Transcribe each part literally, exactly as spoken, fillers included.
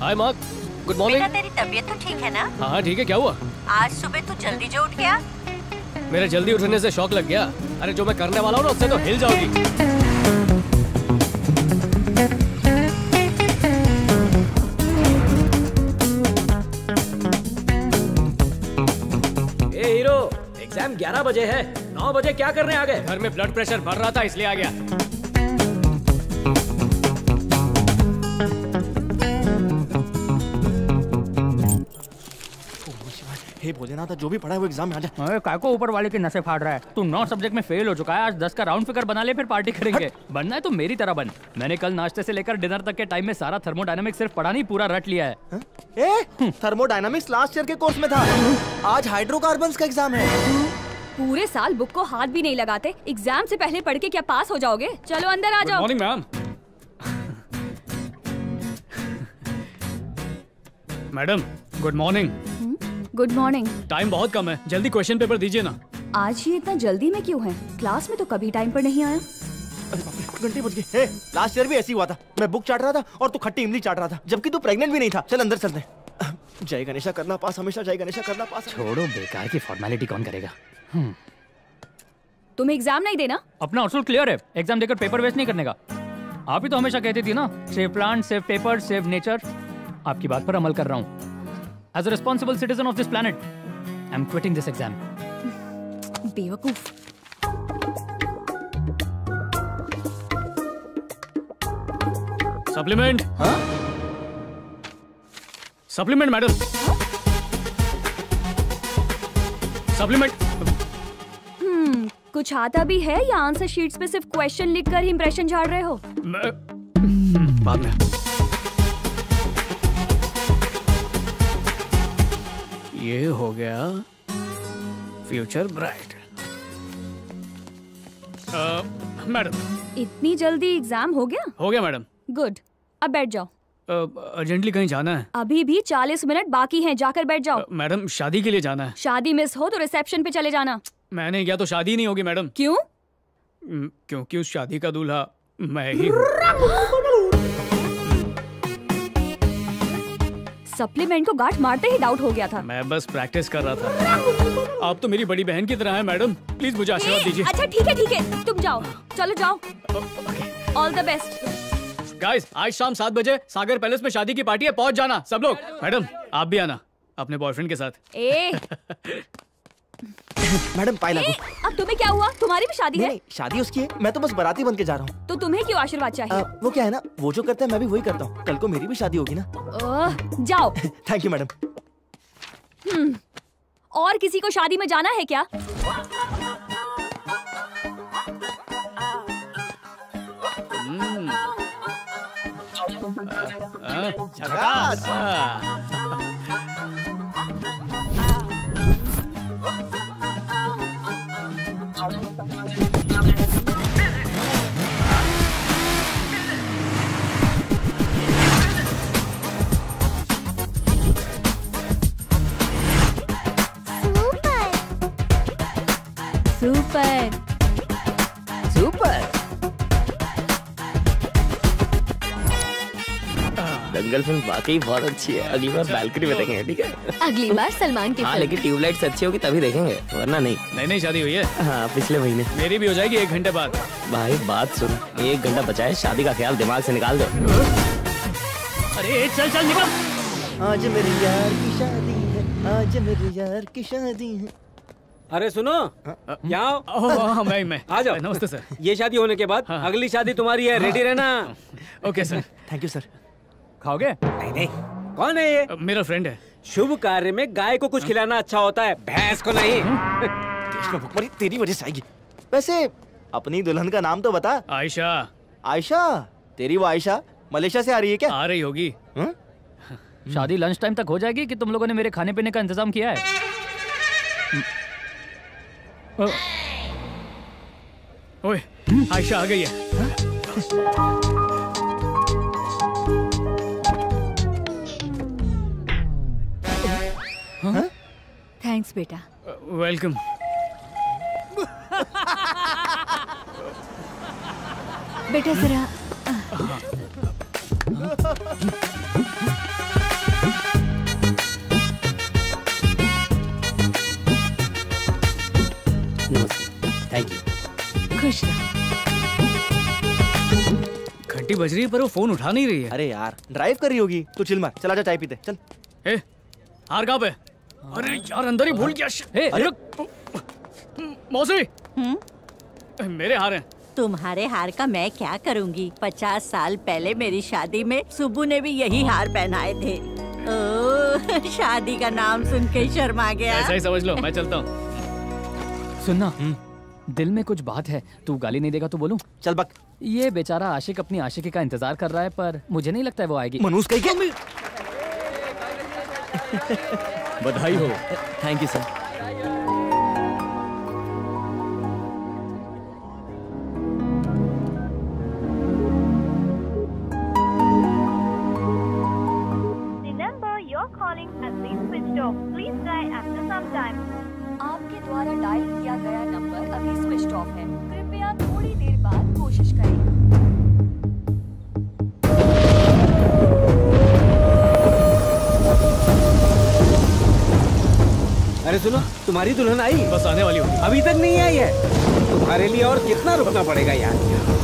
हाय mark, good morning. बेटा तेरी तबीयत तो ठीक है ना? हाँ ठीक है, क्या हुआ? आज सुबह तू जल्दी जो उठ गया। मेरे जल्दी उठने से शौक लग गया। अरे जो मैं करने वाला हूँ ना उससे तो हिल जाओगी। ए हीरो, एग्जाम ग्यारह बजे है, नौ बजे क्या करने आ गए? घर में ब्लड प्रेशर बढ़ रहा था इसलिए आ गया। हे भोलेनाथ, जो भी पढ़ा है वो एग्जाम में आ जाए। अरे काय को ऊपर वाले के नशे फाड़ रहा है। तू नौ सब्जेक्ट में फेल हो चुका है, आज दस का राउंड फिगर बना ले, फिर पार्टी करेंगे। बनना है तो मेरी तरह बन। मैंने कल नाश्ते से लेकर डिनर तक के टाइम में सारा थर्मोडायनामिक्स सिर्फ पढ़ा नहीं, पूरा रट लिया है। हा? ए, थर्मोडायनामिक्स लास्ट ईयर के कोर्स में था, आज हाइड्रोकार्बन्स का एग्जाम है। पूरे साल बुक को हाथ भी नहीं लगाते, एग्जाम से पहले पढ़ के क्या पास हो जाओगे? चलो अंदर आ जाओ। Good morning ma'am. Madam good morning. Good morning. Time बहुत कम है, जल्दी क्वेश्चन पेपर दीजिए ना। आज ये इतना जल्दी में क्यों है? क्लास में तो कभी टाइम पर नहीं आया। अरे बाप रे, घंटे बज गए। हे, लास्ट ईयर भी ऐसी हुआ था, मैं बुक चाट रहा था और तू खट्टी इमली चाट रहा था, जबकि तू प्रेग्नेंट भी नहीं था। चल अंदर चलते हैं। जय गणेशा करना पास, हमेशा जय गणेशा करना पास। छोड़ो, बेकार की फॉर्मेलिटी कौन करेगा। तुम्हें एग्जाम नहीं देना? अपना असूल क्लियर है, एग्जाम देकर पेपर वेस्ट नहीं करने का। आप ही तो हमेशा कहती थी ना, save plant, save paper, save nature. आपकी बात पर अमल कर रहा हूँ। As a responsible citizen of this planet, I'm quitting this exam. बेवकूफ। सप्लीमेंट। हाँ? Supplement madam. सप्लीमेंट। हम्म, कुछ आता भी है या आंसर शीट्स पे सिर्फ क्वेश्चन लिखकर ही इंप्रेशन झाड़ रहे हो? मैं... बाद में। ये हो गया फ्यूचर ब्राइट। मैडम इतनी जल्दी एग्जाम हो गया? हो गया मैडम। गुड, अब बैठ जाओ। अर्जेंटली कहीं जाना है। अभी भी चालीस मिनट बाकी हैं, जाकर बैठ जाओ। मैडम शादी के लिए जाना है। शादी मिस हो तो रिसेप्शन पे चले जाना। मैंने किया तो शादी नहीं होगी मैडम। क्यों? क्योंकि उस शादी का दूल्हा मैं ही हूँ। सप्लीमेंट को गांठ मारते ही डाउट हो गया था। मैं बस प्रैक्टिस कर रहा था। आप तो मेरी बड़ी बहन की तरह हैं मैडम, प्लीज मुझे आशीर्वाद दीजिए। अच्छा ठीक है ठीक है, तुम जाओ, चलो जाओ। All the best. गाइस, आज शाम सात बजे सागर पैलेस में शादी की पार्टी है, पहुंच जाना सब लोग। मैडम आप भी आना अपने बॉयफ्रेंड के साथ। ए मैडम पाई लागू। अब तुम्हें क्या हुआ? तुम्हारी भी शादी नहीं, है? नहीं, शादी उसकी है, मैं तो बस बाराती बन के जा रहा हूँ। तो तुम्हें क्यों आशीर्वाद चाहिए? आ, वो क्या है ना, वो जो करता है मैं भी वही करता हूँ। कल को मेरी भी शादी होगी ना। ओह, जाओ। Thank you madam. हम्म, और किसी को शादी में जाना है क्या? झकास। Super super. दंगल फिल्म वाकई बहुत अच्छी है, अगली बार बालकनी में देखेंगे, ठीक है? अगली बार सलमान की। हाँ लेकिन ट्यूबलाइट्स अच्छी होगी तभी देखेंगे, वरना नहीं। नहीं नहीं शादी हुई है। हाँ पिछले महीने। मेरी भी हो जाएगी एक घंटे बाद। भाई बात सुन, एक घंटा बचा है, शादी का ख्याल दिमाग से निकाल दो। अरे चल चल निकल। आज मेरे यार की शादी है, आज मेरे यार की शादी है। अरे सुनो, यहाँ मैं मैं आ जाओ। नमस्ते सर। ये शादी होने के बाद हाँ। अगली शादी तुम्हारी है, रेडी रहना। Okay sir. Thank you sir. खाओगे? नहीं नहीं। कौन है ये? मेरा फ्रेंड है। शुभ कार्य में गाय को कुछ खिलाना अच्छा होता है, भैंस को नहीं। देश में भुखमरी तेरी वजह से आएगी। वैसे अपनी दुल्हन का नाम तो बता। आयशा। आयशा? तेरी वो आयशा मलेशिया से आ रही है क्या? आ रही होगी। हुँ? शादी लंच टाइम तक हो जाएगी कि तुम लोगों ने मेरे खाने पीने का इंतजाम किया है? ओए, आयशा आ गई है। थैंक्स बेटा। वेलकम। बेटा जरा खुश रहो। घंटी बज रही है पर वो फोन उठा नहीं रही है। अरे यार ड्राइव कर रही होगी, तू चिल मार, चला जा चाय पीते चल। ए, हार कहाँ पे? अरे यार अंदर ही भूल गया। ए, अरे मौसी, मेरे हार हैं। तुम्हारे हार का मैं क्या करूंगी? पचास साल पहले मेरी शादी में सुब्बू ने भी यही हार पहनाए थे। ओ, शादी का नाम सुन के शर्मा गया। ऐसा ही समझ लो, मैं चलता हूँ। सुनना, दिल में कुछ बात है, तू गाली नहीं देगा तो बोलूं? चल बक। ये बेचारा आशिक अपनी आशिकी का इंतजार कर रहा है, पर मुझे नहीं लगता है वो आएगी। मनूस कहीं के? बधाई हो। Thank you sir. आपके द्वारा डायल किया गया नंबर अभी स्विच ऑफ है, कृपया थोड़ी देर बाद कोशिश करें। अरे सुनो, तुम्हारी दुल्हन आई? बस आने वाली होगी। अभी तक नहीं आई है? तुम्हारे लिए और कितना रुकना पड़ेगा यार।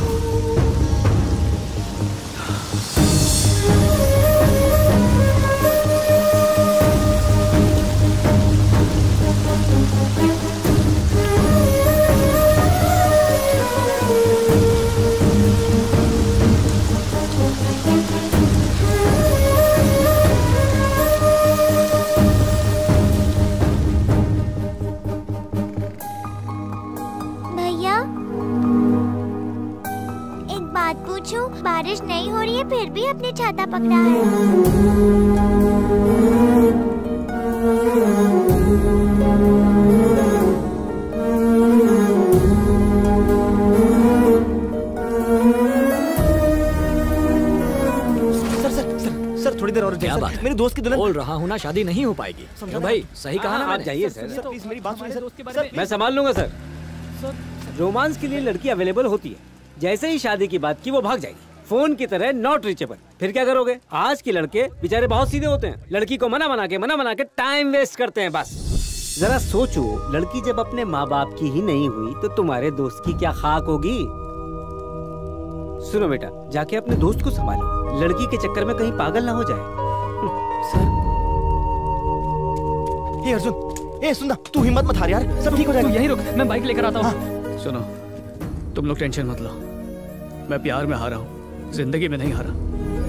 बारिश नहीं हो रही है फिर भी अपने छाता पकड़ा है। सर सर सर सर थोड़ी देर और क्या बात है? मेरे दोस्त की दुल्हन। बोल रहा हूँ ना, शादी नहीं हो पाएगी। समझो भाई, सही कहा ना। आप जाइए सर। सर प्लीज मेरी बात सुनिए सर। मैं संभाल लूंगा सर। रोमांस के लिए लड़की अवेलेबल होती है, जैसे ही शादी की बात की वो भाग जाएगी, फोन की तरह नॉट रीचेबल। फिर क्या करोगे? आज के लड़के बेचारे बहुत सीधे होते हैं, लड़की को मना मना के मना मना के टाइम वेस्ट करते हैं बस। जरा सोचो, लड़की जब अपने माँ बाप की ही नहीं हुई तो तुम्हारे दोस्त की क्या खाक होगी? सुनो बेटा, जाके अपने दोस्त को संभालो, लड़की के चक्कर में कहीं पागल ना हो जाए। सर हे अर्जुन, ए सुन ना, तू हिम्मत मत हार यार, सब ठीक हो जाएगा। तू यहीं रुक, मैं बाइक लेकर आता हूँ। सुनो, तुम लोग टेंशन मत लो, मैं प्यार में हारा हूँ, जिंदगी में नहीं हारा।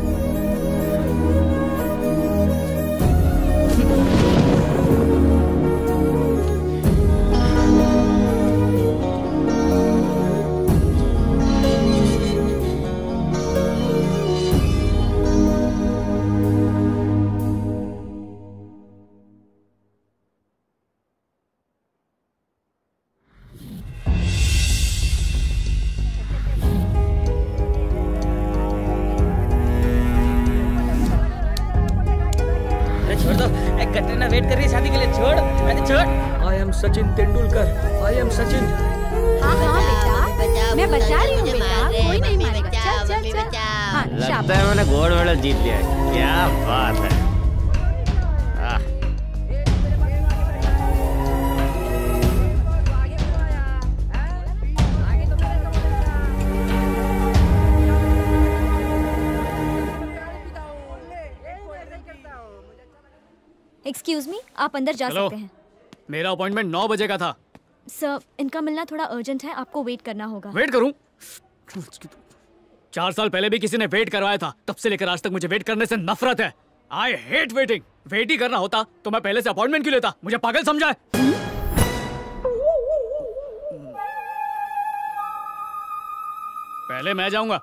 कटरीना वेट कर रही है शादी के लिए, छोड़ अरे छोड़। I am Sachin Tendulkar, I am Sachin. हाँ हाँ बेटा, मैं बचा रही हूँ बेटा, कोई नहीं मारेगा। चल चल चल। हाँ, लगता है मैंने गोल्ड मेडल जीत लिया है, क्या बात है। एक्सक्यूज मी, आप अंदर जा सकते हैं। मेरा अपॉइंटमेंट नौ बजे का था। सर, इनका मिलना थोड़ा अर्जेंट है, आपको वेट करना होगा। वेट करूं? चार साल पहले भी किसी ने वेट करवाया था, तब से लेकर आज तक मुझे वेट करने से नफरत है। I hate waiting. वेट ही करना होता तो मैं पहले से अपॉइंटमेंट क्यों लेता? मुझे पागल समझा है? पहले मैं जाऊंगा।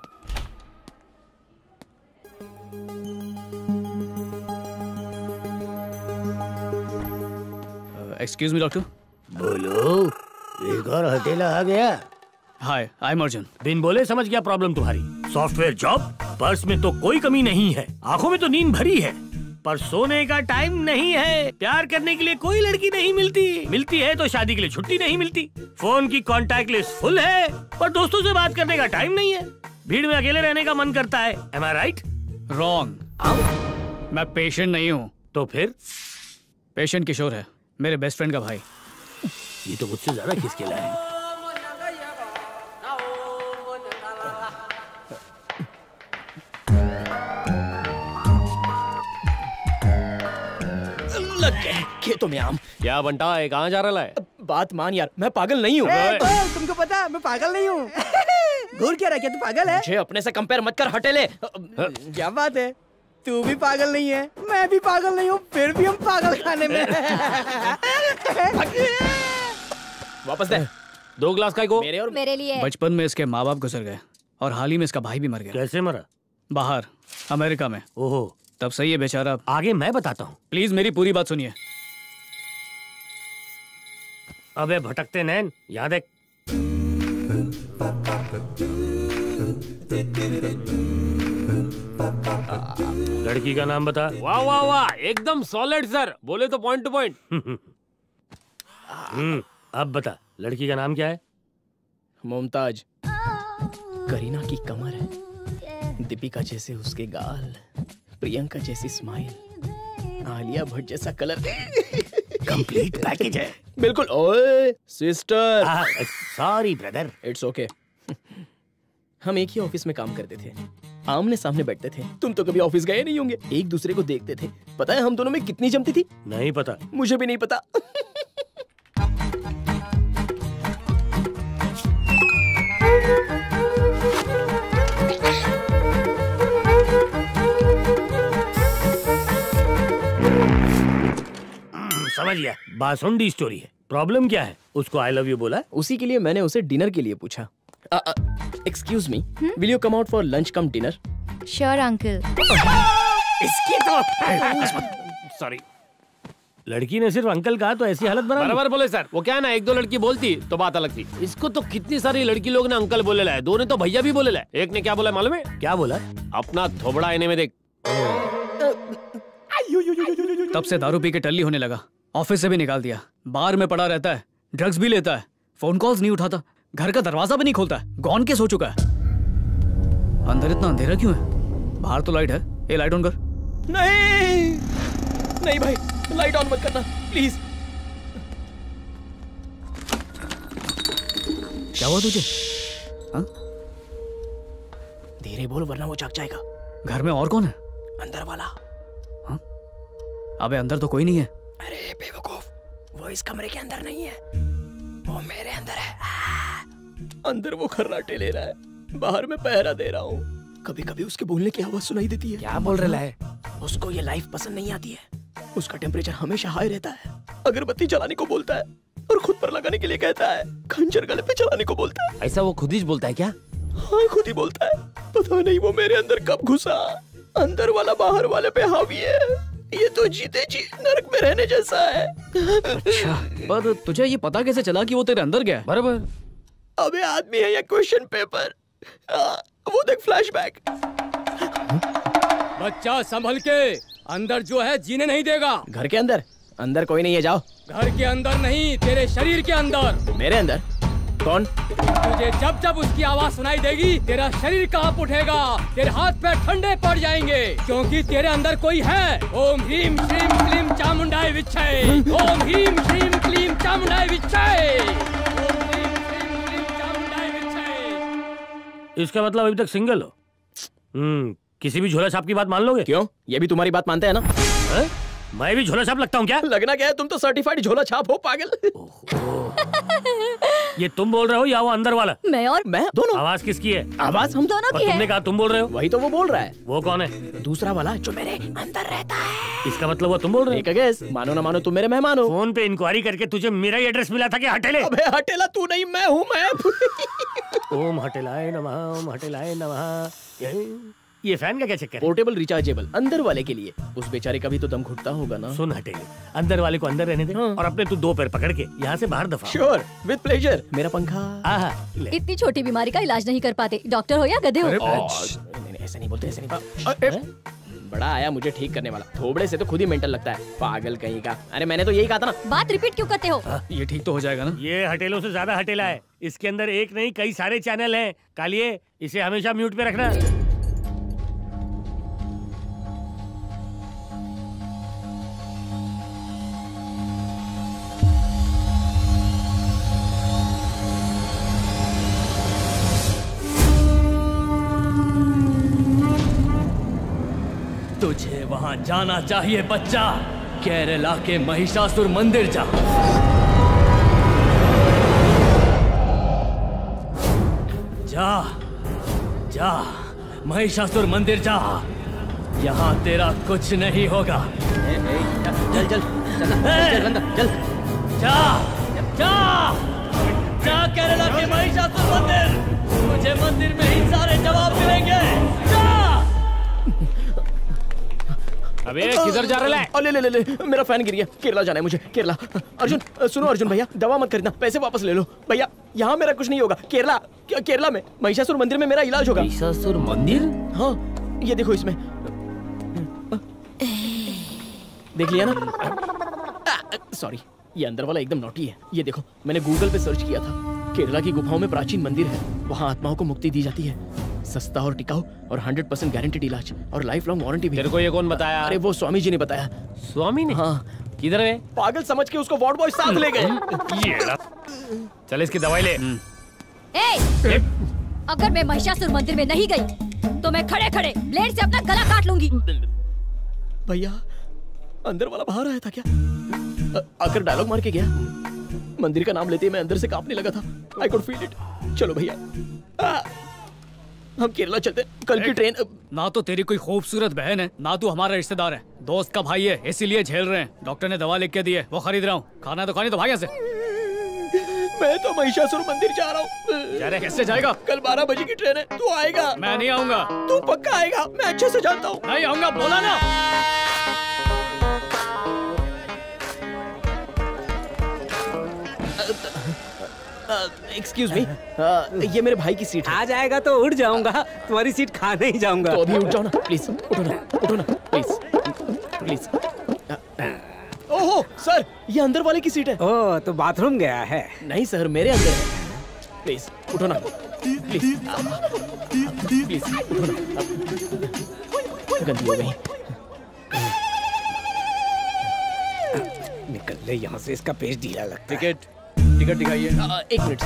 Excuse me doctor. बोलो, एक और हथेला आ गया। हाय, आई एम अर्जुन। बिन बोले समझ गया प्रॉब्लम तुम्हारी। सॉफ्टवेयर जॉब, पर्स में तो कोई कमी नहीं है, आंखों में तो नींद भरी है, पर सोने का टाइम नहीं है। प्यार करने के लिए कोई लड़की नहीं मिलती, मिलती है तो शादी के लिए छुट्टी नहीं मिलती। फोन की कॉन्टैक्ट लिस्ट फुल है, पर दोस्तों से बात करने का टाइम नहीं है। भीड़ में अकेले रहने का मन करता है। Am I right? रॉन्ग। मैं पेशेंट नहीं हूँ। तो फिर? पेशेंट किशोर है, मेरे बेस्ट फ्रेंड का भाई। ये तो मुझसे ज्यादा खिसकेला है। लग गए खेतों में आम। क्या बंटा है, कहाँ जा रहा है? बात मान यार, मैं पागल नहीं हूँ। तुमको पता है मैं पागल नहीं हूँ। घूर क्या रहा, क्या तू पागल है? मुझे अपने से कंपेयर मत कर, हटेले। क्या बात है, तू भी पागल नहीं है, मैं भी पागल नहीं हूँ, फिर भी हम पागल खाने में। वापस दे। दो गिलास का को मेरे और मेरे लिए। बचपन में इसके माँ बाप गुजर गए और हाल ही में इसका भाई भी मर गया। कैसे मरा? बाहर अमेरिका में। ओहो, तब सही है बेचारा। आगे मैं बताता हूँ, प्लीज मेरी पूरी बात सुनिए। अबे भटकते नैन, यहाँ देख। लड़की का नाम बता। वाह वाह वाह, एकदम सॉलिड सर, बोले तो पॉइंट टू पॉइंट। हम्म, अब बता, लड़की का नाम क्या है? मुमताज। करीना की कमर है, दीपिका जैसे उसके गाल, प्रियंका जैसी स्माइल, आलिया भट्ट जैसा कलर। कंप्लीट पैकेज है। बिल्कुल। ओए sister. Sorry brother. It's okay. हम एक ही ऑफिस में काम करते थे, आमने सामने बैठते थे। तुम तो कभी ऑफिस गए नहीं होंगे, एक दूसरे को देखते थे। पता है हम दोनों में कितनी जमती थी? नहीं पता। मुझे भी नहीं पता। समझ गया, बासुंडी स्टोरी है। प्रॉब्लम क्या है? उसको आई लव यू बोला? उसी के लिए मैंने उसे डिनर के लिए पूछा। Excuse me, will you come out for lunch come dinner? Sure uncle. इसकी तो सॉरी, लड़की ने सिर्फ अंकल कहा तो ऐसी हालत बना। बराबर बोले सर। वो क्या है ना, एक दो लड़की बोलती तो बात अलग थी। इसको तो कितनी सारी लड़की लोग ने अंकल बोले लाए, दो ने तो भैया भी बोले लाए। एक ने क्या बोला मालूम है? क्या बोला? अपना थोबड़ा आईने में देख। तब से दारू पी के टल्ली होने लगा, ऑफिस से भी निकाल दिया, बार में पड़ा रहता है, ड्रग्स भी लेता है, फोन कॉल्स नहीं उठाता, घर का दरवाजा भी नहीं खोलता है, गॉन केस हो चुका है। अंदर इतना अंधेरा क्यों है? बाहर तो लाइट है, ये लाइट ऑन कर। नहीं नहीं भाई, लाइट ऑन मत करना प्लीज। क्या हुआ तुझे? हाँ? धीरे बोल वरना वो जाग जाएगा। घर में और कौन है? अंदर वाला। हाँ? अबे अंदर तो कोई नहीं है। अरे बेवकूफ, वो इस कमरे के अंदर नहीं है, वो मेरे अंदर है। अंदर वो खर्राटे ले रहा है, बाहर मैं पहरा दे रहा हूँ। कभी कभी उसके बोलने की आवाज सुनाई देती है। क्या बोल रहा है? उसको ये लाइफ पसंद नहीं आती है, उसका टेम्परेचर हमेशा हाई रहता है। अगरबत्ती जलाने को बोलता है और खुद पर लगाने के लिए कहता है। खंजर गले पे चलाने को बोलता है। ऐसा वो खुद ही बोलता है क्या? हाँ खुद ही बोलता है। पता नहीं वो मेरे अंदर कब घुसा। अंदर वाला बाहर वाले पे हावी है। ये तो जीते जी नरक में रहने जैसा है। अच्छा, पर तुझे ये पता कैसे चला कि वो तेरे अंदर गया? बराबर। अबे आदमी है या क्वेश्चन पेपर? आ, वो देख फ्लैशबैक। बच्चा संभल के, अंदर जो है जीने नहीं देगा। घर के अंदर? अंदर कोई नहीं है, जाओ। घर के अंदर नहीं, तेरे शरीर के अंदर। मेरे अंदर? कौन? तुझे जब जब उसकी आवाज सुनाई देगी, तेरा शरीर कांप उठेगा, तेरे हाथ पैर ठंडे पड़ जाएंगे, क्योंकि तेरे अंदर कोई है। ओम ह्रीम श्रीम क्लीम चामुंडाय विच्छय। ओम ह्रीम श्रीम क्लीम चामुंडाय विच्छय। ओम ह्रीम श्रीम क्लीम चामुंडाय विच्छय। इसका मतलब अभी तक सिंगल हो? हम्म, किसी भी झोला छाप की बात मान लोगे? क्यों? ये भी तुम्हारी बात मानते हैं ना? है? मैं भी झोला छाप लगता हूँ क्या? लगना क्या है, तुम तो सर्टिफाइड झोला छाप हो पागल। ये तुम बोल रहे हो या वो अंदर वाला? मैं और मैं दोनों। आवाज किसकी है? आवाज हम दोनों की है। तुमने कहा तुम बोल रहे हो? वही तो वो बोल रहा है। वो कौन है? दूसरा वाला जो मेरे अंदर रहता है। इसका मतलब वो तुम बोल रहे हो? एक गेस, मानो ना मानो तुम मेरे मेहमान हो। फोन पे इंक्वायरी करके तुझे मेरा ही एड्रेस मिला था कि हटेले? अबे हटेला तू नहीं, मैं हूँ मैं। ओम हटेलाय नमः, ओम हटेलाय नमः। ये फैन का क्या चक्कर है? पोर्टेबल रिचार्जेबल, अंदर वाले के लिए। उस बेचारे का भी तो दम घुटता होगा ना। सुन हटेले, अंदर वाले को अंदर रहने दे। हाँ। और अपने तू दो पैर पकड़ के यहाँ से बाहर दफा। Sure, with pleasure. मेरा पंखा। आहा, इतनी छोटी बीमारी का इलाज नहीं कर पाते, डॉक्टर हो या गधे हो। नहीं, ऐसा नहीं बोलते, ऐसा नहीं। बड़ा आया मुझे ठीक करने वाला, थोबड़े से तो खुद ही मेंटल लगता है, पागल कहीं का। अरे मैंने तो यही कहा था ना। बात रिपीट क्यों करते हो? ये ठीक तो हो जाएगा ना? ये हटेलों से ज्यादा हटेला है। इसके अंदर एक नहीं कई सारे चैनल हैं। कालिए, इसे हमेशा म्यूट पे रखना। तुझे वहां जाना चाहिए बच्चा, केरला के महिषासुर मंदिर जा। जा जा महिषासुर मंदिर जा, यहाँ तेरा कुछ नहीं होगा। चल चल चल चल अंदर चल। जा जा जा केरला के महिषासुर मंदिर, मुझे मंदिर में ही सारे जवाब मिलेंगे। जा। अबे किधर जा रहा है? ले ले ले ले मेरा फैन गिर गया। केरला जाना है मुझे, केरला। अर्जुन सुनो अर्जुन भैया, दवा मत खरीदना, पैसे वापस ले लो भैया। यहाँ मेरा कुछ नहीं होगा। केरला केरला में महिषासुर मंदिर में मेरा इलाज होगा। महिषासुर मंदिर? हाँ ये देखो इसमें, देख लिया ना? सॉरी, ये अंदर वाला एकदम नॉटी है। ये देखो मैंने गूगल पे सर्च किया था, केरला की गुफाओं में प्राचीन मंदिर है, वहाँ आत्माओं को मुक्ति दी जाती है। सस्ता और टिकाऊ और हंड्रेड परसेंट गारंटेड इलाज और लाइफ लॉन्ग वारंटी भी। तेरे को ये कौन बताया? अरे वो स्वामी जी ने बताया। स्वामी ने? हाँ। किधर है? पागल समझ के उसको वार्ड बॉय साथ ले गए। चल इसकी दवाई ले। ए, अगर मैं महिषासुर मंदिर में नहीं गई तो मैं खड़े खड़े ब्लेड से अपना गला काट लूंगी। भैया अंदर वाला बाहर आया था क्या? आकर डायलॉग मार के गया। मंदिर का नाम लेते ही मैं अंदर से कांपने लगा था। I could feel it. चलो भैया हम केरला चलते, कल की ट्रेन। ना तो तेरी कोई खूबसूरत बहन है, ना तू हमारा रिश्तेदार है, दोस्त का भाई है, इसीलिए झेल रहे हैं। डॉक्टर ने दवा लिख के दी है, वो खरीद रहा हूँ। खाना तो खानी तो भाग यहाँ से। मैं तो महिषासुर मंदिर जा रहा हूँ। जा रहे? कैसे जाएगा? कल बारह बजे की ट्रेन है, तू आएगा? मैं नहीं आऊंगा। तू पक्का आएगा? मैं अच्छे से जानता हूँ। नहीं आऊंगा, बोला ना। एक्सक्यूज मी, ये मेरे भाई की सीट है। आ जाएगा तो उठ जाऊंगा, तुम्हारी सीट खाने ही जाऊंगा। तो अभी उठ जाओ ना प्लीज, उठो ना, उठो ना प्लीज प्लीज। ओहो सर, ये अंदर वाले की सीट है। ओह तो बाथरूम गया है? नहीं सर, मेरे अंदर है। प्लीज उठो ना, प्लीज प्लीज उठो ना। गंदी हो गई। निकल ले यहाँ से, इसका पेज ढीला लगता है। टिकट टिकट दिखाइए। एक मिनट,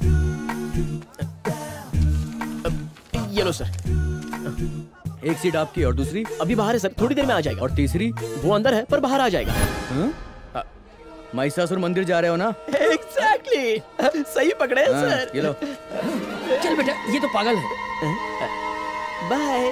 ये लो सर। एक सीट आपकी और दूसरी? अभी बाहर है सर, थोड़ी देर में आ जाएगा। और तीसरी? वो अंदर है पर बाहर आ जाएगा। महिषासुर मंदिर जा रहे हो ना? Exactly exactly. सही पकड़े सर। ये लो। चल बेटा, ये तो पागल है। बाय।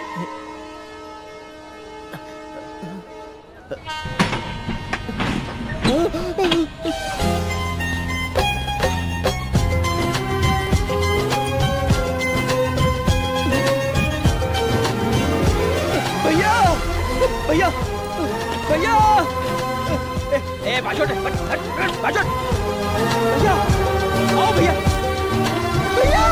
भैया भैया भैया, ए बाजोट बाजोट भैया, आओ भैया भैया।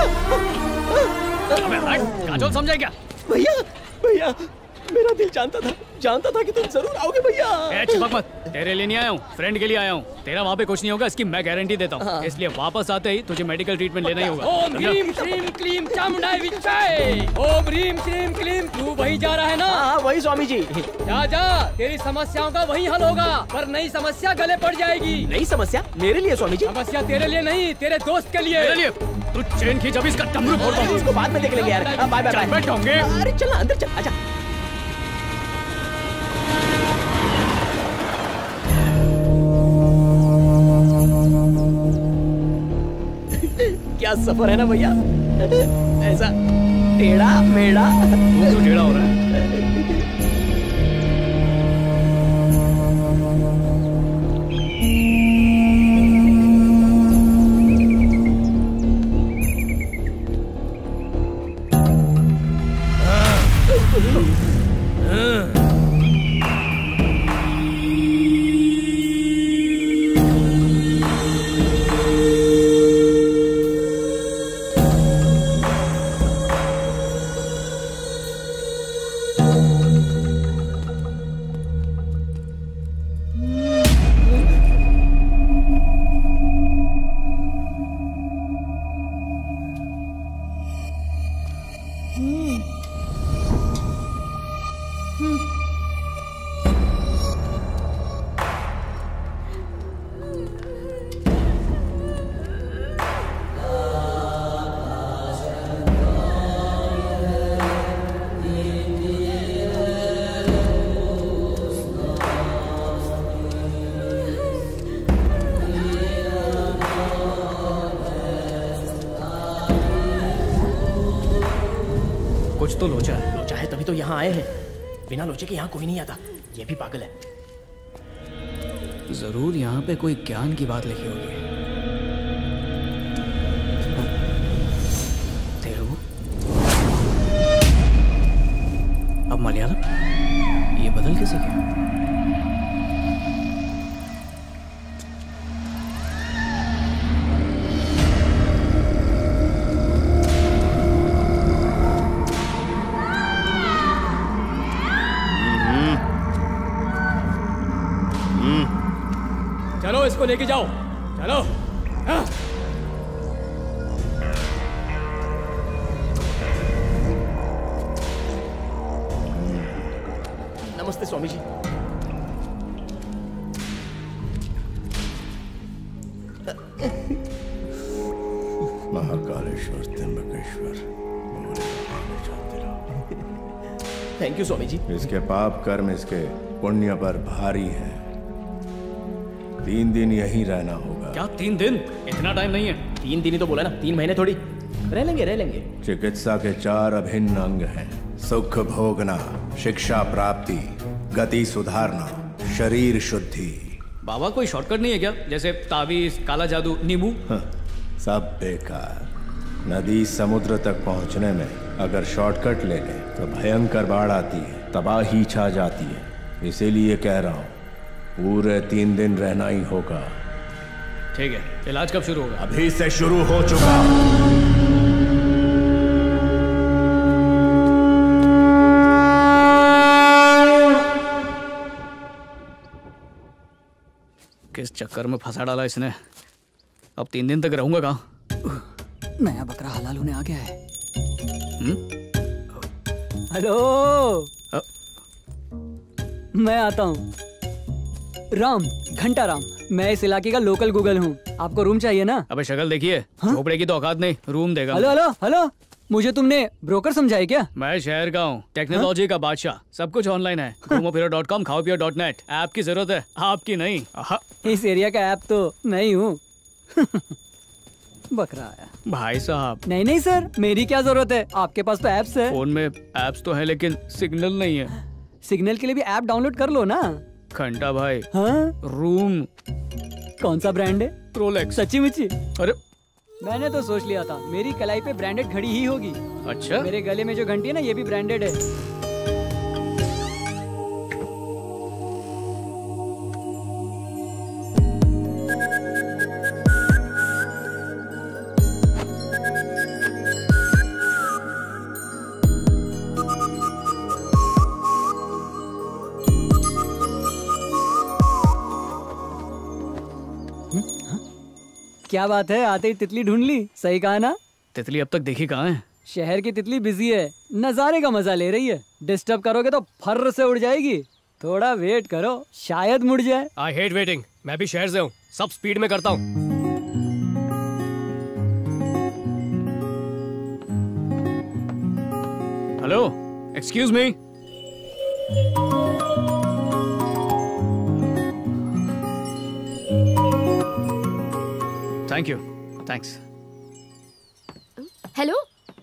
अबे हट, काजोल समझे क्या? भैया भैया, मेरा दिल जानता था जानता था कि तुम जरूर आओगे भैया। ए चिपक मत, तेरे लिए नहीं आया हूँ, फ्रेंड के लिए आया हूँ। तेरा वहाँ पे कुछ नहीं होगा, इसकी मैं गारंटी देता हूँ। हाँ। इसलिए वापस आते ही तुझे मेडिकल ट्रीटमेंट लेना ही होगा। ओम ह्रीम श्रीम क्लीम चामुंडाई विच्चाय। ओम ह्रीम श्रीम क्लीम। तू वही जा रहा है ना? हाँ वही स्वामी जी। जा जा, तेरी समस्याओं का वही हल होगा, पर नई समस्या गले पड़ जाएगी। नई समस्या मेरे लिए स्वामी जी? समस्या तेरे लिए नहीं, तेरे दोस्त के लिए। मेरे लिए? तू चेन खींच, अभी इसका डमरू फोड़ दूंगा। इसको बाद में देख लेंगे यार। Bye bye bye. बैठोगे? अरे चल अंदर चल, आजा। क्या सफर है ना भैया, ऐसा टेढ़ा मेढ़ा। क्यों टेढ़ा हो रहा है? कुछ तो लोचा है। लोचा है तभी तो यहाँ आए हैं, बिना लोचे के यहाँ कोई नहीं आता। ये भी पागल है। जरूर यहाँ पे कोई ज्ञान की बात लिखी होगी। तेलुगु, अब मलयालम, ये बदल कैसे गया? चलो इसको लेके जाओ, चलो। हाँ। नमस्ते स्वामी जी। महाकालेश्वर त्र्यंबकेश्वर। Thank you Swami ji. इसके पाप कर्म इसके पुण्य पर भारी है। तीन दिन यहीं रहना होगा। क्या तीन दिन? इतना टाइम नहीं है। तीन दिन ही तो बोला ना, तीन महीने थोड़ी। रह लेंगे रह लेंगे। चिकित्सा के चार अभिन्न अंग हैं। सुख भोगना, शिक्षा प्राप्ति, गति सुधारना, शरीर शुद्धि। बाबा कोई शॉर्टकट नहीं है क्या? जैसे ताबीज, काला जादू, नींबू? हाँ, सब बेकार। नदी समुद्र तक पहुंचने में अगर शॉर्टकट ले ले तो भयंकर बाढ़ आती है, तबाही छा जाती है। इसीलिए कह रहा हूँ पूरे तीन दिन रहना ही होगा। ठीक है, इलाज कब शुरू होगा? अभी से शुरू हो चुका। किस चक्कर में फंसा डाला इसने? अब तीन दिन तक रहूंगा कहाँ? नया बकरा हलाल होने आ गया है। हेलो, मैं आता हूँ। राम, घंटा राम। मैं इस इलाके का लोकल गूगल हूँ। आपको रूम चाहिए ना? अबे शक्ल देखिए, झोपड़े की तो औकात नहीं, रूम देगा। हेलो हेलो हेलो, मुझे तुमने ब्रोकर समझा है क्या? मैं शहर का हूँ, टेक्नोलॉजी का बादशाह। सब कुछ ऑनलाइन है। घूमो फिरो डॉट कॉम, खाओ पियो डॉट नेट। ऐप की जरूरत है, आपकी नहीं। इस एरिया का ऐप तो नहीं हूँ। बकरा आया। भाई साहब। नहीं नहीं सर, मेरी क्या जरूरत है? आपके पास तो एप्स है। फोन में एप्स तो है लेकिन सिग्नल नहीं है। सिग्नल के लिए भी ऐप डाउनलोड कर लो ना। घंटा भाई। हाँ? रूम कौन सा ब्रांड है? रोलेक्स। सच्ची मुच्ची? अरे मैंने तो सोच लिया था मेरी कलाई पे ब्रांडेड घड़ी ही होगी। अच्छा? मेरे गले में जो घंटी है ना, ये भी ब्रांडेड है। क्या बात है, आते ही तितली ढूंढ ली। सही कहा ना? तितली अब तक देखी कहाँ है? शहर की तितली बिजी है, नजारे का मजा ले रही है। डिस्टर्ब करोगे तो फर्र से उड़ जाएगी। थोड़ा वेट करो, शायद मुड़ जाए। I hate waiting. मैं भी शहर से हूँ, सब स्पीड में करता हूँ। Hello, excuse me. Thank you, thanks. Hello,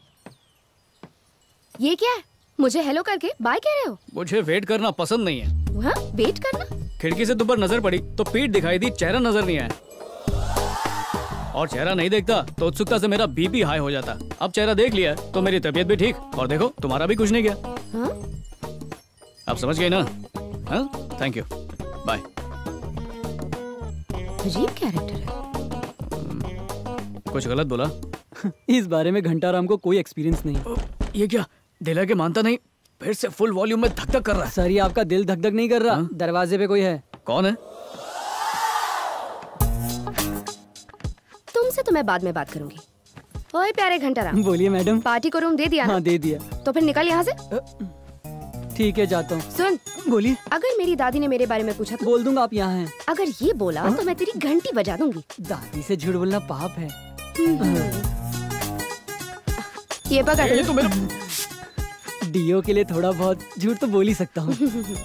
ये क्या है? मुझे हेलो करके बाय कह रहे हो? मुझे वेट करना पसंद नहीं है। हाँ, वेट करना? खिड़की से तुम पर नजर पड़ी तो पीठ दिखाई दी, चेहरा नजर नहीं आया। और चेहरा नहीं देखता तो उत्सुकता से मेरा बीपी हाई हो जाता। अब चेहरा देख लिया तो मेरी तबीयत भी ठीक, और देखो तुम्हारा भी कुछ नहीं गया। हाँ? अब समझ गई ना? हाँ, थैंक यू, बाय। अजीब कैरेक्टर है। कुछ गलत बोला? इस बारे में घंटाराम को कोई एक्सपीरियंस नहीं। ये क्या, दिला के मानता नहीं, फिर से फुल वॉल्यूम में धक धक कर रहा है। सर, ये आपका दिल धक धक नहीं कर रहा। हा? दरवाजे पे कोई है। कौन है? तुमसे तो मैं बाद में बात करूंगी। ओए प्यारे घंटाराम। बोलिए मैडम। पार्टी को रूम दे दिया ना? हाँ, दे दिया। तो फिर निकल यहाँ से। ठीक है, जाता हूँ। सुन, बोलिए। अगर मेरी दादी ने मेरे बारे में पूछा तो बोल दूंगा आप यहाँ हैं। अगर ये बोला हा? तो मैं तेरी घंटी बजा दूंगी। दादी से झूठ बोलना पाप है। ये पकड़। ये तो मेरा डीओ के लिए थोड़ा बहुत झूठ तो बोल ही सकता हूँ।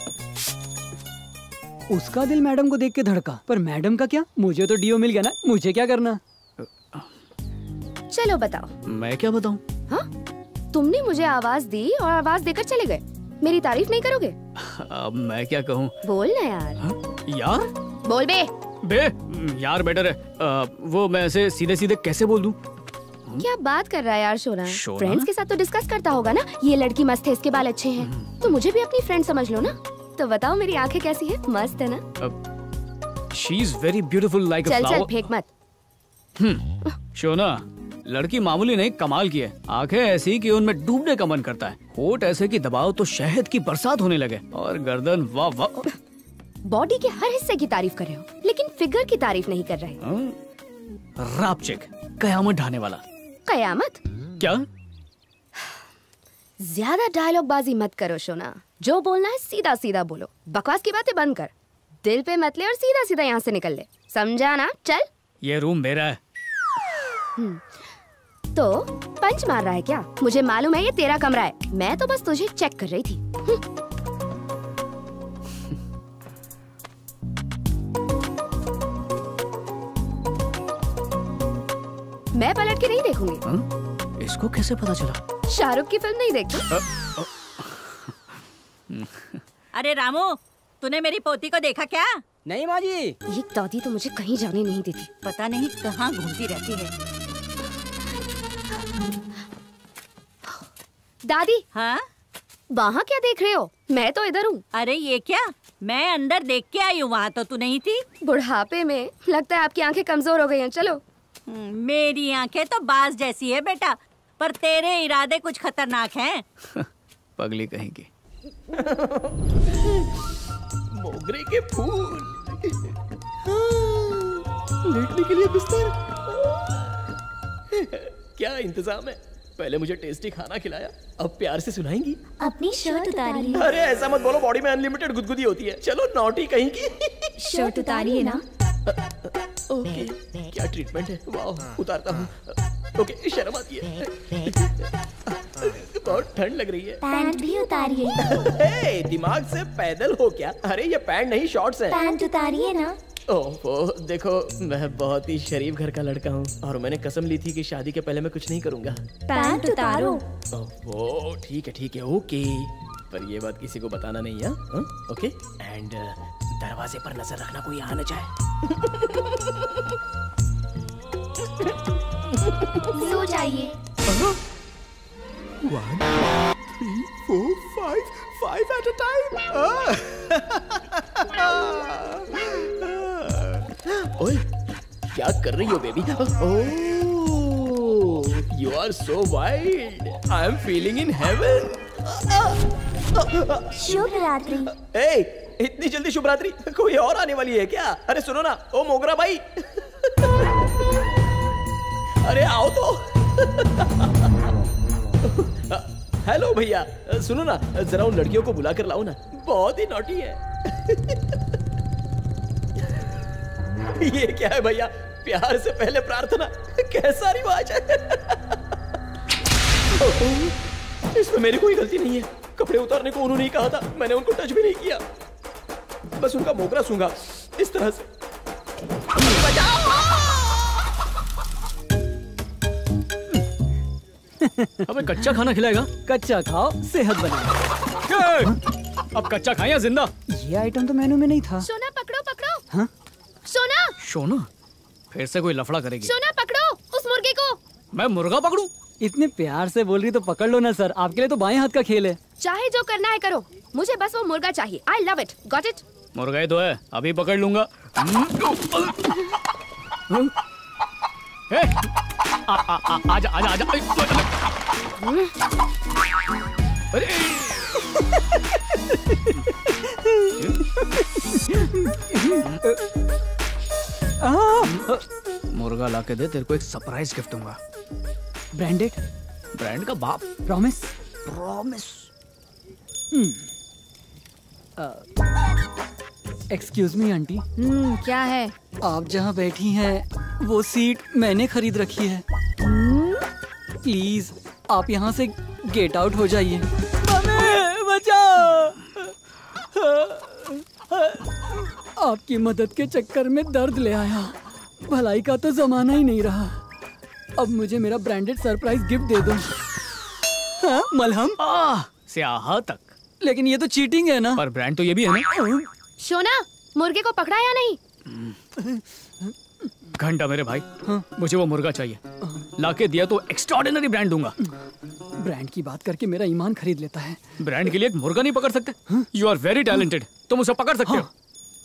उसका दिल मैडम को देख के धड़का, पर मैडम का क्या? मुझे तो डीओ मिल गया ना, मुझे क्या करना? चलो बताओ। मैं क्या बताऊं? हाँ? तुमने मुझे आवाज दी और आवाज देकर चले गए। मेरी तारीफ नहीं करोगे? अब मैं क्या कहूँ? बोल ना यार। हा? यार? बोल बे। बे यार बेटर है। आ, वो मैं ऐसे सीधे सीधे कैसे बोल दूं? क्या बात कर रहा है यार शोना? शोना? फ्रेंड्स के साथ तो डिस्कस करता होगा ना, ये लड़की मस्त है, इसके बाल अच्छे हैं, तो मुझे भी अपनी फ्रेंड समझ लो ना। तो बताओ मेरी आंखें कैसी है? मस्त है ना? She is very beautiful like a चल फ्लावर। चल फेंक मत। हम्म, शोना लड़की मामूली नहीं, कमाल की है। आंखें ऐसी कि उनमें डूबने का मन करता है, होठ ऐसे कि दबाओ तो शहद की बरसात होने लगे, और गर्दन वाह वाह। बॉडी के हर हिस्से की तारीफ कर रहे हो, लेकिन फिगर की तारीफ नहीं कर रहे। राप चिक, कयामत ढाने वाला। कयामत? क्या? ज्यादा डायलॉग बाजी मत करो शोना, जो बोलना है सीधा सीधा बोलो, बकवास की बातें बंद कर, दिल पे मत ले और सीधा सीधा यहाँ से निकल ले, समझा ना? चल। ये रूम मेरा है। तो पंच मार रहा है क्या? मुझे मालूम है ये तेरा कमरा है, मैं तो बस तुझे चेक कर रही थी। मैं पलट के नहीं देखूंगी। हा? इसको कैसे पता चला? शाहरुख की फिल्म नहीं देखती? अरे रामू, तूने मेरी पोती को देखा क्या? नहीं माँ जी। ये दादी तो मुझे कहीं जाने नहीं देती। पता नहीं कहाँ घूमती रहती है। दादी। हाँ? वहाँ क्या देख रहे हो? मैं तो इधर हूँ। अरे ये क्या? मैं अंदर देख के आई हूँ, वहाँ तो तू नहीं थी। बुढ़ापे में लगता है आपकी आंखें कमजोर हो गई हैं। चलो। मेरी आंखें तो बाज जैसी है बेटा, पर तेरे इरादे कुछ खतरनाक हैं। पगली कहीं की। मोगरे के फूल, लेटने के लिए बिस्तर। क्या इंतजाम है? पहले मुझे टेस्टी खाना खिलाया, अब प्यार से सुनाएंगी। अपनी शर्ट उतारिए। अरे ऐसा मत बोलो, बॉडी में अनलिमिटेड गुदगुदी होती है। चलो नॉटी कहीं की। शर्ट उतारिए ना। ओके, क्या ट्रीटमेंट है? वाह, उतारता हूँ। ओके, शर्म आती है, बहुत ठंड लग रही है। पैंट भी उतारिए। हे, दिमाग से पैदल हो क्या? अरे ये पैंट नहीं, शॉर्ट्स हैं। पैंट उतारिए ना। ओहो, देखो मैं बहुत ही शरीफ घर का लड़का हूँ और मैंने कसम ली थी कि शादी के पहले मैं कुछ नहीं करूँगा। पैंट उतारो। ओहो, ठीक है ठीक है, ओके, पर ये बात किसी को बताना नहीं है। हाँ? ओके, एंड दरवाजे पर नजर रखना कोई आ न जाए। सो जाइए। One, three, four, five, five at a time. ओए, क्या कर रही हो baby? Oh, you are so wild. I am feeling in heaven. शुभ रात्रि। Hey, इतनी जल्दी शुभ रात्रि? कोई और आने वाली है क्या? अरे सुनो ना, ओ मोगरा भाई। अरे आओ तो। हेलो भैया, सुनो ना, जरा उन लड़कियों को बुला कर लाओ ना, बहुत ही नॉटी है। ये क्या है भैया? प्यार से पहले प्रार्थना, कैसा रिवाज है? इसमें मेरी कोई गलती नहीं है, कपड़े उतारने को उन्होंने ही कहा था, मैंने उनको टच भी नहीं किया, बस उनका मोगरा सूंघा इस तरह से। अबे कच्चा खाना खिलाएगा? कच्चा खाओ, सेहत बनेगी। अब कच्चा खाएं या जिंदा? ये आइटम तो मेनू में नहीं था। सोना पकड़ो पकड़ो। हाँ? सोना। सोना? फिर से कोई लफड़ा करेगी। सोना पकड़ो उस मुर्गे को। मैं मुर्गा पकड़ूं? इतने प्यार से बोल रही तो पकड़ लो ना सर, आपके लिए तो बाएं हाथ का खेल है। चाहे जो करना है करो, मुझे बस वो मुर्गा चाहिए। I love it, got it. मुर्गा ही तो है, अभी पकड़ लूंगा। ए, आ, आ, आ, आजा आजा आजा। अरे मुर्गा लाके दे, तेरे को एक सरप्राइज गिफ्ट दूंगा। ब्रांडेड? ब्रांड का बाप। Promise? Promise. Excuse me aunty. हम्म, क्या है? आप जहाँ बैठी हैं वो सीट मैंने खरीद रखी है। प्लीज आप यहाँ से गेट आउट हो जाइए। बचाओ! आपकी मदद के चक्कर में दर्द ले आया, भलाई का तो जमाना ही नहीं रहा। अब मुझे मेरा ब्रांडेड सरप्राइज गिफ्ट दे दो। हाँ, मलहम से आहा तक। लेकिन ये तो चीटिंग है ना। पर ब्रांड तो ये भी है ना। शोना, मुर्गे को पकड़ा या नहीं? घंटा मेरे भाई, हाँ? मुझे वो मुर्गा चाहिए। लाके दिया तो एक्स्ट्राऑर्डिनरी ब्रांड दूंगा। ब्रांड की बात करके मेरा ईमान खरीद लेता है। ब्रांड के लिए एक मुर्गा नहीं पकड़ सकते? यू आर वेरी टैलेंटेड, तुम उसे पकड़ सकते हो।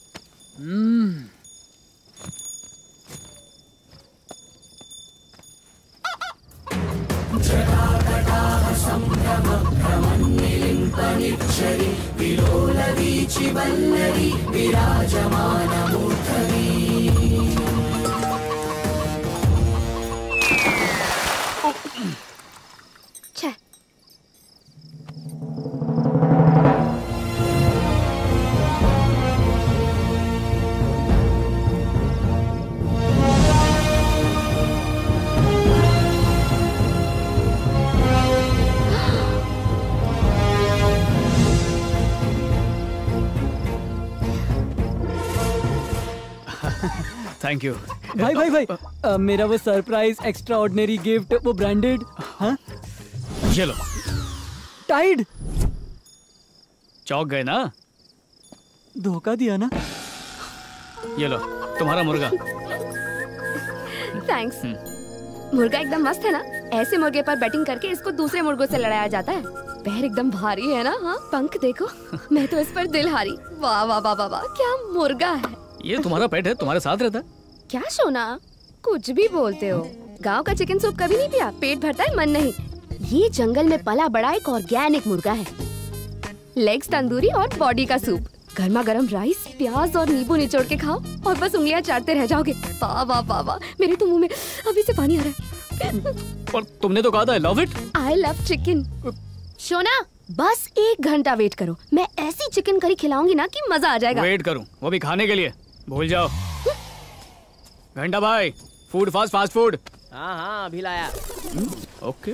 छह। Thank you. भाई भाई भाई आ, मेरा वो सरप्राइज एक्स्ट्रा ऑर्डिनरी गिफ्ट, वो ब्रांडेड। हाँ ये लो। टाइड। चौक गए ना? धोखा दिया ना? ये लो तुम्हारा मुर्गा। थैंक्स। मुर्गा एकदम मस्त है ना? ऐसे मुर्गे पर बैटिंग करके इसको दूसरे मुर्गों से लड़ाया जाता है। पैर एकदम भारी है ना? हाँ, पंख देखो। मैं तो इस पर दिल हारी। वाह वाह वाह वाह वाह, क्या मुर्गा है। ये तुम्हारा पेट है, तुम्हारे साथ रहता है। क्या सोना, कुछ भी बोलते हो। गांव का चिकन सूप कभी नहीं पिया? पेट भरता है, मन नहीं। ये जंगल में पला बड़ा एक ऑर्गेनिक मुर्गा है। लेग्स तंदूरी और बॉडी का सूप, गर्मा गर्म राइस, प्याज और नींबू निचोड़ के खाओ और बस उंगलियां चाटते रह जाओगे। वाह वाह वाह वाह, मेरे तो मुंह में अभी से पानी आ रहा है। और तुमने तो कहा था I love it. I love chicken. सोना, बस एक घंटा वेट करो, मैं ऐसी चिकन करी खिलाऊंगी ना कि मजा आ जाएगा। वेट करूं, वो भी खाने के लिए? भूल जाओ। घंटा भाई, फूड फास्ट फास्ट फूड। हाँ हाँ अभी लाया। ओके।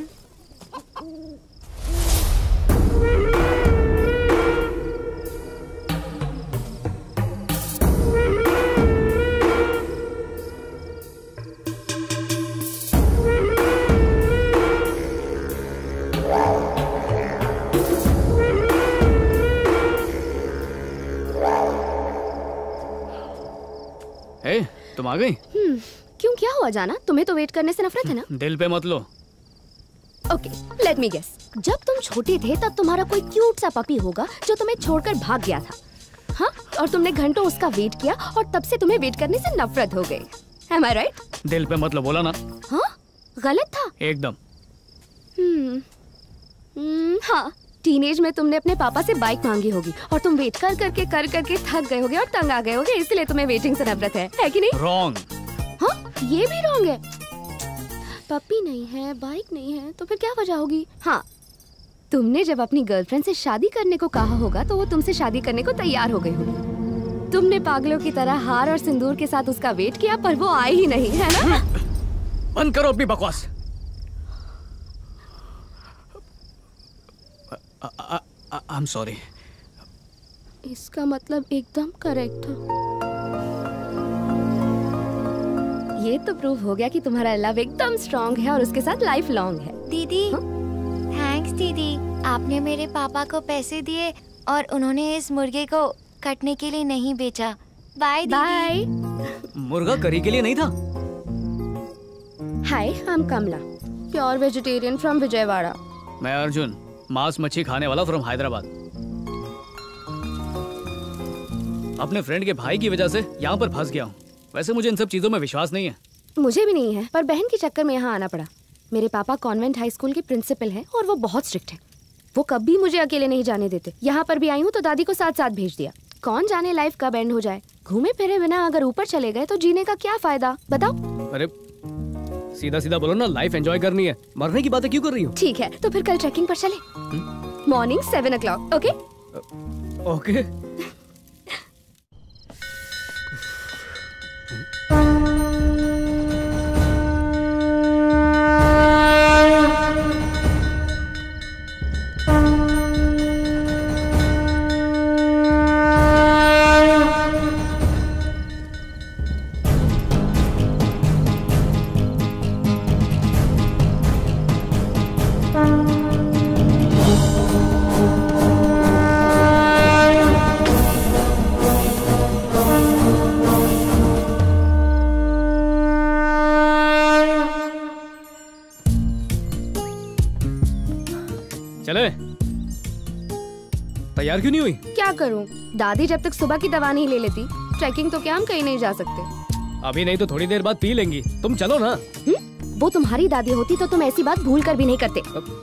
ए, तुम आ गई? हम्म, क्यों, क्या हुआ जाना? तुम्हें तो वेट करने से नफरत है ना? दिल पे मत लो। Okay, let me guess. जब तुम छोटे थे तब तुम्हारा कोई क्यूट सा पपी होगा जो तुम्हें छोड़कर भाग गया था, हाँ? और तुमने घंटों उसका वेट किया और तब से तुम्हें वेट करने से नफरत हो गई। Am I right? दिल पे मत लो, बोला ना। हाँ, गलत था एकदम। हम्म, हम्म, हाँ, टीनेज में तुमने अपने पापा से बाइक मांगी होगी और तुम वेट कर करके कर करके थक गए होगे और तंग आ गए होगे, इसलिए तुम्हें वेटिंग से नफरत है, है कि नहीं? रॉन्ग। हाँ, ये भी रॉन्ग है। पपी नहीं है, बाइक नहीं है, तो फिर क्या वजह होगी? हाँ, तुमने जब अपनी गर्लफ्रेंड से शादी करने को कहा होगा तो वो तुमसे शादी करने को तैयार हो गई होगी। तुमने पागलों की तरह हार और सिंदूर के साथ उसका वेट किया पर वो आई ही नहीं, है ना? बंद करो अपनी बकवास। I am sorry. इसका मतलब एकदम करेक्ट था। ये तो प्रूव हो गया कि तुम्हारा लव एकदम स्ट्रॉन्ग है और उसके साथ लाइफ लॉन्ग है। दीदी, थैंक्स दीदी, आपने मेरे पापा को पैसे दिए और उन्होंने इस मुर्गे को कटने के लिए नहीं बेचा। Bye bye. मुर्गा करी के लिए नहीं था। Hi, I am Kamala, pure vegetarian from Vijayawada. मैं अर्जुन, मांस मच्छी खाने वाला फ्रॉम हैदराबाद। अपने फ्रेंड के भाई की वजह से यहाँ पर फंस गया हूँ। वैसे मुझे इन सब चीजों में विश्वास नहीं है। मुझे भी नहीं है, पर बहन के चक्कर में यहाँ आना पड़ा। मेरे पापा कॉन्वेंट हाई स्कूल के प्रिंसिपल हैं और वो बहुत स्ट्रिक्ट है। वो कभी मुझे अकेले नहीं जाने देते। यहाँ पर भी आई हूँ तो दादी को साथ साथ भेज दिया। कौन जाने लाइफ कब एंड हो जाए। घूमे फिरे बिना अगर ऊपर चले गए तो जीने का क्या फायदा, बताओ? अरे सीधा सीधा बोलो ना, लाइफ एंजॉय करनी है, मरने की बातें क्यों कर रही हो? ठीक है, तो फिर कल ट्रैकिंग पर चले। Morning seven o'clock, okay? Okay. चले। तैयार क्यों नहीं हुई? क्या करूं? दादी जब तक सुबह की दवा नहीं ले लेती, ट्रैकिंग तो क्या हम कहीं नहीं जा सकते। अभी नहीं तो थोड़ी देर बाद पी लेंगी। तुम चलो ना। हुँ? वो तुम्हारी दादी होती तो तुम ऐसी बात भूल कर भी नहीं करते।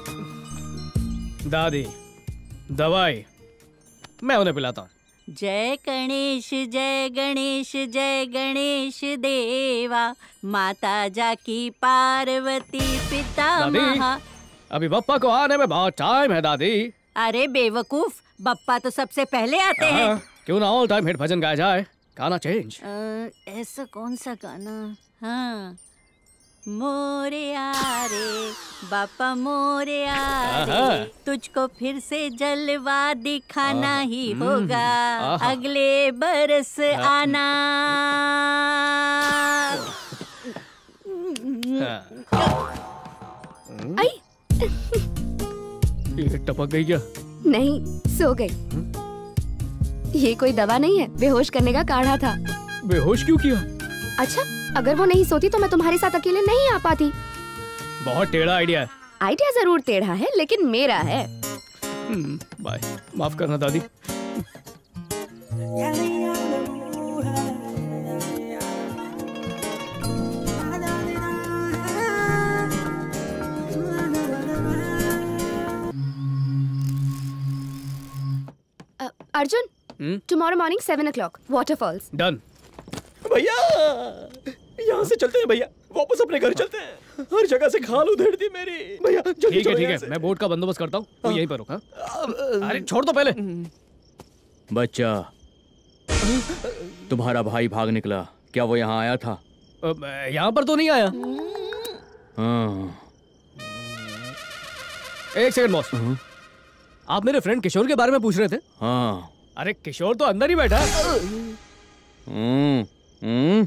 दादी, दवाई मैं उन्हें पिलाता हूँ। जय गणेश जय गणेश जय गणेश देवा, माता जाकी पार्वती पिता महा। अभी बप्पा को आने में बहुत टाइम है दादी। अरे बेवकूफ, बप्पा तो सबसे पहले आते हैं। क्यों ना ऑल टाइम हिट भजन गाया जाए। गाना चेंज। ऐसा कौन सा गाना? हाँ, मोरिया रे बापा मोरिया रे, तुझको फिर से जलवा दिखाना ही होगा, अगले बरस आना। आई ये टपक गई क्या? नहीं, सो गई। ये कोई दवा नहीं है, बेहोश करने का काढ़ा था। बेहोश क्यों किया? अच्छा, अगर वो नहीं सोती तो मैं तुम्हारे साथ अकेले नहीं आ पाती। बहुत टेढ़ा आइडिया है। आइडिया जरूर टेढ़ा है, लेकिन मेरा है। बाय, माफ करना दादी। Arjun, tomorrow morning seven o'clock waterfalls. Done. भैया यहाँ से चलते हैं भैया, वापस अपने घर चलते हैं। हर जगह से खाल उधेड़ दी मेरी। भैया जल्दी ठीक है ठीक है, मैं बोट का बंदोबस्त करता हूँ, तू यहीं पर रुक। अरे छोड़ दो पहले। बच्चा, तुम्हारा भाई भाग निकला, क्या वो यहाँ आया था? यहाँ पर तो नहीं आया। हाँ। एक सेकंड बॉस, आप मेरे फ्रेंड किशोर के बारे में पूछ रहे थे? हाँ। अरे किशोर तो अंदर ही बैठा है। हम्म हम्म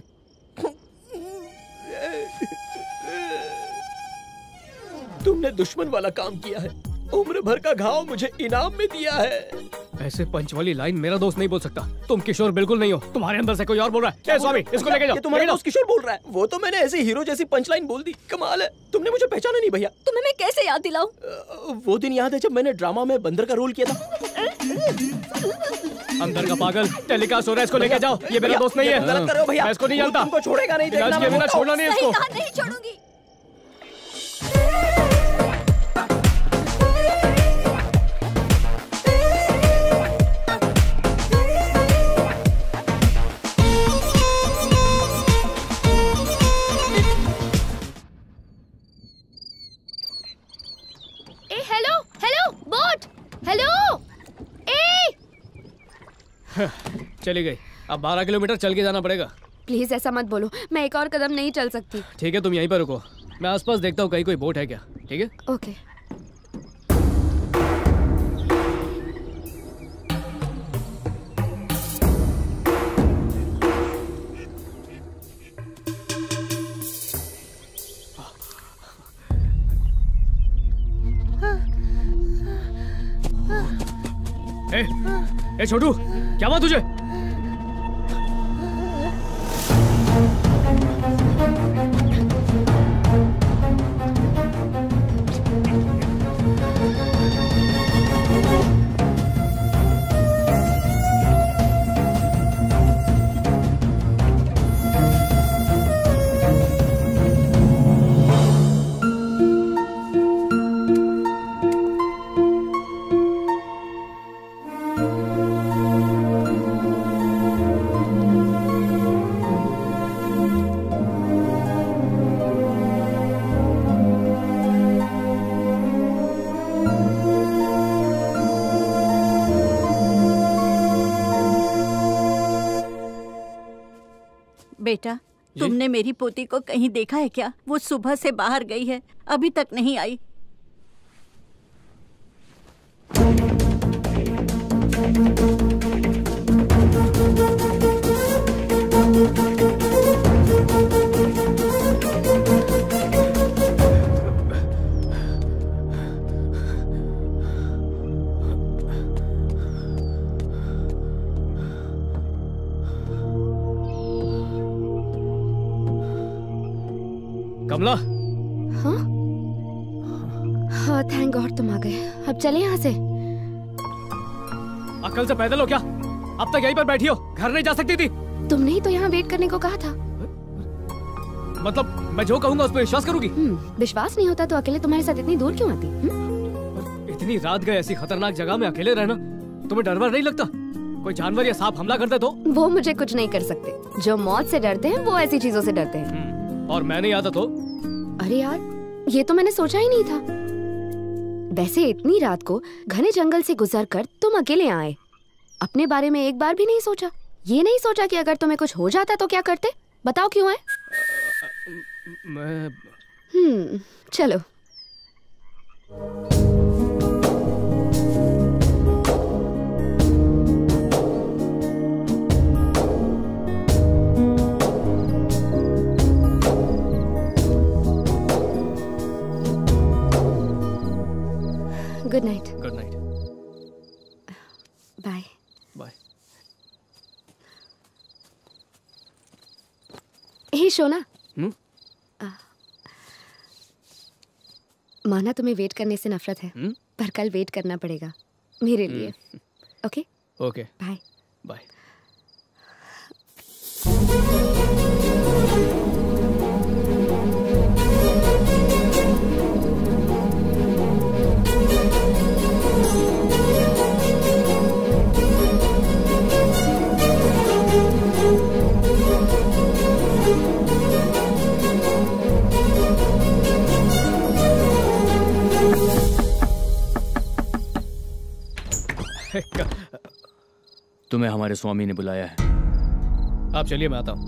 तुमने दुश्मन वाला काम किया है, उम्र भर का घाव मुझे इनाम में दिया है। ऐसे पंच वाली लाइन मेरा दोस्त नहीं बोल सकता। तुम किशोर बिल्कुल नहीं हो, तुम्हारे अंदर से कोई और बोल रहा है। ए स्वामी, इसको लेके जाओ। ये तुम्हारा दोस्त किशोर बोल रहा है। वो तो मैंने ऐसे हीरो जैसी पंच लाइन बोल दी। कमाल है, तुमने मुझे पहचाना नहीं भैया। तुम्हें मैं कैसे याद दिलाऊं? वो दिन याद है जब मैंने ड्रामा में बंदर का रोल किया था। अंदर का पागल टेलीकास्ट हो रहा है, इसको लेके जाओ। ये मेरा दोस्त नहीं है। गलत कर रहे हो भैया। मैं इसको नहीं जानता। तुमको छोड़ेगा नहीं, देखना मैं बिना छोड़ना नहीं इसको। नहीं छोड़ूंगी। Hello hello boat, hello. ए चली गई। अब बारह किलोमीटर चल के जाना पड़ेगा। प्लीज ऐसा मत बोलो, मैं एक और कदम नहीं चल सकती। ठीक है, तुम यहीं पर रुको, मैं आसपास देखता हूँ कहीं कोई बोट है क्या। ठीक है ओके। ए, ए छोटू, क्या हुआ तुझे? बेटा, तुमने मेरी पोती को कहीं देखा है क्या? वो सुबह से बाहर गई है, अभी तक नहीं आई। कमला। हाँ हाँ, थैंक गॉड। तुम आ गए। अब चले यहाँ से। अकल से पैदल हो क्या? अब तक यहीं पर बैठी हो, घर नहीं जा सकती थी? तुमने ही तो यहाँ वेट करने को कहा था। मतलब मैं जो कहूँगा उस पर विश्वास करूंगी? विश्वास नहीं होता तो अकेले तुम्हारे साथ इतनी दूर क्यों आती? हुँ? इतनी रात गए ऐसी खतरनाक जगह में अकेले रहना, तुम्हें डर वर नहीं लगता? कोई जानवर या सांप हमला करते तो? वो मुझे कुछ नहीं कर सकते। जो मौत से डरते हैं वो ऐसी चीजों से डरते हैं। और मैं नहीं आता तो? अरे यार, ये तो मैंने सोचा ही नहीं था। वैसे इतनी रात को घने जंगल से गुजर कर तुम अकेले आए, अपने बारे में एक बार भी नहीं सोचा? ये नहीं सोचा कि अगर तुम्हें कुछ हो जाता तो क्या करते? बताओ क्यों आए? मैं... हम्म, चलो। Good night. Good night. Bye. Bye. Hey शोना। हम्म? माना तुम्हें वेट करने से नफरत है, हुँ? पर कल वेट करना पड़ेगा मेरे लिए। ओके? ओके। बाय। बाय। तुम्हें हमारे स्वामी ने बुलाया है। आप चलिए, मैं आता हूं।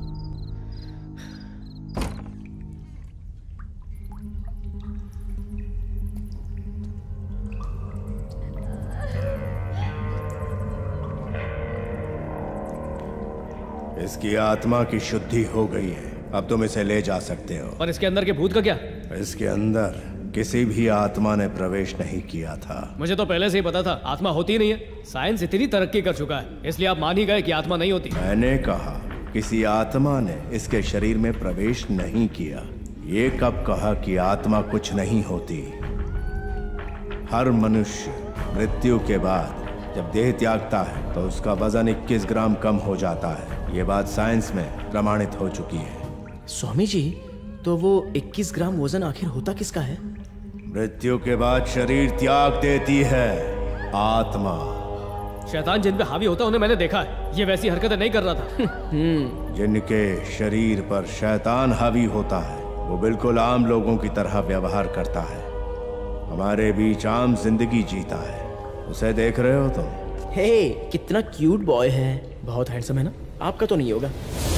इसकी आत्मा की शुद्धि हो गई है, अब तुम इसे ले जा सकते हो। पर इसके अंदर के भूत का क्या? इसके अंदर किसी भी आत्मा ने प्रवेश नहीं किया था। मुझे तो पहले से ही पता था आत्मा होती नहीं है। साइंस इतनी तरक्की कर चुका है, इसलिए आप मान ही गए कि आत्मा नहीं होती। मैंने कहा किसी आत्मा ने इसके शरीर में प्रवेश नहीं किया। ये कब कहा कि आत्मा कुछ नहीं होती? हर मनुष्य मृत्यु के बाद जब देह त्यागता है तो उसका वजन इक्कीस ग्राम कम हो जाता है। ये बात साइंस में प्रमाणित हो चुकी है। स्वामी जी, तो वो इक्कीस ग्राम वजन आखिर होता किसका है? मृत्यु के बाद शरीर त्याग देती है आत्मा। शैतान जिन पे हावी होता है उन्हें मैंने देखा है, ये वैसी हरकतें नहीं कर रहा था। जिनके शरीर पर शैतान हावी होता है वो बिल्कुल आम लोगों की तरह व्यवहार करता है, हमारे बीच आम जिंदगी जीता है। उसे देख रहे हो तुम? हे, कितना क्यूट बॉय है, बहुत हैंडसम है ना? आपका तो नहीं होगा।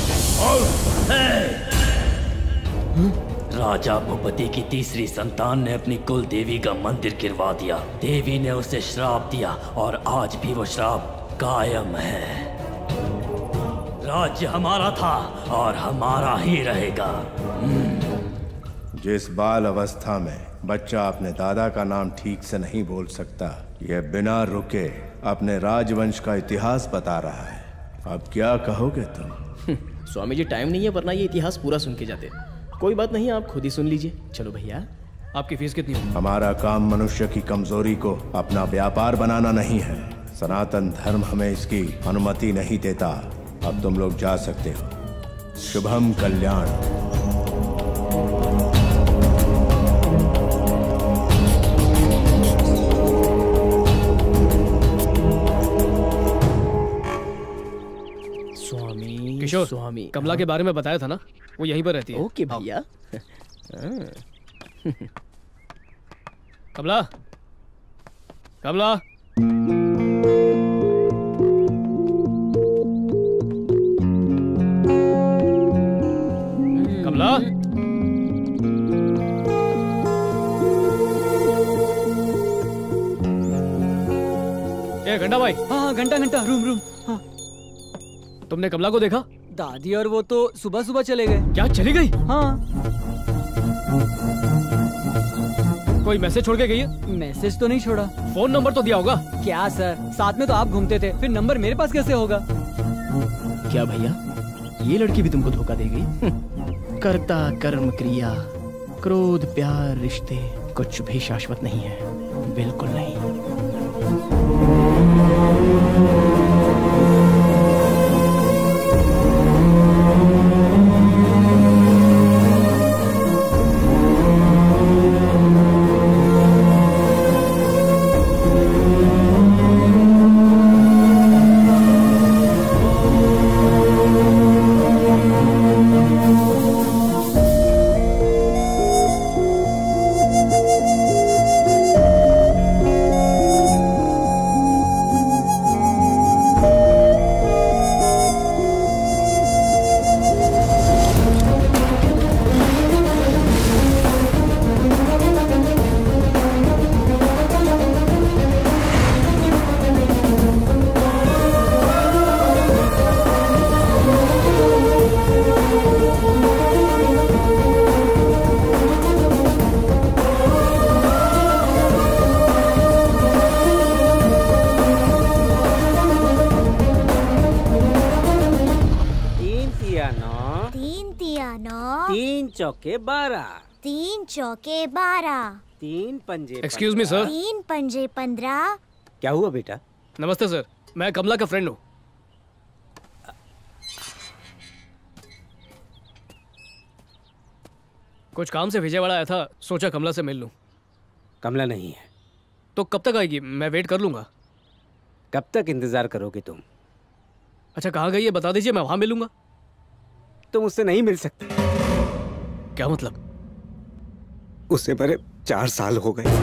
राजा भूपति की तीसरी संतान ने अपनी कुल देवी का मंदिर गिरवा दिया। देवी ने उसे श्राप दिया और आज भी वो श्राप कायम है। राज्य हमारा था और हमारा ही रहेगा। जिस बाल अवस्था में बच्चा अपने दादा का नाम ठीक से नहीं बोल सकता, यह बिना रुके अपने राजवंश का इतिहास बता रहा है। अब क्या कहोगे तुम? स्वामी जी, टाइम नहीं है, वरना ये इतिहास पूरा सुन के जाते। कोई बात नहीं, आप खुद ही सुन लीजिए। चलो भैया। आपकी फीस कितनी है? हमारा काम मनुष्य की कमजोरी को अपना व्यापार बनाना नहीं है। सनातन धर्म हमें इसकी अनुमति नहीं देता। अब तुम लोग जा सकते हो। शुभम कल्याण। स्वामी, किशोर, स्वामी, कमला के बारे में बताया था ना, वो यहीं पर रहती है। ओके भैया। कमला, कमला, कमला, ए घंटा भाई। हाँ हाँ, घंटा घंटा, रूम रूम। हाँ। तुमने कमला को देखा? दादी और वो तो सुबह सुबह चले गए। क्या, चली गई? हाँ। कोई मैसेज छोड़ के गई है? मैसेज तो नहीं छोड़ा। फोन नंबर तो दिया होगा? क्या सर, साथ में तो आप घूमते थे, फिर नंबर मेरे पास कैसे होगा? क्या भैया, ये लड़की भी तुमको धोखा दे गई? कर्ता कर्म क्रिया, क्रोध प्यार रिश्ते कुछ भी शाश्वत नहीं है। बिल्कुल नहीं। चौके बारह। तीन चौके बारह। तीन पंजे। Excuse me sir. तीन पंजे पंद्रह। क्या हुआ बेटा? नमस्ते सर, मैं कमला का फ्रेंड हूँ। कुछ काम से विजयवाड़ा आया था, सोचा कमला से मिल लूं। कमला नहीं है। तो कब तक आएगी? मैं वेट कर लूंगा। कब तक इंतजार करोगे तुम? अच्छा कहाँ गई है बता दीजिए, मैं वहां मिलूंगा। तुम उससे नहीं मिल सकते। क्या मतलब? उससे मरे चार साल हो गए।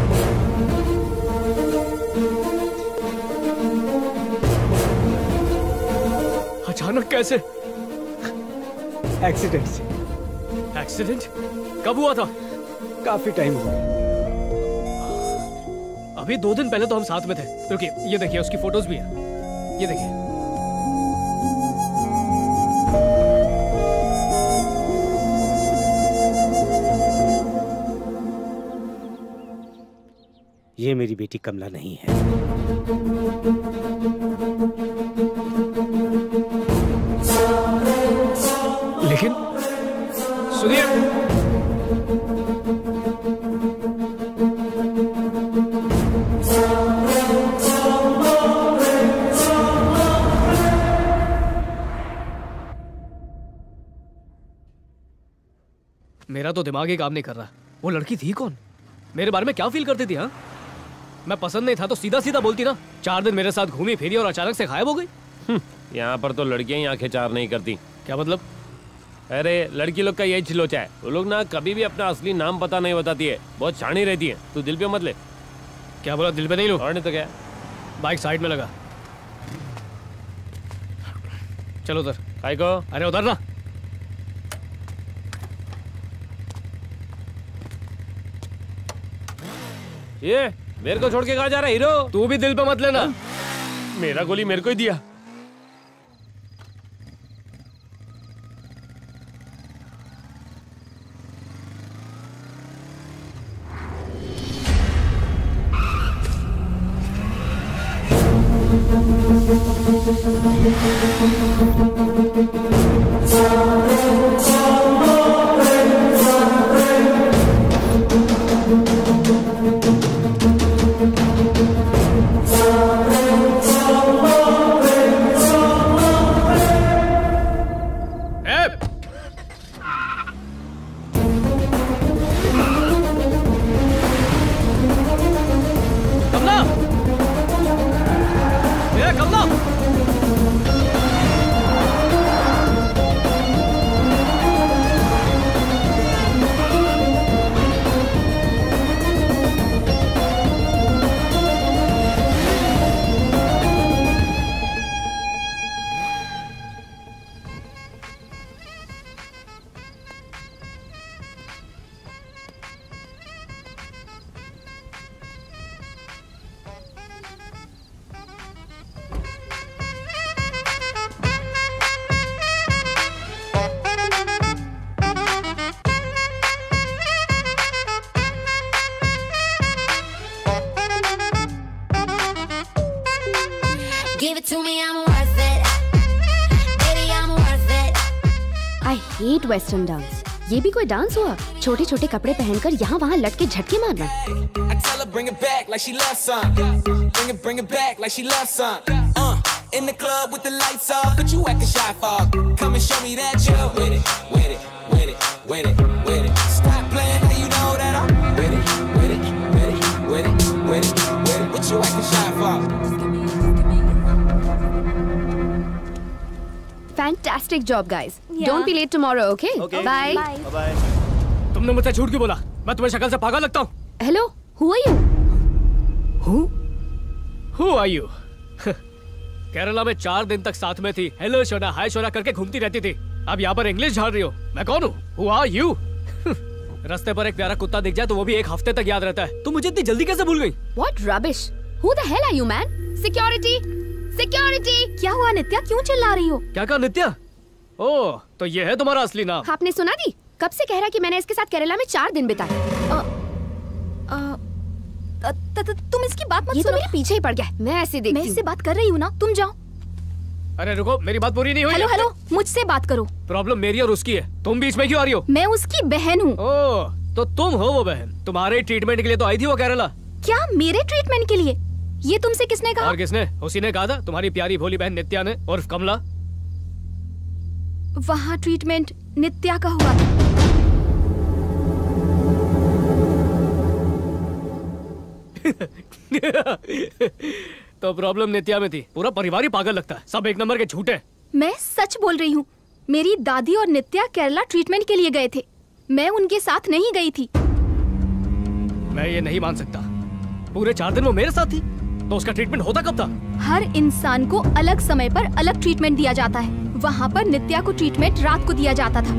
अचानक कैसे? एक्सीडेंट से। एक्सीडेंट? कब हुआ था? काफी टाइम हो गया। अभी दो दिन पहले तो हम साथ में थे। रुकिए, ये देखिए उसकी फोटोज भी है, ये देखिए। ये मेरी बेटी कमला नहीं है। लेकिन सुनिए, मेरा तो दिमाग ही काम नहीं कर रहा। वो लड़की थी कौन? मेरे बारे में क्या फील करती थी? हाँ, मैं पसंद नहीं था तो सीधा सीधा बोलती ना। चार दिन मेरे साथ घूमी फिरी और अचानक से गायब हो गई। यहाँ पर तो लड़कियां ही आंखें चार नहीं करती। क्या मतलब? अरे लड़की लोग का यही चिलोचा है, वो लोग ना कभी भी अपना असली नाम पता नहीं बताती है, बहुत शानी रहती है। तू दिल पे मत ले। क्या बोला? दिल पे नहीं लो। और नहीं तो क्या। बाइक साइड में लगा। चलो उधर। काय को? अरे उधर ना। ये मेरे को छोड़ के कहाँ जा रहा है हीरो? तू भी दिल पे मत लेना। मेरा गोली मेरे को ही दिया। Give it to me, I'm worth it. Baby, I'm worth it. I hate Western dance. ये भी कोई डांस हुआ? छोटे छोटे कपड़े पहनकर यहाँ वहाँ लटके झटके मारना। I tell her bring it back like she loves some. Bring it, bring it back like she loves some. Uh, in the club with the lights off, but you acting shy for. Come and show me that you're with it, with it, with it, with it, with it. Stop playing, now you know that I'm with it, with it, with it, with it, with it, with it. What you acting shy for? Fantastic job, guys. Don't be late tomorrow, okay? Okay. Bye. Bye. तुमने मुझसे झूठ क्यों बोला? मैं तुम्हें शक्ल से पागल लगता हूँ? Hello, who are you? Who? Who are you? Kerala में चार दिन तक साथ में थी, हेलो शोना, हाय शोना करके घूमती रहती थी। अब यहाँ पर इंग्लिश झाड़ रही हो। मैं कौन हूँ? Who are you? रास्ते पर एक प्यारा कुत्ता दिख जाए तो वो भी एक हफ्ते तक याद रहता है। तुम मुझे इतनी जल्दी कैसे भूल गई? What rubbish? Who the hell are you, man? Security! Security! क्या हुआ नित्या? क्यों चिल्ला रही हो? क्या कहा नित्या? ओह, तो ये है तुम्हारा असली नाम? आपने सुना दी? कब से कह रहा कि मैंने इसके साथ केरला में चार दिन बिताए। तुम इसकी बात मत सुनो। ये तो मेरे पीछे ही पड़ गया। मैं ऐसे देखती हूँ। मैं इससे बात कर रही हूँ ना, तुम जाओ। अरे रुको, मेरी बात पूरी नहीं हुई। हेलो हेलो, मुझसे बात करो। प्रॉब्लम मेरी और उसकी है, तुम बीच में क्यों आ रही हो? मैं उसकी बहन हूँ। ओह, तो तुम हो वो बहन। तुम्हारे ट्रीटमेंट के लिए तो आई थी वो केरला। क्या मेरे ट्रीटमेंट के लिए? ये तुमसे किसने कहा? और किसने? उसी ने कहा था, तुम्हारी प्यारी भोली बहन नित्या ने, उर्फ कमला। वहाँ ट्रीटमेंट नित्या का हुआ था। तो प्रॉब्लम नित्या में थी। पूरा परिवार ही पागल लगता है, सब एक नंबर के झूठे। मैं सच बोल रही हूँ। मेरी दादी और नित्या केरला ट्रीटमेंट के लिए गए थे। मैं उनके साथ नहीं गई थी। मैं ये नहीं मान सकता। पूरे चार दिन वो मेरे साथ थी, तो उसका ट्रीटमेंट होता कब था? हर इंसान को अलग समय पर अलग ट्रीटमेंट दिया जाता है। वहाँ पर नित्या को ट्रीटमेंट रात को दिया जाता था।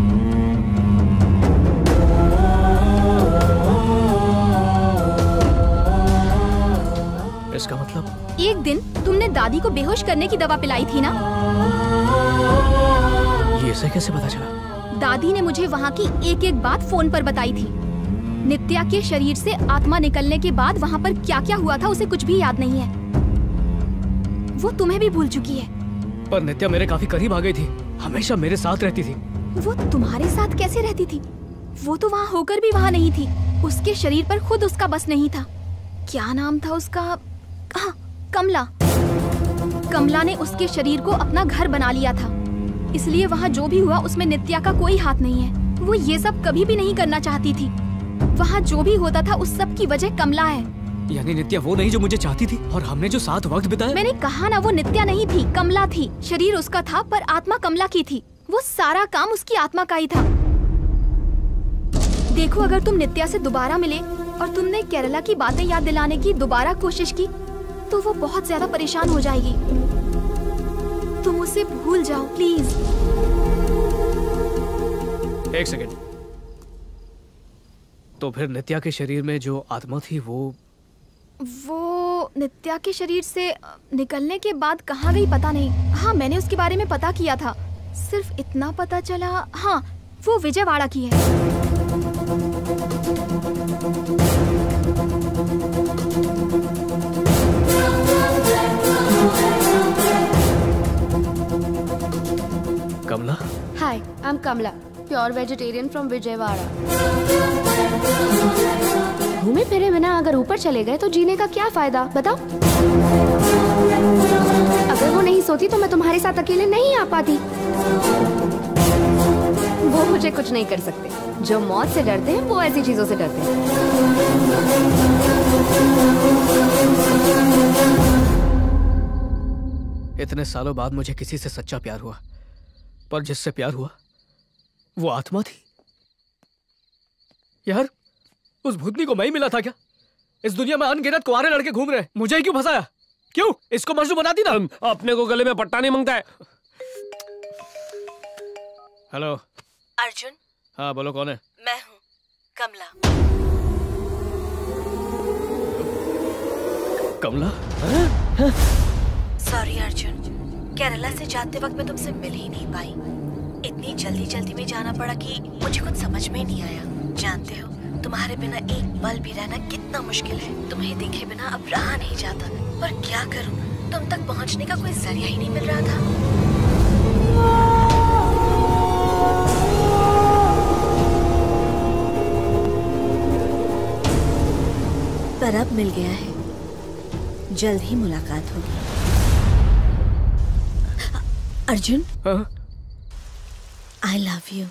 इसका मतलब? एक दिन तुमने दादी को बेहोश करने की दवा पिलाई थी ना? ये इसे कैसे पता चला? दादी ने मुझे वहाँ की एक एक बात फोन पर बताई थी। नित्या के शरीर से आत्मा निकलने के बाद वहाँ पर क्या क्या हुआ था उसे कुछ भी याद नहीं है। वो तुम्हें भी भूल चुकी है। पर नित्या मेरे काफी करीब आ गई थी, हमेशा मेरे साथ रहती थी। वो तुम्हारे साथ कैसे रहती थी? वो तो वहाँ होकर भी वहाँ नहीं थी। उसके शरीर पर खुद उसका बस नहीं था। क्या नाम था उसका? हाँ, कमला। कमला ने उसके शरीर को अपना घर बना लिया था, इसलिए वहाँ जो भी हुआ उसमें नित्या का कोई हाथ नहीं है। वो ये सब कभी भी नहीं करना चाहती थी। वहाँ जो भी होता था उस सब की वजह कमला है। यानी नित्या वो नहीं जो मुझे चाहती थी, और हमने जो साथ वक्त बिताया। मैंने कहा ना, वो नित्या नहीं थी, कमला थी। शरीर उसका था पर आत्मा कमला की थी। वो सारा काम उसकी आत्मा का ही था। देखो, अगर तुम नित्या से दोबारा मिले और तुमने केरला की बातें याद दिलाने की दोबारा कोशिश की तो वो बहुत ज्यादा परेशान हो जाएगी। तुम उसे भूल जाओ प्लीज। एक सेकंड। तो फिर नित्या के शरीर में जो आत्मा थी वो वो नित्या के शरीर से निकलने के बाद कहाँ गई पता नहीं। हाँ, मैंने उसके बारे में पता किया था। सिर्फ इतना पता चला, हाँ, वो विजयवाड़ा की है। Kamala? Hi, I am Kamala, pure vegetarian from Vijayawada. घूमे फिरे बिना अगर ऊपर चले गए तो जीने का क्या फायदा, बताओ? अगर वो नहीं सोती तो मैं तुम्हारे साथ अकेले नहीं आ पाती। वो मुझे कुछ नहीं कर सकते। जो मौत से डरते हैं वो ऐसी चीजों से डरते हैं। इतने सालों बाद मुझे किसी से सच्चा प्यार हुआ, पर जिससे प्यार हुआ वो आत्मा थी। यार, उस भूतनी को मैं ही मिला था क्या? इस दुनिया में अनगिनत कुंवारे लड़के घूम रहे हैं, मुझे ही क्यों फंसाया? क्यों? इसको मजनू बना दी ना। अपने को गले में पट्टा नहीं मांगता है। हेलो अर्जुन। हाँ बोलो, कौन है? मैं हूँ कमला। कमला? सॉरी अर्जुन, केरला से जाते वक्त मैं तुमसे मिल ही नहीं पाई। इतनी जल्दी जल्दी में जाना पड़ा कि मुझे कुछ समझ में नहीं आया। जानते हो, तुम्हारे बिना एक पल भी रहना कितना मुश्किल है। तुम्हें देखे बिना अब रहा नहीं जाता, पर क्या करूं, तुम तक पहुंचने का कोई जरिया ही नहीं मिल रहा था। पर अब मिल गया है, जल्द ही मुलाकात होगी। Arjun, I love you.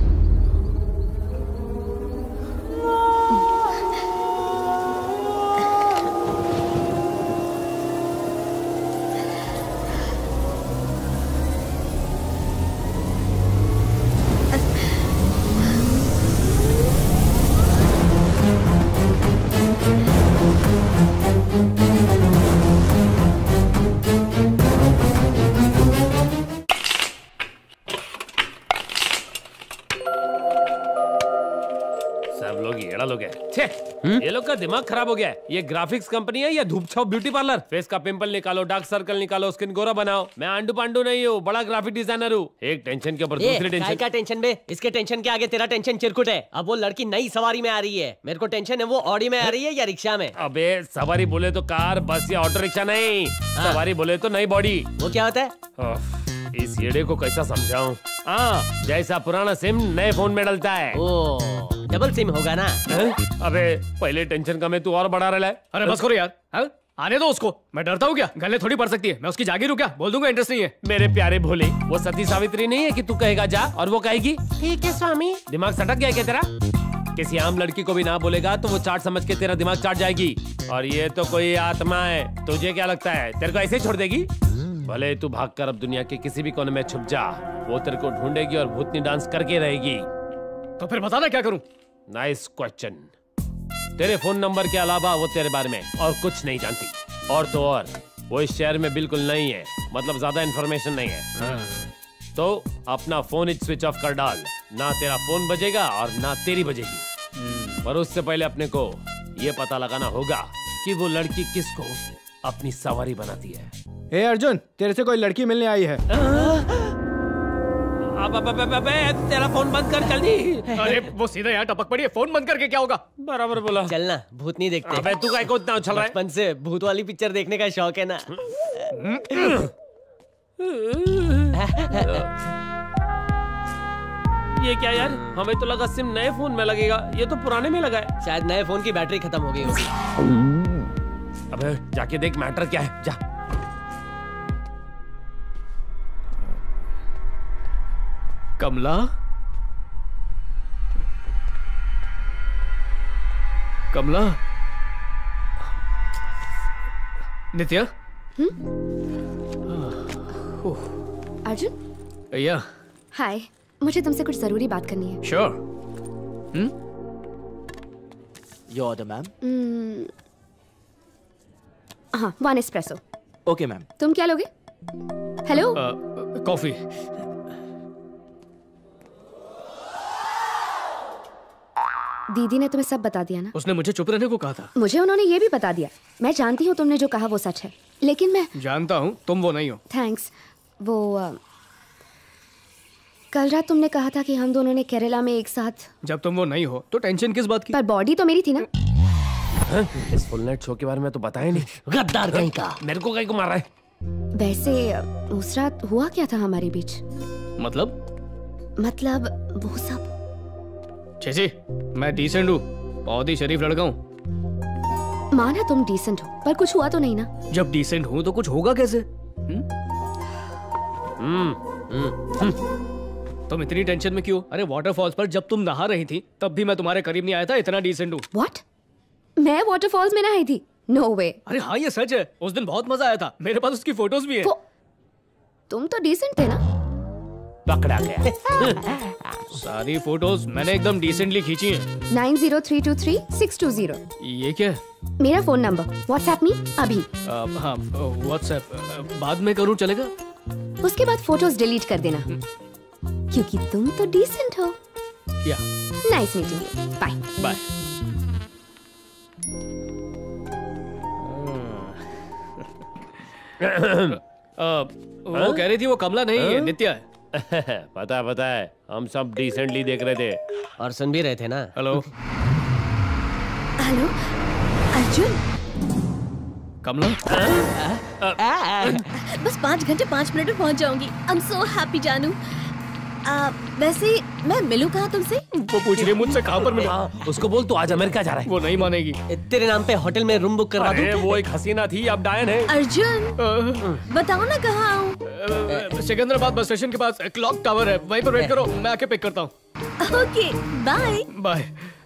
ये लोग का दिमाग खराब हो गया है। ये ग्राफिक्स कंपनी है या धूप छाव ब्यूटी पार्लर? फेस का पिंपल निकालो, डार्क सर्कल निकालो, स्किन गोरा बनाओ। मैं आंडू पांडू नहीं हूँ, बड़ा ग्राफिक डिजाइनर हूँ। एक टेंशन के ऊपर दूसरी टेंशन। क्या टेंशन बे? इसके टेंशन के आगे तेरा टेंशन चिरकुट है। अब वो लड़की नई सवारी में आ रही है, मेरे को टेंशन है वो ऑडी में आ रही है या रिक्शा में। अबे सवारी बोले तो कार, बस या ऑटो रिक्शा नहीं। सवारी बोले तो नई बॉडी। वो क्या होता है? इस येड़े को कैसा समझाऊं? हाँ, जैसा पुराना सिम नए फोन में डलता है। ओ, डबल सिम होगा ना? अबे पहले टेंशन का मैं तू और बढ़ा रहा है। अरे बस करो यार, हा? आने दो उसको। मैं डरता हूँ क्या? गले थोड़ी पड़ सकती है। मैं उसकी जागीर हूँ क्या? बोल दूंगा इंटरेस्ट नहीं है। मेरे प्यारे भोले, वो सती सावित्री नहीं है कि तू कहेगा जा और वो कहेगी ठीक है स्वामी। दिमाग सटक गया क्या तेरा? किसी आम लड़की को भी ना बोलेगा तो वो चाट समझ के तेरा दिमाग चाट जाएगी। और ये तो कोई आत्मा है। तुझे क्या लगता है तेरे को ऐसे ही छोड़ देगी? भले तू भागकर अब दुनिया के किसी भी कोने में छुप जा, वो तेरे को ढूंढेगी और भूतनी डांस करके रहेगी। तो फिर बताना क्या करूं? Nice question. तेरे फोन नंबर के अलावा वो तेरे बारे में और कुछ नहीं जानती। और तो और वो इस शहर में बिल्कुल नहीं है, मतलब ज्यादा इन्फॉर्मेशन नहीं है। हाँ। तो अपना फोन ही स्विच ऑफ कर डाल। ना तेरा फोन बजेगा और ना तेरी बजेगी। पर उससे पहले अपने को ये पता लगाना होगा कि वो लड़की किसको अपनी सवारी बनाती है। ए अर्जुन, तेरे से कोई लड़की मिलने आई है। अब अब अब अब तेरा फोन बंद कर जल्दी। अरे वो सीधा यहाँ टपक पड़ी है, फोन बंद करके क्या होगा? बराबर बोला। चलना, भूत नहीं देखते। अबे तू काय को इतना उछल रहा है? बचपन से भूत वाली पिक्चर देखने का शौक है ना। ये क्या यार? हमें तो लगा सिम नए फोन में लगेगा, ये तो पुराने में लगा है। शायद नए फोन की बैटरी खत्म हो गई होगी। अबे जाके देख मैटर क्या है, जा। कमला, कमला, नित्या। अर्जुन, या हाय, मुझे तुमसे कुछ जरूरी बात करनी है। Sure. Hmm? Your order ma'am. हाँ, वन एस्प्रेसो। Okay ma'am. तुम क्या लोगे? हेलो। कॉफी। दीदी ने तुम्हें सब बता दिया ना? उसने मुझे चुप रहने को कहा था। मुझे उन्होंने ये भी बता दिया। मैं जानती हूँ तुमने जो कहा वो सच है, लेकिन मैं जानता हूँ तुम वो नहीं हो। थैंक्स। वो आ, कल रात तुमने कहा था कि हम दोनों ने केरला में एक साथ। जब तुम वो नहीं हो तो टेंशन किस बात की? पर बॉडी तो मेरी थी ना। हाँ? इस फुल नाइट शो के बारे में तो बताया नहीं। गद्दार कहीं का। मेरे को कहीं को मार रहा है। वैसे उस रात हुआ क्या था हमारे बीच? मतलब मतलब वो सब। चेची, मैं डिसेंट हूँ, बहुत ही शरीफ लड़का हूँ। माना तुम डिसेंट हो, पर कुछ हुआ तो नहीं ना? जब डिसेंट हूँ तो कुछ होगा कैसे? तुम इतनी टेंशन में क्यों? अरे वाटरफॉल्स पर जब तुम नहा रही थी तब भी मैं तुम्हारे करीब नहीं आया था। इतना डिसेंट हूँ। व्हाट? मैं वाटरफॉल्स में नहाई थी? No way. अरे हाँ ये सच है, उस दिन बहुत मजा आया था। मेरे पास उसकी फोटोज भी है। तुम तो डिसेंट थे ना? पकड़ा गया। सारी फोटोज मैंने एकदम डिसेंटली खींची हैं। Nine zero three two three six two zero. ये क्या है? मेरा फोन नंबर। व्हाट्सएप मी अभी। आ, हाँ व्हाट्सएप बाद में करूँ चलेगा? उसके बाद फोटोज डिलीट कर देना, क्योंकि तुम तो डिसेंट हो। या nice meeting you. Bye bye. वो कह रही थी वो कमला नहीं है, नित्या है। पता है पता है, हम सब डिसेंटली देख रहे थे और सुन भी रहे थे ना। Hello hello Arjun. कमला। बस पाँच घंटे पाँच मिनट में पहुंच जाऊंगी। आई एम सो हैप्पी जानू। आ, वैसे मैं मिलूं कहाँ तुमसे? वो पूछ रही है मुझसे कहाँ पर मिला। उसको बोल तू आज अमेरिका जा रहा है। वो नहीं मानेगी। तेरे नाम पे होटल में रूम बुक करवा दूं? वो एक हसीना थी, अब डायन है। अर्जुन बताओ ना कहाँ आऊँ? सिकंदराबाद बस स्टेशन के पास क्लॉक टावर है, वहीं पर वेट करो, मैं आके पिक करता हूँ। Okay bye bye.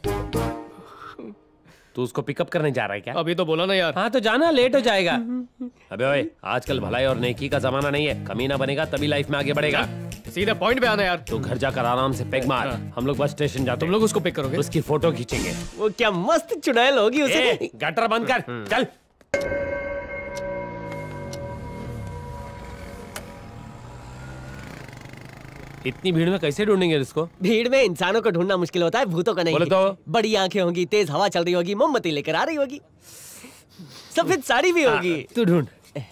तू उसको पिकअप करने जा रहा है क्या? अभी तो बोला ना यार। हाँ तो जाना, लेट हो जाएगा। अबे ओए, आजकल भलाई और नेकी का जमाना नहीं है, कमीना बनेगा तभी लाइफ में आगे बढ़ेगा। सीधे पॉइंट पे आना यार। तू घर जाकर आराम से पेग मार, हम लोग बस स्टेशन जाते। तुम लोग उसको पिक करोगे? उसकी फोटो खींचेंगे। वो क्या मस्त चुड़ैल होगी उसे। गटर बंद कर, चल। इतनी भीड़ में कैसे ढूंढेंगे इसको? भीड़ में इंसानों को ढूंढना मुश्किल होता है, भूतों का नहीं। बोले तो? बड़ी आंखें होंगी, तेज हवा चल रही होगी, मोमबत्ती लेकर आ रही होगी, सफेद साड़ी भी होगी। तू ढूंढ।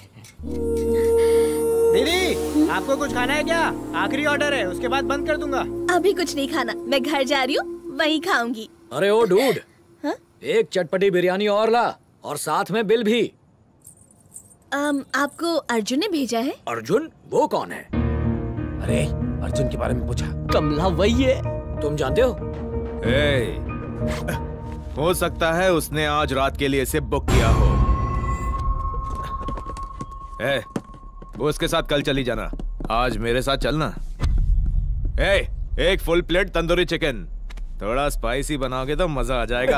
दीदी आपको कुछ खाना है क्या? आखिरी ऑर्डर है, उसके बाद बंद कर दूंगा। अभी कुछ नहीं खाना, मैं घर जा रही हूँ, वहीं खाऊंगी। अरे ओ डूड, हाँ? एक चटपटी बिरयानी और ला, और साथ में बिल भी। आम, आपको अर्जुन ने भेजा है? अर्जुन? वो कौन है? अरे अर्जुन के बारे में पूछा। कमला वही है। तुम जानते हो? ए, हो सकता है उसने आज रात के लिए इसे बुक किया हो। ए, वो उसके साथ कल चली जाना, आज मेरे साथ चलना। ए, एक फुल प्लेट तंदूरी चिकन, थोड़ा स्पाइसी बनाओगे तो मजा आ जाएगा।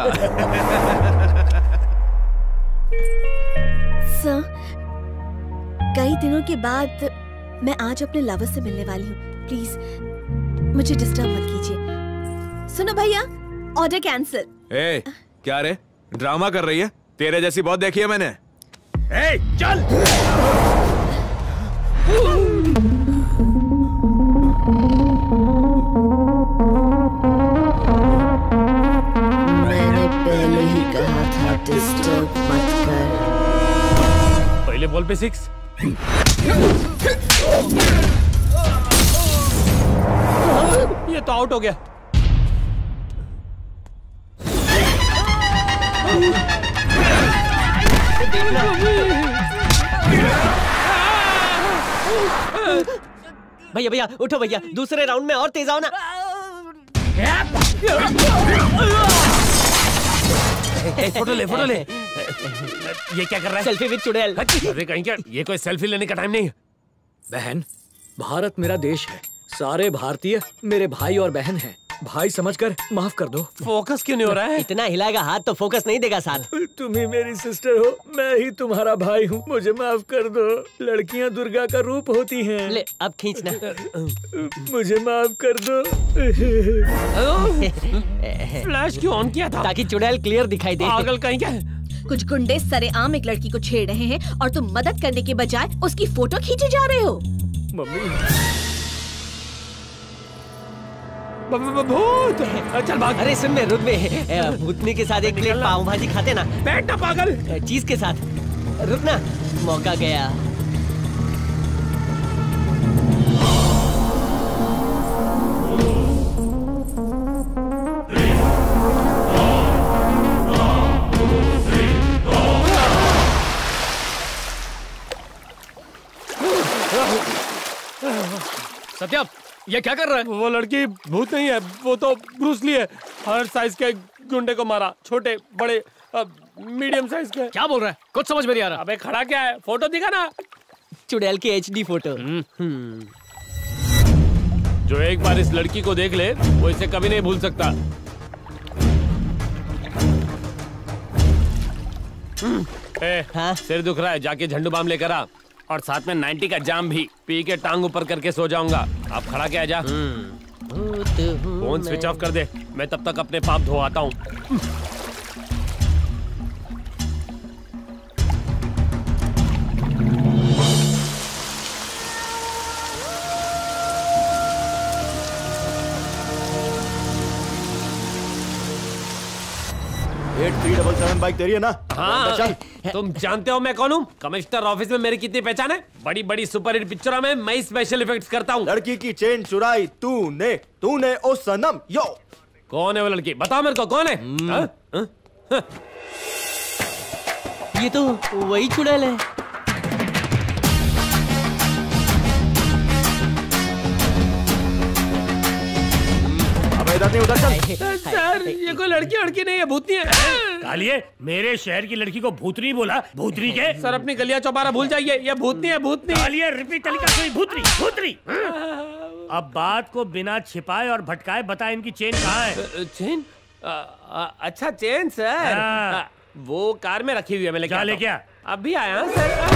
सर, कई दिनों के बाद मैं आज अपने लवर से मिलने वाली हूँ, प्लीज मुझे डिस्टर्ब मत कीजिए। सुनो भैया, ऑर्डर कैंसिल। ए, क्या रे ड्रामा कर रही है? तेरे जैसी बहुत देखी है मैंने। ए, चल। मैंने पहले ही कहा था डिस्टर्ब मत कर। पहले बॉल पे सिक्स। ये तो आउट हो गया। भैया भैया उठो भैया, दूसरे राउंड में और तेज आओ ना। ए, फोटो ले, फोटो ले। ये क्या कर रहा है? सेल्फी विद चुड़ैल। अरे कहीं क्या, ये कोई सेल्फी लेने का टाइम नहीं है। बहन, भारत मेरा देश है, सारे भारतीय मेरे भाई और बहन हैं। भाई समझकर माफ कर दो। फोकस क्यों नहीं हो रहा है? इतना हिलाएगा हाथ तो फोकस नहीं देगा साथ। तुम ही मेरी सिस्टर हो, मैं ही तुम्हारा भाई हूँ, मुझे माफ कर दो। लड़कियाँ दुर्गा का रूप होती हैं। ले अब खींचना। मुझे माफ कर दो। फ्लैश क्यों ऑन किया था? ताकि चुड़ैल क्लियर दिखाई दे। पागल कहीं क्या? कुछ गुंडे सरेआम एक लड़की को छेड़ रहे हैं और तुम मदद करने के बजाय उसकी फोटो खींचे जा रहे हो। मम्मी भूत! चल भाग। अरे सुन में रुक में, भूतनी के साथ एक प्लेट पाव भाजी खाते ना। बैठ ना पागल। चीज के साथ रुक ना, मौका गया। सत्या, ये क्या कर रहा है? वो लड़की भूत नहीं है, वो तो ब्रूस ली है। हर साइज के गुंडे को मारा, छोटे बड़े मीडियम साइज के। क्या बोल रहा है? कुछ समझ में नहीं आ रहा। अबे खड़ा क्या है? फोटो दिखा ना। चुड़ैल की एचडी फोटो। जो एक बार इस लड़की को देख ले, वो इसे कभी नहीं भूल सकता। ए, हाँ? सिर दुख रहा है, जाके झंडू बाम लेकर आ, और साथ में नाइन्टी का जाम भी। पी के टांग ऊपर करके सो जाऊंगा। आप खड़ा क्या जा। फोन स्विच ऑफ कर दे, मैं तब तक अपने पाप धो आता हूँ। Eight three double seven bike तेरी है ना? हाँ, तुम जानते हो मैं कौन हूँ? कमिश्नर ऑफिस में मेरी कितनी पहचान है? बड़ी बड़ी सुपर हिट पिक्चरों में मैं स्पेशल इफेक्ट्स करता हूँ। लड़की की चेन चुराई तूने, तूने ओ सनम। यो कौन है वो लड़की? बताओ मेरे को, कौन है? हा? हा? हा? ये तो वही चुड़ैल है। कोई बात नहीं, उधर चल। सर ये कोई लड़की लड़की नहीं है, भूतनी है। कालिए, मेरे शहर की लड़की को भूतनी बोला? भूतनी के? सर अपनी गलिया चौबारा भूल जाइए, ये भूतनी है, भूतनी। कालिए, रिपीट तरीका से भूतनी, भूतनी। अब बात को बिना छिपाए और भटकाए बता, इनकी चेन कहाँ है? चेन? अच्छा चेन सर, वो कार में रखी हुई है, मैं लेके ले क्या? अभी आया सर।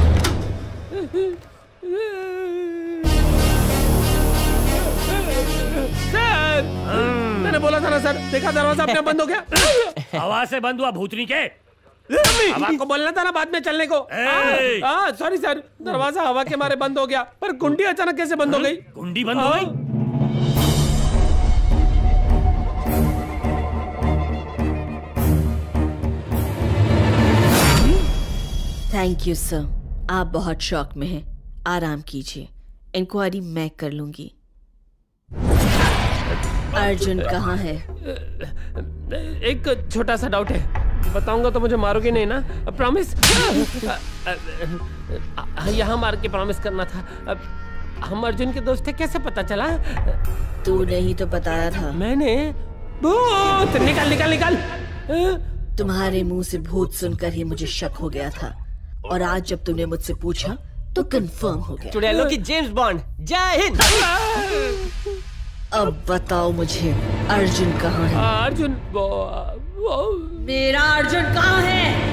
सर मैंने बोला था ना सर, देखा दरवाजा अपने आप बंद हो गया। हवा से बंद हुआ भूतनी के? अब आपको बोलना था ना बाद में चलने को। सॉरी सर, दरवाजा हवा के मारे बंद हो गया, पर कुंडी अचानक कैसे बंद हो गई? कुंडी बंद हो गई? थैंक यू सर, आप बहुत शौक में हैं, आराम कीजिए, इंक्वायरी मैं कर लूंगी। अर्जुन कहाँ है? एक छोटा सा डाउट है, बताऊंगा तो मुझे मारोगे नहीं ना? प्रॉमिस? यहाँ मार के प्रॉमिस करना था। हम अर्जुन के दोस्त थे, कैसे पता चला? तू नहीं तो बताया था। मैंने? भूत! निकाल निकाल निकाल। तुम्हारे मुंह से भूत सुनकर ही मुझे शक हो गया था, और आज जब तुमने मुझसे पूछा तो कंफर्म हो गया। चुड़ैलों की जेम्स बॉन्ड, जय हिंद। अब बताओ मुझे, अर्जुन कहाँ है? अर्जुन वो, वो... मेरा अर्जुन कहाँ है?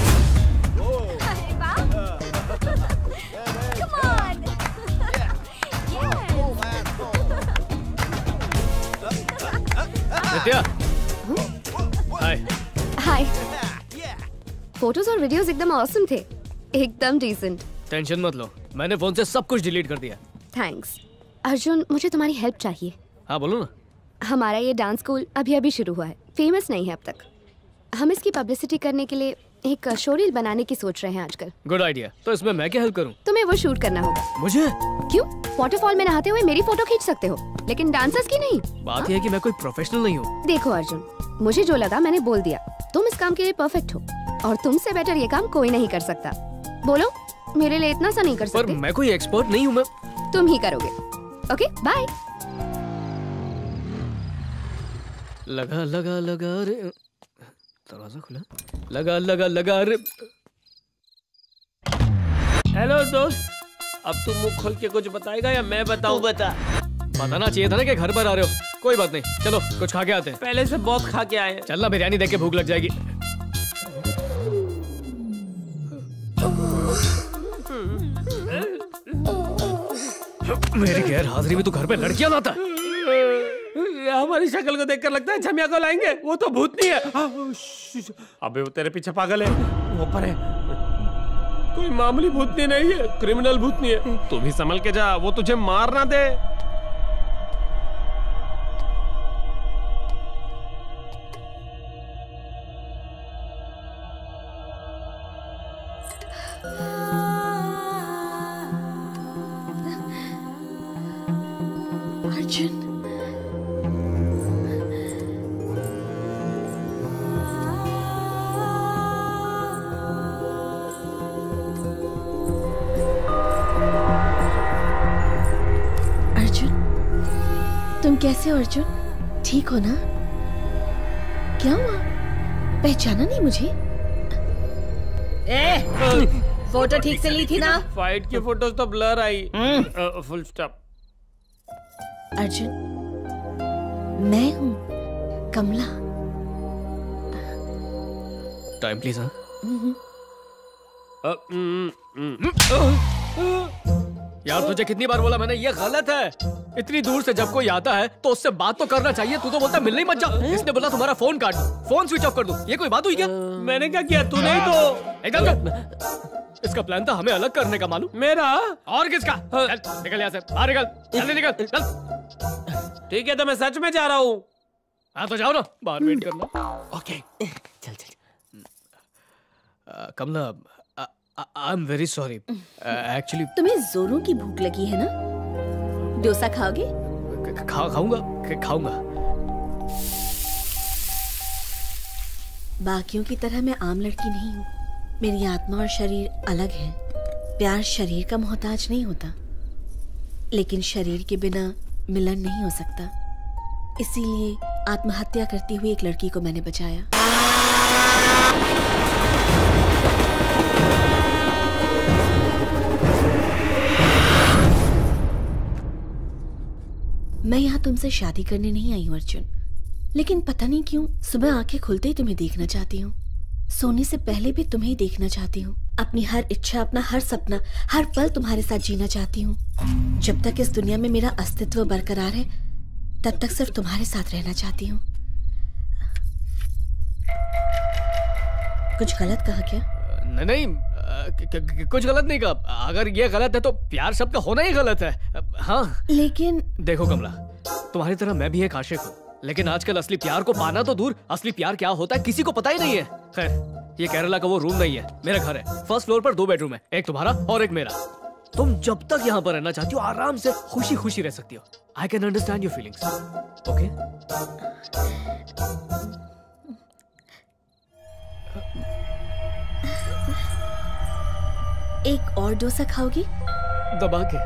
नित्या, हाय। हाय। फोटोज और वीडियोस एकदम ऑसम थे, एकदम डिसेंट। टेंशन मत लो, मैंने फोन से सब कुछ डिलीट कर दिया। थैंक्स। अर्जुन, मुझे तुम्हारी हेल्प चाहिए। हाँ बोलो ना। हमारा ये डांस स्कूल अभी अभी शुरू हुआ है, फेमस नहीं है अब तक। हम इसकी पब्लिसिटी करने के लिए एक शो रील बनाने की सोच रहे हैं आजकल। Good idea. तो इसमें मैं क्या हेल्प करूं? तुम्हें वो शूट करना होगा। मुझे? क्यों? वाटरफॉल में नहाते हुए मेरी फोटो खींच सकते हो, लेकिन डांसर्स की नहीं। बात यह है कि मैं कोई प्रोफेशनल नहीं हूँ। देखो अर्जुन, मुझे जो लगा मैंने बोल दिया। तुम इस काम के लिए परफेक्ट हो, और तुमसे बेटर ये काम कोई नहीं कर सकता। बोलो, मेरे लिए इतना सा नहीं कर सकते? पर मैं कोई एक्सपर्ट नहीं हूँ। मैं तुम ही करोगे। Okay bye. लगा लगा लगा रे, दरवाजा खुला। लगा लगा लगा रे। हेलो दोस्त, अब तुम मुंह खोल के कुछ बताएगा या मैं बताऊं? बता। बताना चाहिए था ना कि घर पर आ रहे हो। कोई बात नहीं, चलो कुछ खा के आते हैं। पहले से बहुत खा के आए हैं। चलना, बिरयानी देख के भूख लग जाएगी। मेरी गैर हाजिरी में तू घर पे लड़कियां लाता है? हमारी शक्ल को देखकर लगता है छमिया को लाएंगे। वो तो भूतनी है। अबे वो तेरे पीछे पागल है, वो ऊपर है। कोई मामूली भूतनी नहीं है, क्रिमिनल भूतनी है। तू भी संभल के जा, वो तुझे मार ना दे। अर्जुन, तुम कैसे हो अर्जुन? ठीक हो ना? क्या हुआ? पहचाना नहीं मुझे? ए, फोटो ठीक से ली थी ना? फाइट की फोटोज तो ब्लर आई। Full stop. अर्जुन, मैं हूँ कमला। Time please. हाँ यार, तुझे कितनी बार बोला मैंने, ये गलत है। इतनी दूर से जब कोई आता है तो उससे बात तो करना चाहिए। तू तो बोलता मिलने ही मत जा। इसने बोला तुम्हारा फोन काट, फोन स्विच ऑफ कर दूं। ये कोई बात हुई क्या? मैंने क्या किया? तू नहीं तो एकदम कर। इसका प्लान था हमें अलग करने का, मालूम? मेरा और किसका? चल निकल यहाँ से, बाहर निकल, जल्दी निकल, चल। ठीक है तो मैं सच में जा रहा हूँ। हाँ तो जाओ ना, बाहर वेट करना। ओके चल चल। Kamala, I am very sorry. Actually तुम्हें जोरों की भूख लगी है ना? डोसा खाओगे? खा खाऊंगा खाऊंगा। बाकियों की तरह मैं आम लड़की नहीं हूँ। मेरी आत्मा और शरीर अलग है। प्यार शरीर का मोहताज नहीं होता, लेकिन शरीर के बिना मिलन नहीं हो सकता। इसीलिए आत्महत्या करती हुई एक लड़की को मैंने बचाया। मैं यहाँ तुमसे शादी करने नहीं आई हूँ अर्जुन, लेकिन पता नहीं क्यों सुबह आंखें खुलते ही तुम्हें देखना चाहती हूँ। सोने से पहले भी तुम्हें ही देखना चाहती हूँ। अपनी हर इच्छा, अपना हर सपना, हर पल तुम्हारे साथ जीना चाहती हूँ। जब तक इस दुनिया में मेरा अस्तित्व बरकरार है तब तक सिर्फ तुम्हारे साथ रहना चाहती हूँ। कुछ गलत कहा क्या? नहीं नहीं, क- क- कुछ गलत नहीं कहा। अगर ये गलत है तो प्यार शब्द का होना ही गलत है। हाँ लेकिन देखो कमला, तुम्हारी तरह मैं भी एक आशिक हूँ, लेकिन आजकल असली प्यार को पाना तो दूर, असली प्यार क्या होता है किसी को पता ही नहीं है। खैर, ये केरला का वो रूम नहीं है, मेरा घर है। फर्स्ट फ्लोर पर दो बेडरूम है, एक तुम्हारा और एक मेरा। तुम जब तक यहाँ पर रहना चाहती हो आराम से खुशी खुशी रह सकती हो। I can understand your feelings. Okay एक और डोसा खाओगी? दबा के।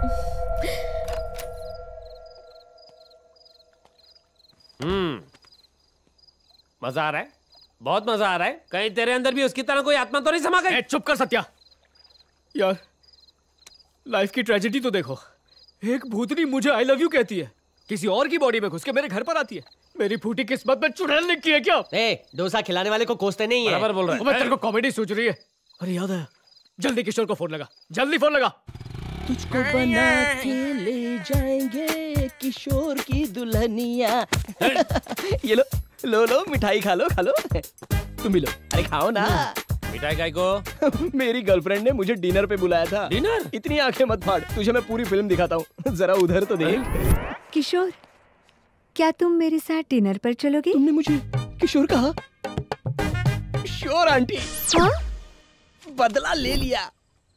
हम्म मजा आ रहा है, बहुत मजा आ रहा है। कहीं तेरे अंदर भी उसकी तरह कोई आत्मा तो नहीं समा गई? चुप कर सत्या। यार लाइफ की ट्रेजेडी तो देखो, एक भूतनी मुझे आई लव यू कहती है, किसी और की बॉडी में घुस के मेरे घर पर आती है। मेरी फूटी किस्मत में चुड़ैल लिखी है क्या? ए, डोसा खिलाने वाले को कोसते नहीं है। बराबर बोल रहा है। मैं तेरे को कॉमेडी सोच रही है। अरे याद है, जल्दी किशोर को फोन लगा, जल्दी फोन लगा। तुझको बना के ले जाएंगे किशोर की दुल्हनिया। ये लो लो लो मिठाई खा लो खा लो। तुम भी लो। अरे खाओ ना। मिठाई काय को? मेरी गर्लफ्रेंड ने मुझे डिनर पे बुलाया था। डिनर? इतनी आंखें मत फाड़, तुझे मैं पूरी फिल्म दिखाता हूँ, जरा उधर तो देख। किशोर, क्या तुम मेरे साथ डिनर पर चलोगे? तुमने मुझे किशोर कहा? Sure aunty. हाँ? बदला ले लिया।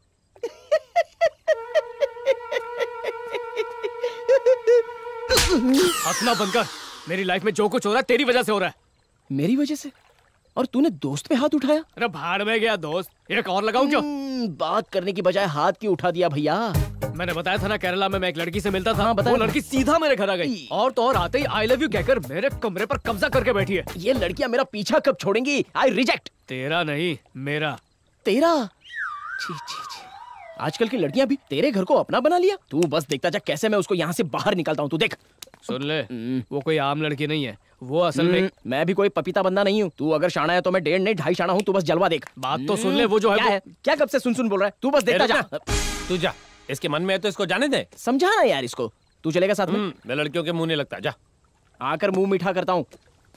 हंसना बंद कर। मेरी लाइफ में जो कुछ हो रहा है तेरी वजह से हो रहा है। मेरी वजह से? और तूने दोस्त पे हाथ उठाया? अरे भाड़ में गया दोस्त, एक और लगाऊं क्या? बात करने की बजाय हाथ क्यों उठा दिया भैया? मैंने बताया था ना केरला में मैं एक लड़की से मिलता था। हाँ, वो लड़की सीधा मेरे घर आ गई और तो और आते ही आई लव यू कहकर मेरे कमरे पर कब्जा करके बैठी है। ये लड़कियां मेरा पीछा कब छोड़ेंगी? I reject. तेरा नहीं, मेरा। तेरा? छी छी छी। आजकल की लड़कियां भी तेरे घर को अपना बना लिया। तू बस देखता जा कैसे मैं उसको यहाँ से बाहर निकालता हूँ। तू देख। सुन ले, वो कोई आम लड़की नहीं है, वो असल में मैं भी कोई पपीता बंदा नहीं हूँ। तू अगर शाना है तो मैं डेढ़ नहीं ढाई शाना हूँ। तू बस जलवा देख। बात तो सुन ले, वो जो है क्या है? क्या कब से सुन सुन बोल रहा है? तू बस देखता जा। तू जा, इसके मन में है तो इसको जाने दे। समझा ना यार इसको। तू चलेगा साथ में? मैं लड़कियों के मुंह नहीं लगता। जा। आकर मुंह मीठा करता हूँ।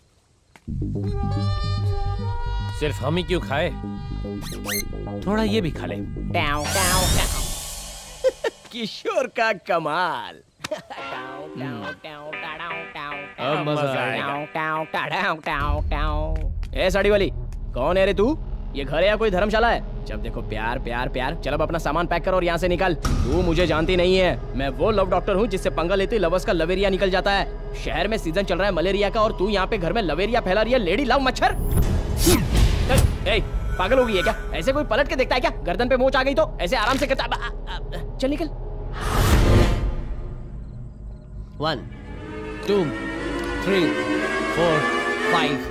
सिर्फ हम ही क्यों खाए, थोड़ा ये भी खा ले। Tau, tau, tau. किशोर का कमाल। अब मजा आएगा। ए साड़ी वाली, कौन है रे तू? ये घर है या कोई धर्मशाला है? जब देखो प्यार प्यार प्यार। चल अब अपना सामान पैक कर और यहाँ से निकल। तू मुझे जानती नहीं है, मैं वो लव डॉक्टर हूँ जिससे पंगा लेते लवर्स का लवेरिया निकल जाता है। शहर में सीजन चल रहा है मलेरिया का और तू यहाँ पे घर में लवेरिया फैला रही है। लेडी लव मच्छर। ए, पागल हो गई है क्या? ऐसे कोई पलट के देखता है क्या? गर्दन पे मोच आ गई तो ऐसे आराम से करता। चल निकल। One, two, three, four, five.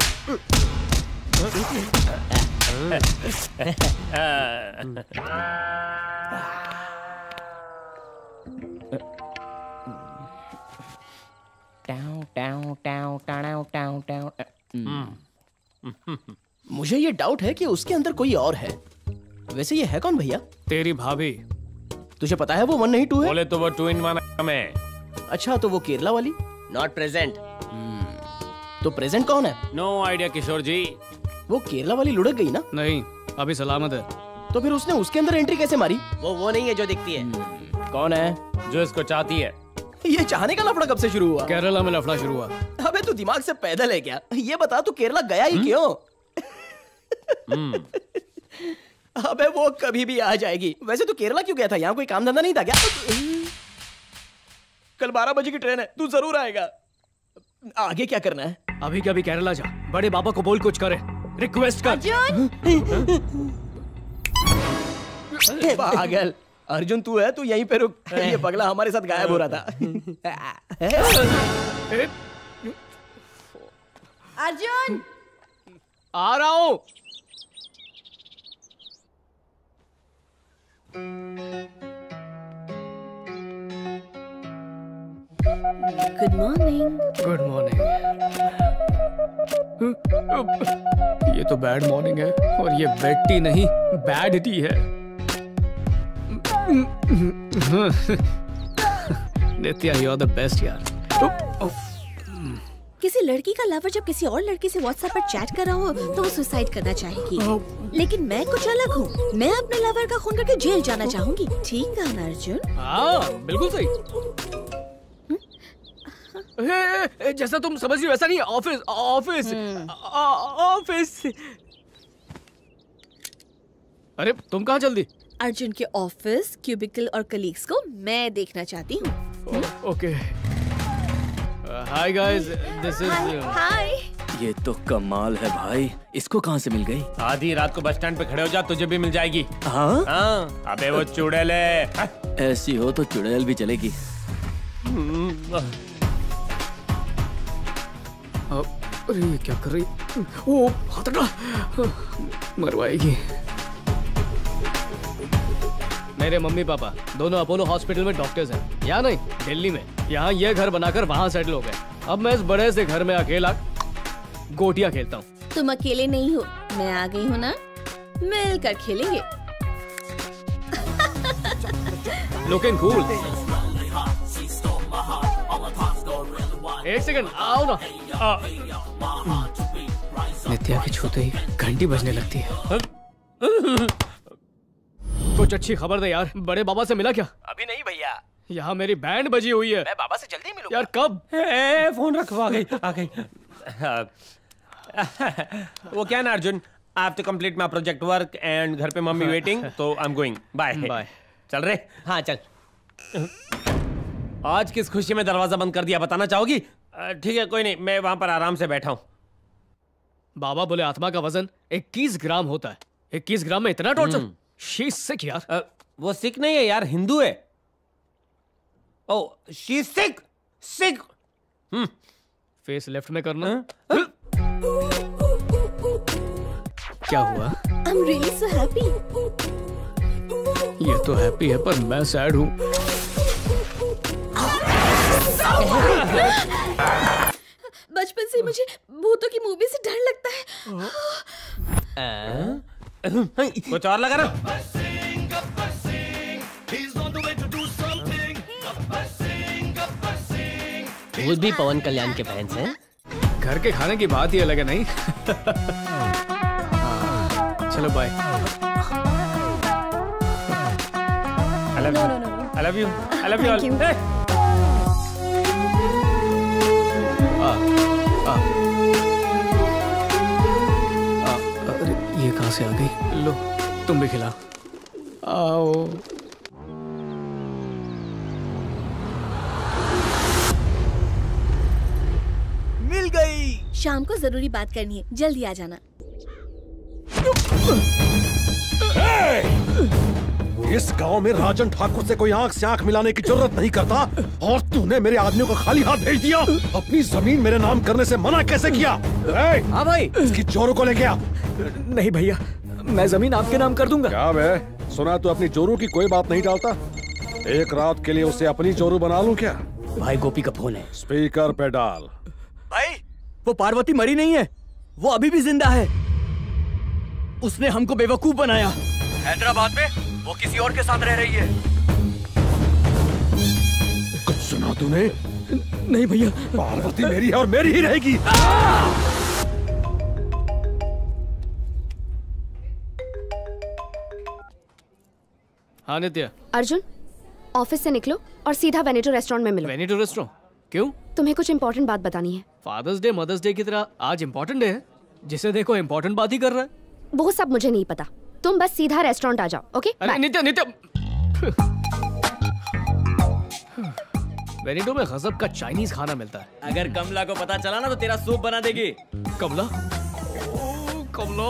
मुझे ये डाउट है कि उसके अंदर कोई और है। वैसे ये है कौन भैया? तेरी भाभी। तुझे पता है वो वन नहीं टू है? बोले तो वो टू इन वन है। अच्छा तो वो केरला वाली? Not present. तो प्रेजेंट कौन है? No idea Kishore ji. वो केरला वाली लुढ़क गई ना? नहीं, अभी सलामत है। तो फिर उसने उसके अंदर एंट्री कैसे मारी? वो वो नहीं है जो दिखती है। कौन है? जो इसको चाहती है। ये चाहने का लफड़ा कब से शुरू हुआ? केरला में लफड़ा शुरू हुआ। अबे तू दिमाग से पैदल है क्या? ये बता तू केरला गया ही क्यों? अबे वो कभी भी आ जाएगी। वैसे तू केरला क्यों गया था? यहाँ कोई काम धंधा नहीं था क्या? कल बारह बजे की ट्रेन है, तू जरूर आएगा। आगे क्या करना है? अभी क्या भी केरला जा, बड़े बाबा को बोल कुछ करे, रिक्वेस्ट कर। पागल अर्जुन तू है, तू यहीं पे रुक। ये पगला हमारे साथ गायब हो रहा था। अर्जुन आ रहा हूं। Good morning. Good morning. ये तो बैड मॉर्निंग है और ये बेड टी नहीं बैड टी है। Nitya you are the best यार। किसी लड़की का लवर जब किसी और लड़की से व्हाट्सएप पर चैट कर रहा हो तो वो सुसाइड करना चाहेगी, लेकिन मैं कुछ अलग हूँ। मैं अपने लवर का खून करके जेल जाना चाहूंगी। ठीक है ना अर्जुन? हाँ बिल्कुल सही। ए, ए, जैसा तुम समझ रही हो वैसा नहीं। Office office office. अरे तुम कहाँ जल्दी? अर्जुन के ऑफिस, क्यूबिकल और कलीग्स को मैं देखना चाहती हूँ। Okay. Hi guys, this is. Hi. ये तो कमाल है भाई, इसको कहाँ से मिल गई? आधी रात को बस स्टैंड पे खड़े हो जा, तुझे भी मिल जाएगी। हाँ? हाँ। अबे वो चुड़ैल है। ऐसी हो तो चुड़ैल भी चलेगी। अरे ये क्या कर रही? ओ हाथ हटा, मरवाएगी। मेरे मम्मी पापा दोनों अपोलो हॉस्पिटल में डॉक्टर्स हैं। यहाँ नहीं, दिल्ली में। यहाँ ये घर बनाकर वहाँ सेटल हो गए। अब मैं इस बड़े से घर में अकेला गोटियाँ खेलता हूँ। तुम अकेले नहीं हो, मैं आ गई हूँ ना, मिलकर खेलेंगे। Looking cool. एक सेकंड आओ ना। नित्या के छूते ही घंटी बजने लगती है। कुछ अच्छी खबर दे यार। बड़े बाबा से मिला क्या? अभी नहीं भैया। यहाँ मेरी बैंड बजी हुई है। मैं बाबा से जल्दी मिलूंगा। यार कब? ए, फोन रखो, आ गई आ गई। वो क्या ना Arjun, I have to complete my project work and घर पे मम्मी वेटिंग, तो I am going. Bye bye. चल रहे? हाँ चल। आज किस खुशी में दरवाजा बंद कर दिया बताना चाहोगी? ठीक है कोई नहीं, मैं वहां पर आराम से बैठा हूँ। बाबा बोले आत्मा का वजन इक्कीस ग्राम होता है। इक्कीस ग्राम में इतना टॉर्चर? शी सिक यार। आ, वो सिक नहीं है यार, हिंदू है। ओ शी सिक सिक। हम्म फेस लेफ्ट में करना। क्या हुआ? I'm really so happy. ये तो हैप्पी है पर मैं सैड हूँ। बचपन से मुझे भूतों की मूवी से डर लगता है। कुछ और लगा ना? वो भी पवन कल्याण के फैंस हैं। घर के खाने की बात ही अलग है नहीं? चलो bye. I love you. I love you. I love you all. Hey! आ, आ, आ, अरे ये कहाँ से आ गई? लो तुम भी खिला। आओ। मिल गई। शाम को जरूरी बात करनी है, जल्दी आ जाना। इस गांव में राजन ठाकुर से कोई आंख से आंख मिलाने की जरूरत नहीं करता, और तूने मेरे आदमियों को खाली हाथ भेज दिया। अपनी जमीन मेरे नाम करने से मना कैसे किया? हाँ भाई, इसकी चोरों को लेके आ। नहीं भैया, मैं जमीन आपके नाम कर दूंगा। क्या बे, सुना तू अपनी चोरू की कोई बात नहीं टालता? एक रात के लिए उसे अपनी चोरू बना लूं क्या? भाई गोपी का फोन है। स्पीकर पे डाल। भाई वो पार्वती मरी नहीं है, वो अभी भी जिंदा है। उसने हमको बेवकूफ बनाया। हैदराबाद में वो किसी और के साथ रह रही है। कुछ सुना तूने? नहीं भैया। पार्वती मेरी है और मेरी ही रहेगी। हाँ नित्या। अर्जुन, ऑफिस से निकलो और सीधा वेनेटो रेस्टोरेंट में मिलो। Veneto restaurant? क्यों? तुम्हें कुछ इम्पोर्टेंट बात बतानी है। फादर्स डे मदर्स डे की तरह आज इम्पोर्टेंट डे है, जिसे देखो इम्पोर्टेंट बात ही कर रहा है। वो सब मुझे नहीं पता, तुम बस सीधा रेस्टोरेंट आ जाओ। ओके? अरे नित्या नित्या, वेनेटो में गजब का चाइनीज खाना मिलता है। अगर कमला को पता चला ना तो तेरा सूप बना देगी। कमला? ओ, कमला।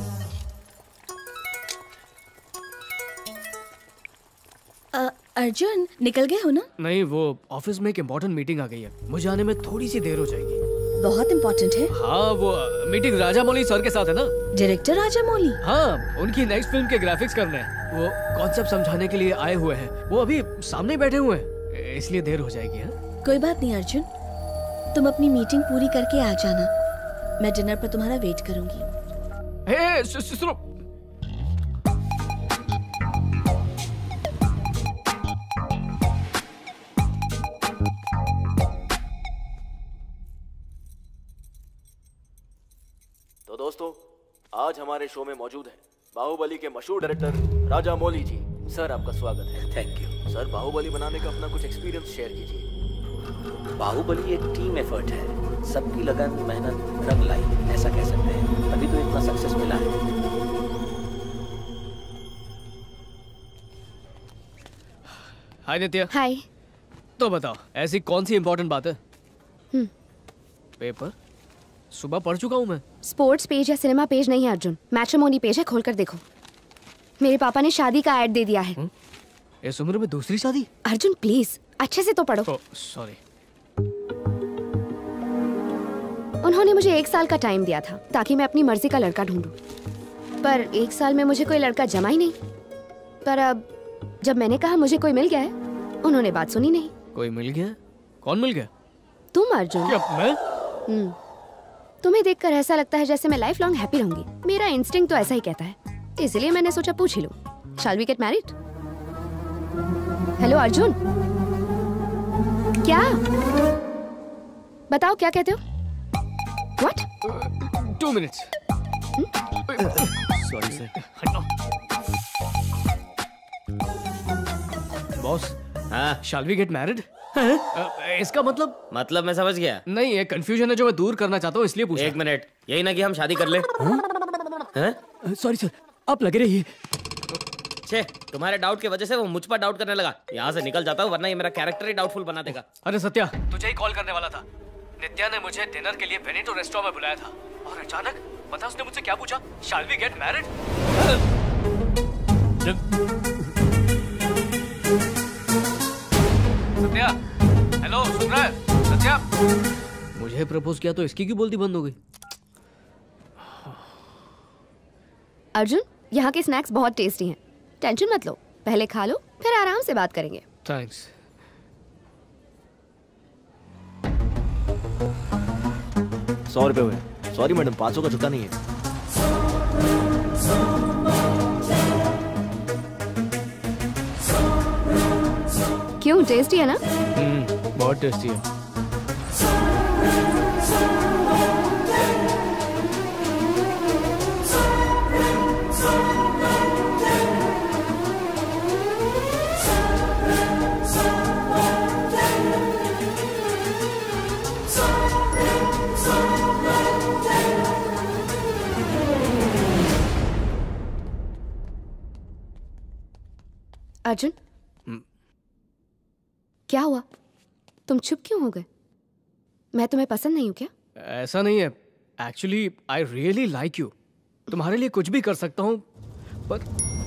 अ, अर्जुन निकल गए हो ना? नहीं, वो ऑफिस में एक इम्पोर्टेंट मीटिंग आ गई है, मुझे आने में थोड़ी सी देर हो जाएगी। बहुत इम्पोर्टेंट है। हाँ, वो मीटिंग राजा मौली सर के साथ है ना। डायरेक्टर राजा मौली? हाँ, उनकी नेक्स्ट फिल्म के ग्राफिक्स करने हैं। वो कॉन्सेप्ट समझाने के लिए आए हुए हैं। वो अभी सामने बैठे हुए हैं, इसलिए देर हो जाएगी। हाँ? कोई बात नहीं अर्जुन, तुम अपनी मीटिंग पूरी करके आ जाना। मैं डिनर पर तुम्हारा वेट करूंगी। हे, सुनो। तो दोस्तों, आज हमारे शो में मौजूद है बाहुबली के मशहूर डायरेक्टर राजा मौली जी। सर, आपका स्वागत है। Thank you sir. बाहुबली बनाने का अपना कुछ एक्सपीरियंस शेयर कीजिए। बाहुबली एक टीम एफर्ट है, सबकी लगन मेहनत रंग लाई, ऐसा कह सकते हैं, तभी तो इतना सक्सेस मिला है। हाय नित्या। हाय। तो बताओ, ऐसी कौन सी इम्पोर्टेंट बात है? हम्म। पेपर सुबह पढ़ चुका हूँ मैं। स्पोर्ट्स पेज या सिनेमा पेज नहीं है अर्जुन, मैट्रिमोनी पेज है, खोलकर देखो। मेरे पापा ने शादी का ऐड दे दिया है। हुँ? इस उम्र में दूसरी शादी? अर्जुन प्लीज अच्छे से तो पढ़ो। सॉरी। उन्होंने मुझे एक साल का टाइम दिया था ताकि मैं अपनी मर्जी का लड़का ढूंढूं, पर एक साल में मुझे कोई लड़का जमा ही नहीं। पर अब जब मैंने कहा मुझे कोई मिल गया है, उन्होंने बात सुनी नहीं। कोई मिल गया? कौन मिल गया? तुम अर्जुन। क्या मैं? हम्म। तुम्हें देखकर ऐसा लगता है जैसे मैं लाइफ लॉन्ग हैप्पी रहूंगी। मेरा इंस्टिंक्ट तो ऐसा ही कहता है, इसलिए मैंने सोचा पूछ ही लूं। Shall we get married? Hello Arjun, क्या? बताओ क्या कहते हो? What? Two minutes. Sorry sir. Boss. हाँ? Shall we get married? इसका मतलब? मतलब मैं समझ गया। नहीं, ये कंफ्यूजन है जो मैं दूर करना चाहता हूँ, इसलिए पूछा। एक मिनट, यही ना कि हम शादी कर ले। सॉरी सर, आप लगे रहिए। छे, तुम्हारे डाउट की वजह से वो मुझ पर डाउट करने लगा। यहाँ से निकल जाता हूँ, वरना ये मेरा कैरेक्टर ही डाउटफुल बना देगा। अरे सत्या, तुझे ही कॉल करने वाला था। नित्या ने मुझे डिनर के लिए वेनेटो रेस्टोरेंट में बुलाया था और अचानक पता उसने मुझसे क्या पूछा? Shall we get married? Satya, hello, सुन रहा है? सत्या, मुझे प्रपोज किया तो इसकी क्यों बोलती बंद हो गई? अर्जुन, यहाँ के स्नैक्स बहुत टेस्टी हैं। टेंशन मत लो, पहले खा लो, फिर आराम से बात करेंगे। थैंक्स। सौ रुपए हुए। सॉरी मैडम, पाँच सौ का छुट्टा नहीं है। क्यों, टेस्टी है ना? हम्म, बहुत टेस्टी है। अर्जुन, क्या हुआ? तुम चुप क्यों हो गए? मैं तुम्हें पसंद नहीं हूँ क्या? ऐसा नहीं है। Actually I really like you. तुम्हारे लिए कुछ भी कर सकता हूँ, पर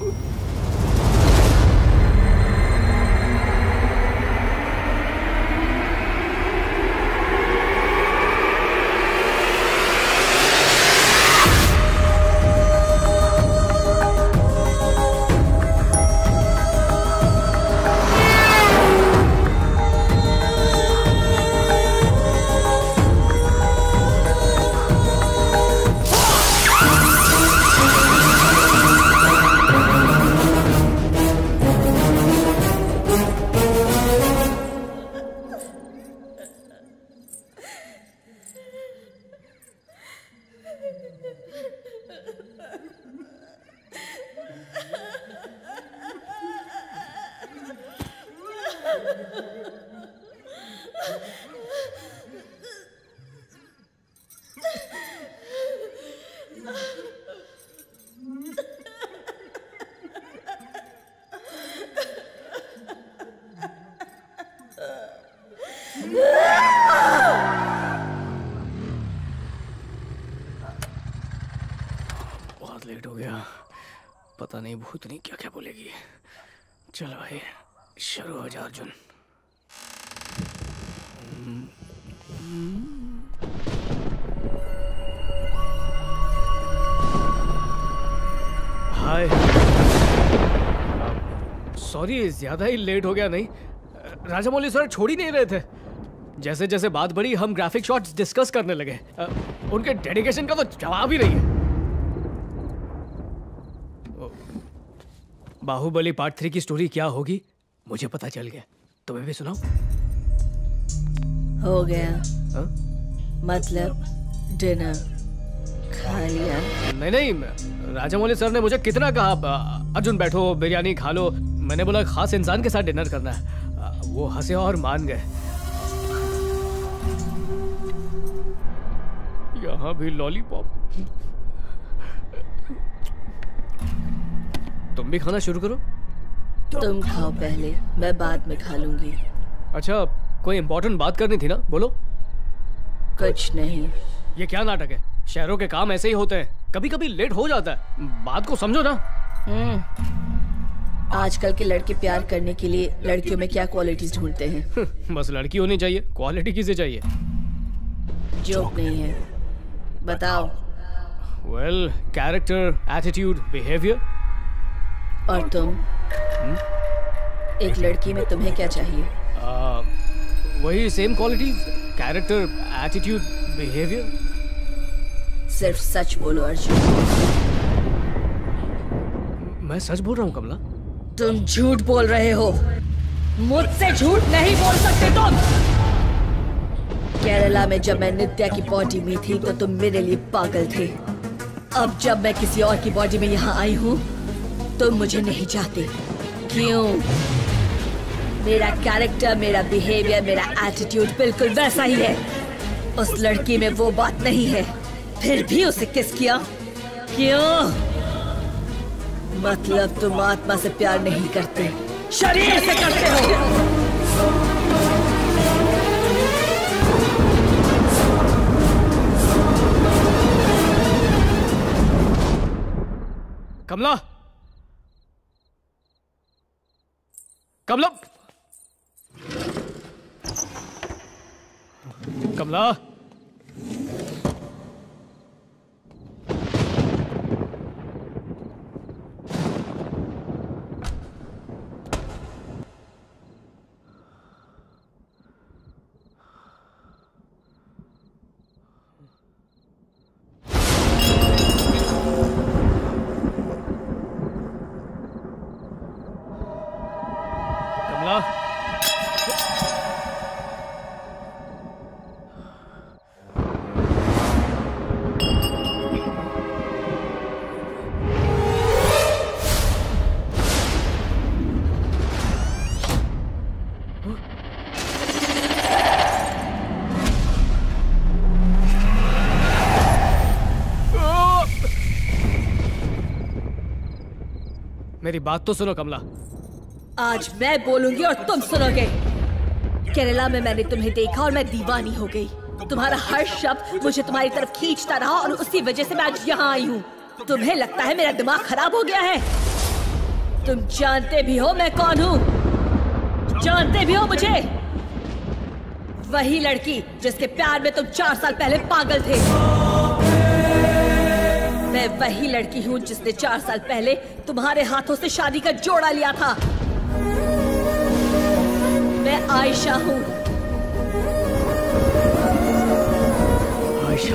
बहुत लेट हो गया। पता नहीं भूतनी क्या क्या बोलेगी। चलो भाई, शुरू हो जा अर्जुन। हाय। सॉरी ज्यादा ही लेट हो गया नहीं? राजामौली सर छोड़ ही नहीं रहे थे। जैसे जैसे बात बढ़ी हम ग्राफिक शॉट्स डिस्कस करने लगे। अ, उनके डेडिकेशन का तो जवाब ही नहीं है। बाहुबली पार्ट थ्री की स्टोरी क्या होगी मुझे पता चल गया। तुम्हें भी सुनाओ? हो गया। हा? मतलब डिनर खा लिया? नहीं नहीं, राजामौली सर ने मुझे कितना कहा अर्जुन बैठो बिरयानी खा लो। मैंने बोला खास इंसान के साथ डिनर करना है। वो हंसे और मान गए। यहाँ भी लॉलीपॉप। तुम भी खाना शुरू करो। तुम खाओ पहले, मैं बाद में खा लूंगी। अच्छा, कोई इम्पोर्टेंट बात करनी थी ना, बोलो। कुछ नहीं। ये क्या नाटक है? शहरों के काम ऐसे ही होते हैं, कभी कभी लेट हो जाता है। बात को समझो ना। हम्म। आजकल के लड़के प्यार करने के लिए लड़कियों में क्या क्वालिटीज ढूंढते हैं? बस लड़की होनी चाहिए, क्वालिटी किसे चाहिए? जोक नहीं है, बताओ। Well, character, attitude, behaviour. और तुम? hmm? एक लड़की में तुम्हें क्या चाहिए? uh, वही same qualities, character, attitude, behaviour. सिर्फ सच बोलो अर्जुन। मैं सच बोल रहा हूँ कमला। तुम झूठ बोल रहे हो। मुझसे झूठ नहीं बोल सकते तुम। केरला में जब मैं नित्या की बॉडी में थी तो तुम मेरे लिए पागल थे। अब जब मैं किसी और की बॉडी में यहाँ आई हूँ तुम मुझे नहीं चाहते। क्यों? मेरा कैरेक्टर, मेरा बिहेवियर, मेरा एटीट्यूड बिल्कुल वैसा ही है। उस लड़की में वो बात नहीं है, फिर भी उसे किस किया? क्यों? मतलब तुम आत्मा से प्यार नहीं करते, शरीर से करते हो। कमला, कमला, कमला। मेरी बात तो सुनो कमला। आज मैं बोलूंगी और तुम सुनोगे। केरला में मैंने तुम्हें देखा और मैं दीवानी हो गई। तुम्हारा हर शब्द मुझे तुम्हारी तरफ खींचता रहा और उसी वजह से मैं आज यहाँ आई हूँ। तुम्हें लगता है मेरा दिमाग खराब हो गया है? तुम जानते भी हो मैं कौन हूँ? जानते भी हो मुझे? वही लड़की जिसके प्यार में तुम चार साल पहले पागल थे। मैं वही लड़की हूँ जिसने चार साल पहले तुम्हारे हाथों से शादी का जोड़ा लिया था। मैं आयशा हूँ। आयशा?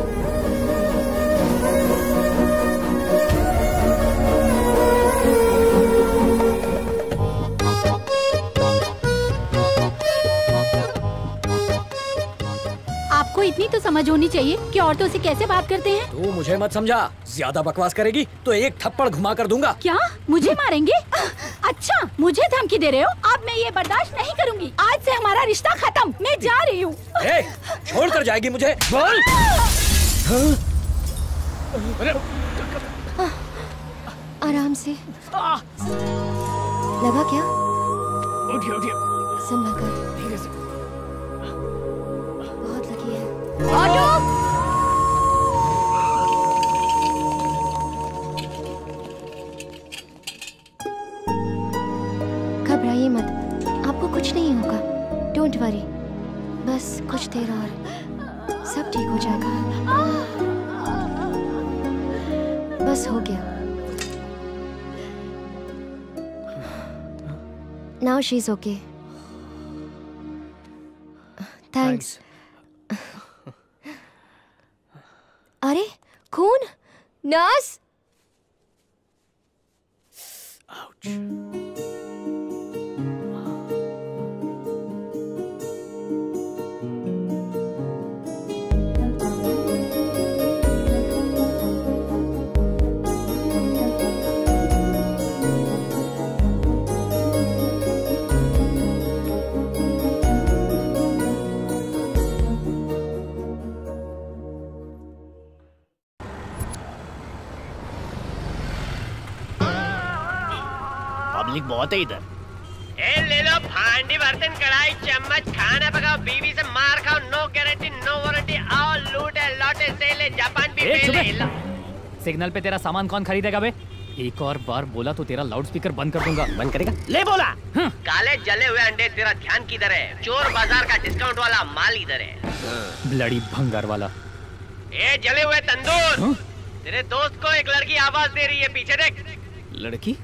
आपको इतनी तो समझ होनी चाहिए कि औरतों से कैसे बात करते हैं। तू मुझे मत समझा, ज्यादा बकवास करेगी तो एक थप्पड़ घुमा कर दूंगा। क्या मुझे मारेंगे? अच्छा, मुझे धमकी दे रहे हो? अब मैं ये बर्दाश्त नहीं करूंगी। आज से हमारा रिश्ता खत्म। मैं जा रही हूँ। छोड़ कर जाएगी मुझे? बोल। आराम से। लगा क्या? उठिए उठिए। संभल कर। धीरे से। बहुत लगी है। ऑटो! घबराइए मत, आपको कुछ नहीं होगा। डोंट वरी, बस कुछ देर और सब ठीक हो जाएगा। बस हो गया। Now she is okay. Thanks. अरे खून! नर्स! पब्लिक बहुत है इधर। ए ले लो भांडी बर्तन कढ़ाई चम्मच खाना पकाओ बीवी से मार खाओ नो गारंटी नो वारंटी आओ लूटे लौटे से ले जापान भी ले। सिग्नल पे तेरा सामान कौन खरीदेगा बे? एक और बार बोला तो तेरा लाउडस्पीकर बंद कर दूंगा। बंद करेगा? ले बोला। काले जले हुए अंडे तेरा ध्यान किधर है? चोर बाजार का डिस्काउंट वाला माल इधर है। ब्लडी भंगार वाला। ए जले हुए तंदूर तेरे दोस्त को एक लड़की आवाज दे रही है पीछे देख। लड़की?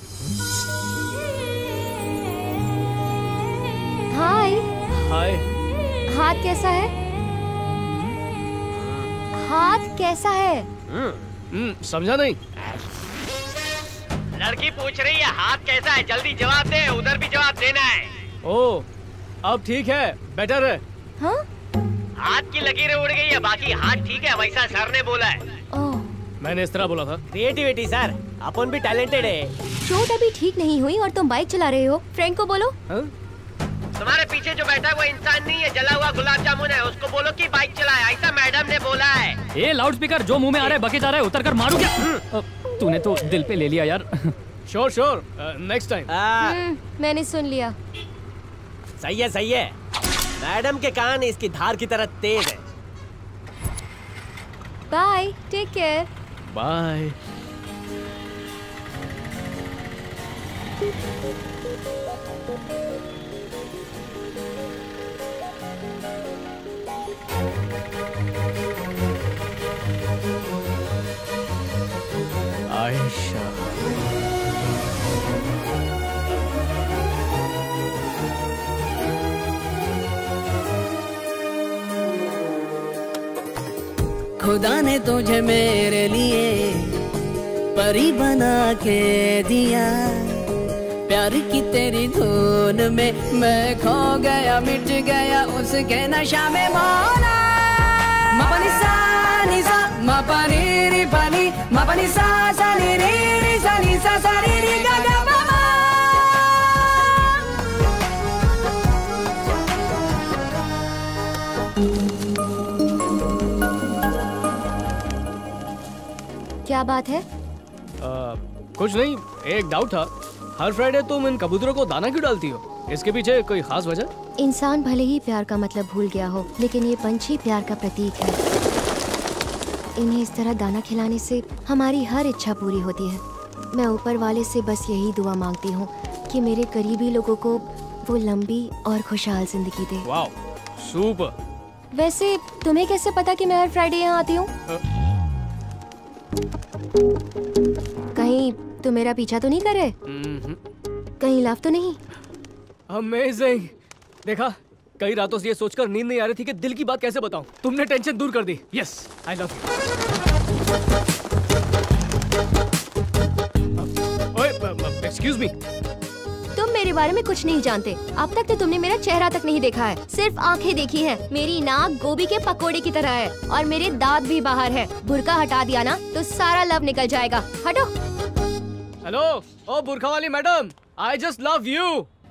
हाय। हाय। हाथ कैसा है? हाथ कैसा है? हम्म समझा नहीं। लड़की पूछ रही है हाथ कैसा है, जल्दी जवाब दे, उधर भी जवाब देना है। ओ अब ठीक है, बेटर है। हाँ? हाथ की लकीरें उड़ गई है, बाकी हाथ ठीक है, वैसा सर ने बोला है। ओह। मैंने इस तरह बोला था। क्रिएटिविटी सर, अपन भी टैलेंटेड है। चोट अभी ठीक नहीं हुई और तुम बाइक चला रहे हो। फ्रेंड को बोलो। हा? तुम्हारे पीछे जो बैठा है वो इंसान नहीं है, जला हुआ गुलाब जामुन है, उसको बोलो कि बाइक चलाए, ऐसा मैडम ने बोला है। ये लाउडस्पीकर जो मुंह में आ रहा है बके जा रहा है, उतर कर मारू क्या? तूने तो दिल पे ले लिया यार। Sure sure, next time. मैंने सुन लिया। सही है सही है, मैडम के कान इसकी धार की तरह तेज है। Bye, take care. Bye. Ayesha. खुदा ने तुझे मेरे लिए परी बना के दिया, प्यार की तेरी धुन में मैं खो गया, मिट गया उसके नशा में मौला। मपनी सा नि सा मपनी री पनी मपनी सा सा नि री री सा नि सा सा री री गा गा मा मा। क्या बात है? आ, कुछ नहीं, एक डाउट था। हर फ्राइडे तुम इन कबूतरों को दाना क्यों डालती हो? इसके पीछे कोई खास वजह? इंसान भले ही प्यार का मतलब भूल गया हो, लेकिन ये पंछी प्यार का प्रतीक है। इन्हें इस तरह दाना खिलाने से हमारी हर इच्छा पूरी होती है। मैं ऊपर वाले से बस यही दुआ मांगती हूँ कि मेरे करीबी लोगों को वो लंबी और खुशहाल जिंदगी दे। Wow, super. वैसे तुम्हें कैसे पता कि मैं हर फ्राइडे यहाँ आती हूँ? कहीं तुम मेरा पीछा तो नहीं कर रहे? कहीं लव तो नहीं? अमेजिंग। देखा, कई रातों से ये सोचकर नींद नहीं आ रही थी कि दिल की बात कैसे बताऊं। तुमने टेंशन दूर कर दी। Yes, I love you. ओए, एक्सक्यूज मी। तुम मेरे बारे में कुछ नहीं जानते। अब तक तो तुमने मेरा चेहरा तक नहीं देखा है, सिर्फ आंखें देखी हैं। मेरी नाक गोभी के पकोड़े की तरह है और मेरे दांत भी बाहर है। बुर्का हटा दिया ना तो सारा लव निकल जाएगा। हटो। हेलो, ओ बुर्का वाली madam, I just love you.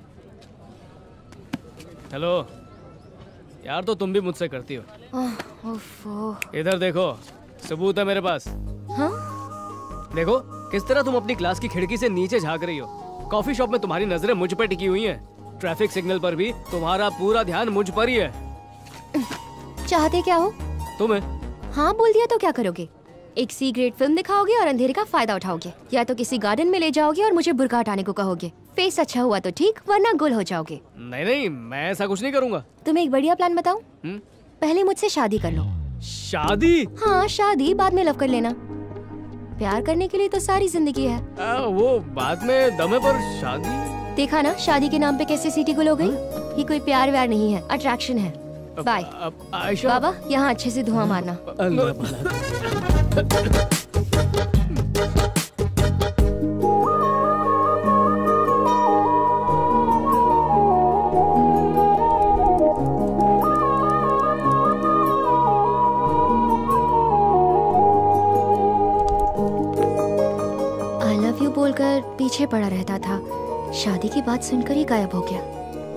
Hello यार, तो तुम भी मुझसे करती हो। ओह, ओफो। इधर देखो, सबूत है मेरे पास। हाँ? देखो किस तरह तुम अपनी क्लास की खिड़की से नीचे झांक रही हो। कॉफी शॉप में तुम्हारी नजरें मुझ पर टिकी हुई हैं। ट्रैफिक सिग्नल पर भी तुम्हारा पूरा ध्यान मुझ पर ही है। चाहते क्या हो? तुम्हें? हाँ बोल दिया तो क्या करोगे? एक सी ग्रेड फिल्म दिखाओगे और अंधेरे का फायदा उठाओगे, या तो किसी गार्डन में ले जाओगे और मुझे बुर्का हटाने को कहोगे। फेस अच्छा हुआ तो ठीक, वरना गुल हो जाओगे। नहीं नहीं, मैं ऐसा कुछ नहीं करूँगा। तुम्हें एक बढ़िया प्लान बताऊं? पहले मुझसे शादी कर लो। शादी? हाँ शादी, बाद में लव कर लेना। प्यार करने के लिए तो सारी जिंदगी है। आ, वो बाद में दमे पर शादी। देखा ना शादी के नाम पे कैसे सिटी गुल हो गई। ये कोई प्यार व्यार नहीं है, अट्रैक्शन है। बाय। बाबा यहाँ अच्छे से धुआं मारना। आई लव यू बोलकर पीछे पड़ा रहता था, शादी की बात सुनकर ही गायब हो गया।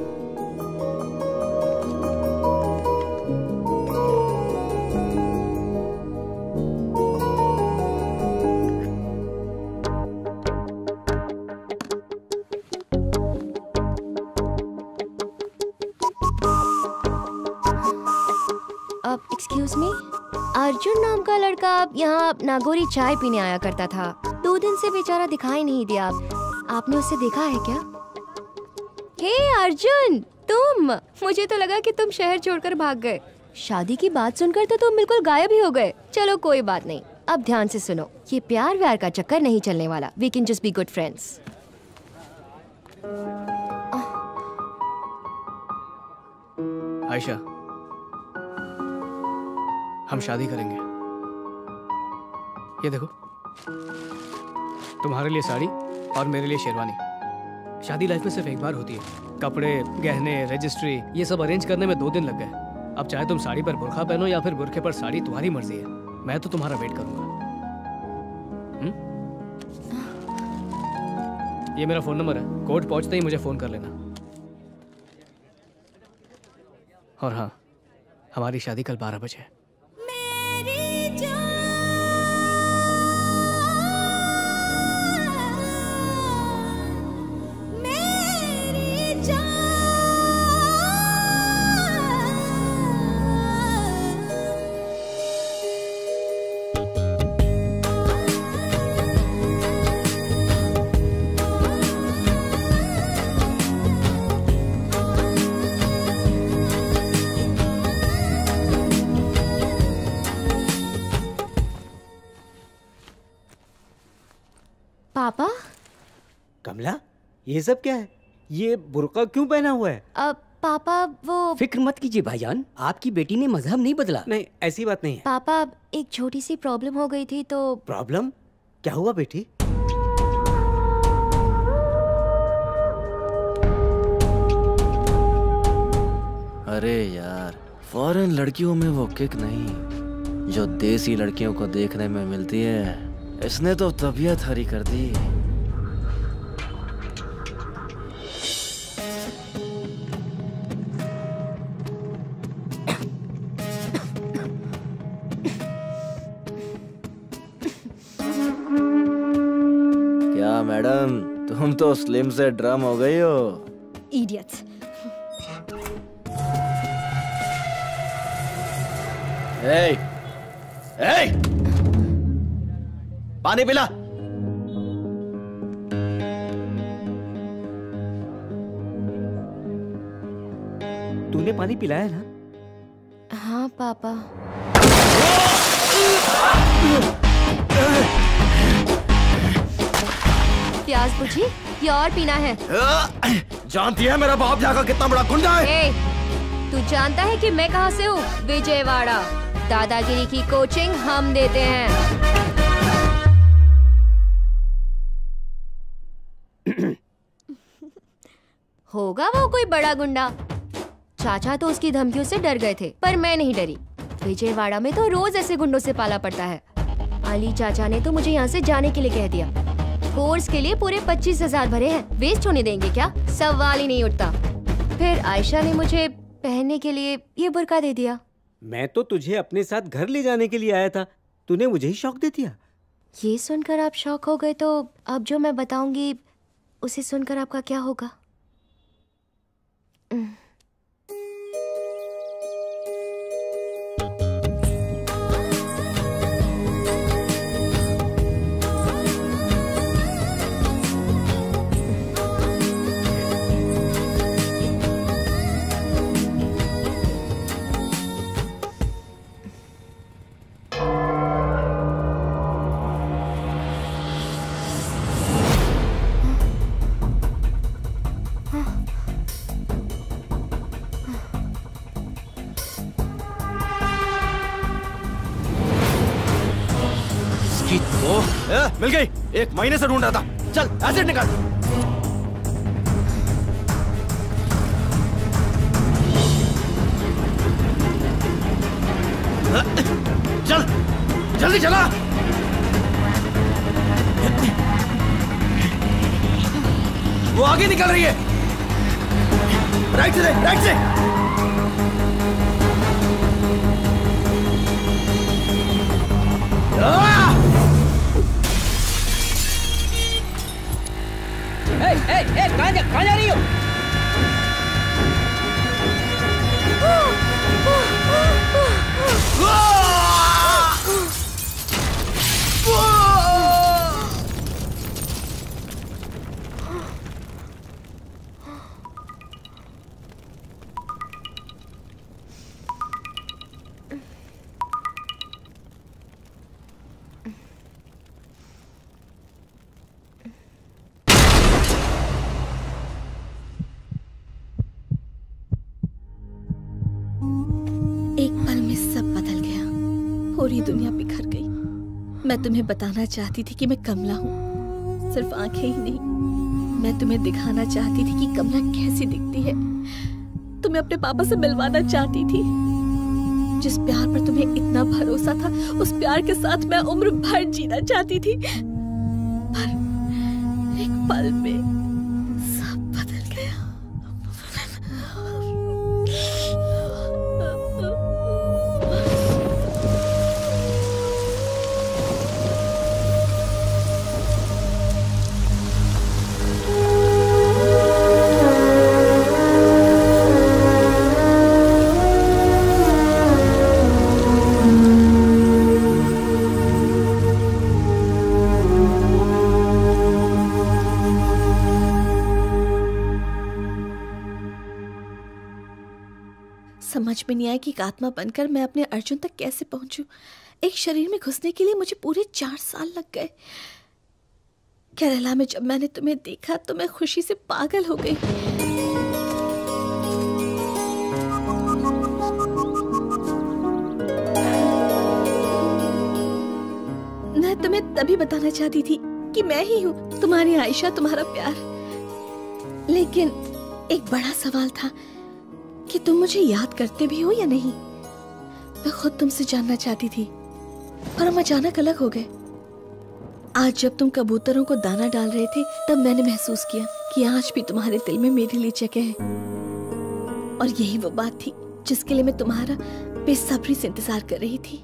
एक्सक्यूज मी, अर्जुन नाम का लड़का यहाँ नागौरी चाय पीने आया करता था। दो दिन से बेचारा दिखाई नहीं दिया। आपने उसे देखा है क्या? हे अर्जुन, तुम! मुझे तो लगा कि तुम शहर छोड़कर भाग गए। शादी की बात सुनकर तो तुम बिल्कुल गायब ही हो गए। चलो कोई बात नहीं, अब ध्यान से सुनो। ये प्यार व्यार का चक्कर नहीं चलने वाला। We can just be good friends. Ayesha, हम शादी करेंगे। ये देखो, तुम्हारे लिए साड़ी और मेरे लिए शेरवानी। शादी लाइफ में सिर्फ एक बार होती है। कपड़े, गहने, रजिस्ट्री, ये सब अरेंज करने में दो दिन लग गए। अब चाहे तुम साड़ी पर बुर्खा पहनो या फिर बुर्खे पर साड़ी, तुम्हारी मर्जी है। मैं तो तुम्हारा वेट करूंगा। हुँ? ये मेरा फोन नंबर है, कोर्ट पहुंचते ही मुझे फोन कर लेना। और हाँ, हमारी शादी कल बारह बजे है। पापा? कमला, ये सब क्या है? ये बुर्का क्यों पहना हुआ है? अब पापा वो फिक्र मत कीजिए भाईजान, आपकी बेटी ने मजहब नहीं बदला। नहीं, ऐसी बात नहीं है। पापा, एक छोटी सी प्रॉब्लम हो गई थी तो। प्रॉब्लम? क्या हुआ बेटी? अरे यार, फॉरेन लड़कियों में वो किक नहीं जो देसी लड़कियों को देखने में मिलती है। इसने तो तबीयत हरी कर दी। क्या मैडम, तुम तो स्लिम से ड्रम हो गई हो। इडियट्स। ए, ए, पानी पिला। तूने पानी पिलाया ना? हाँ पापा। प्याज बुझी या और पीना है? जानती है मेरा बाप यहाँ का कितना बड़ा गुंडा है? ए, तू जानता है कि मैं कहाँ से हूँ? विजयवाड़ा। दादागिरी की कोचिंग हम देते हैं। होगा वो कोई बड़ा गुंडा। चाचा तो उसकी धमकियों से डर गए थे, पर मैं नहीं डरी। विजयवाड़ा में तो रोज ऐसे गुंडों से पाला पड़ता है। अली चाचा ने तो मुझे यहाँ से जाने के लिए कह दिया। कोर्स के लिए पूरे पच्चीस हजार भरे हैं, वेस्ट होने देंगे क्या? सवाल ही नहीं उठता। फिर आयशा ने मुझे पहनने के लिए ये बुर्का दे दिया। मैं तो तुझे अपने साथ घर ले जाने के लिए आया था, तूने मुझे ही शौक दे दिया। ये सुनकर आप शौक हो गए तो अब जो मैं बताऊंगी उसे सुनकर आपका क्या होगा? मिल गई, एक महीने से ढूंढ रहा था। चल एसिड निकाल। चल जल्दी चला। वो आगे निकल रही है। राइट से, राइट से। ए, ए, ए, कहाँ जा, कहाँ जा रही हो? एक पल में सब बदल गया, पूरी दुनिया बिखर गई। मैं तुम्हें बताना चाहती थी कि मैं कमला हूँ, सिर्फ आंखें ही नहीं, मैं तुम्हें दिखाना चाहती थी कि कमला कैसी दिखती है। तुम्हें अपने पापा से मिलवाना चाहती थी। जिस प्यार पर तुम्हें इतना भरोसा था, उस प्यार के साथ मैं उम्र भर जीना चाहती थी। पर एक पल में सब बदल गया। समझ में नहीं आया कि एक आत्मा बनकर मैं अपने अर्जुन तक कैसे पहुंचूं। एक शरीर में घुसने के लिए मुझे पूरे चार साल लग गए। केरला में जब मैंने तुम्हें देखा तो मैं खुशी से पागल हो गई। मैं तुम्हें तभी बताना चाहती थी कि मैं ही हूँ तुम्हारी आयशा, तुम्हारा प्यार। लेकिन एक बड़ा सवाल था कि तुम मुझे याद करते भी हो या नहीं। मैं खुद तुमसे जानना चाहती थी, पर हम अचानक अलग हो गए। आज जब तुम कबूतरों को दाना डाल रहे थे, तब मैंने महसूस किया कि आज भी तुम्हारे दिल में मेरे लिए जगह है। और यही वो बात थी जिसके लिए मैं तुम्हारा बेसब्री से इंतजार कर रही थी।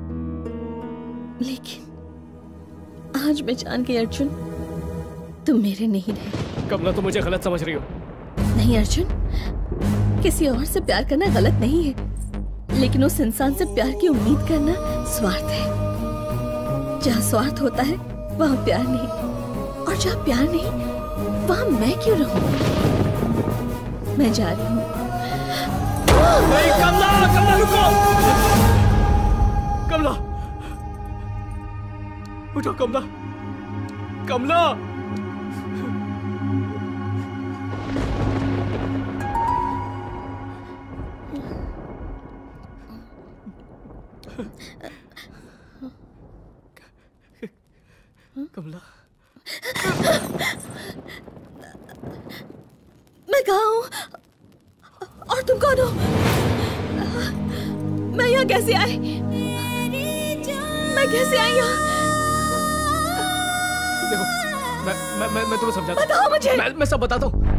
लेकिन आज मैं जान गई अर्जुन, तुम मेरे नहीं रहे। कमला, तुम मुझे गलत समझ रही हो। नहीं अर्जुन, किसी और से प्यार करना गलत नहीं है, लेकिन उस इंसान से प्यार की उम्मीद करना स्वार्थ है। जहाँ स्वार्थ होता है वहाँ प्यार नहीं, और जहाँ प्यार नहीं वहाँ मैं क्यों रहूं? मैं जा रही हूँ। नहीं कमला, कमला रुको। कमला उठो, कमला, कमला। कमला, मैं कहाँ हूँ और तुम कौन हो? मैं यहाँ कैसे आई? मैं कैसे आई यहाँ? देखो, मैं मैं मैं, मैं तुम्हें समझाता हूँ। बताओ मुझे। मैं, मैं सब बताता हूँ।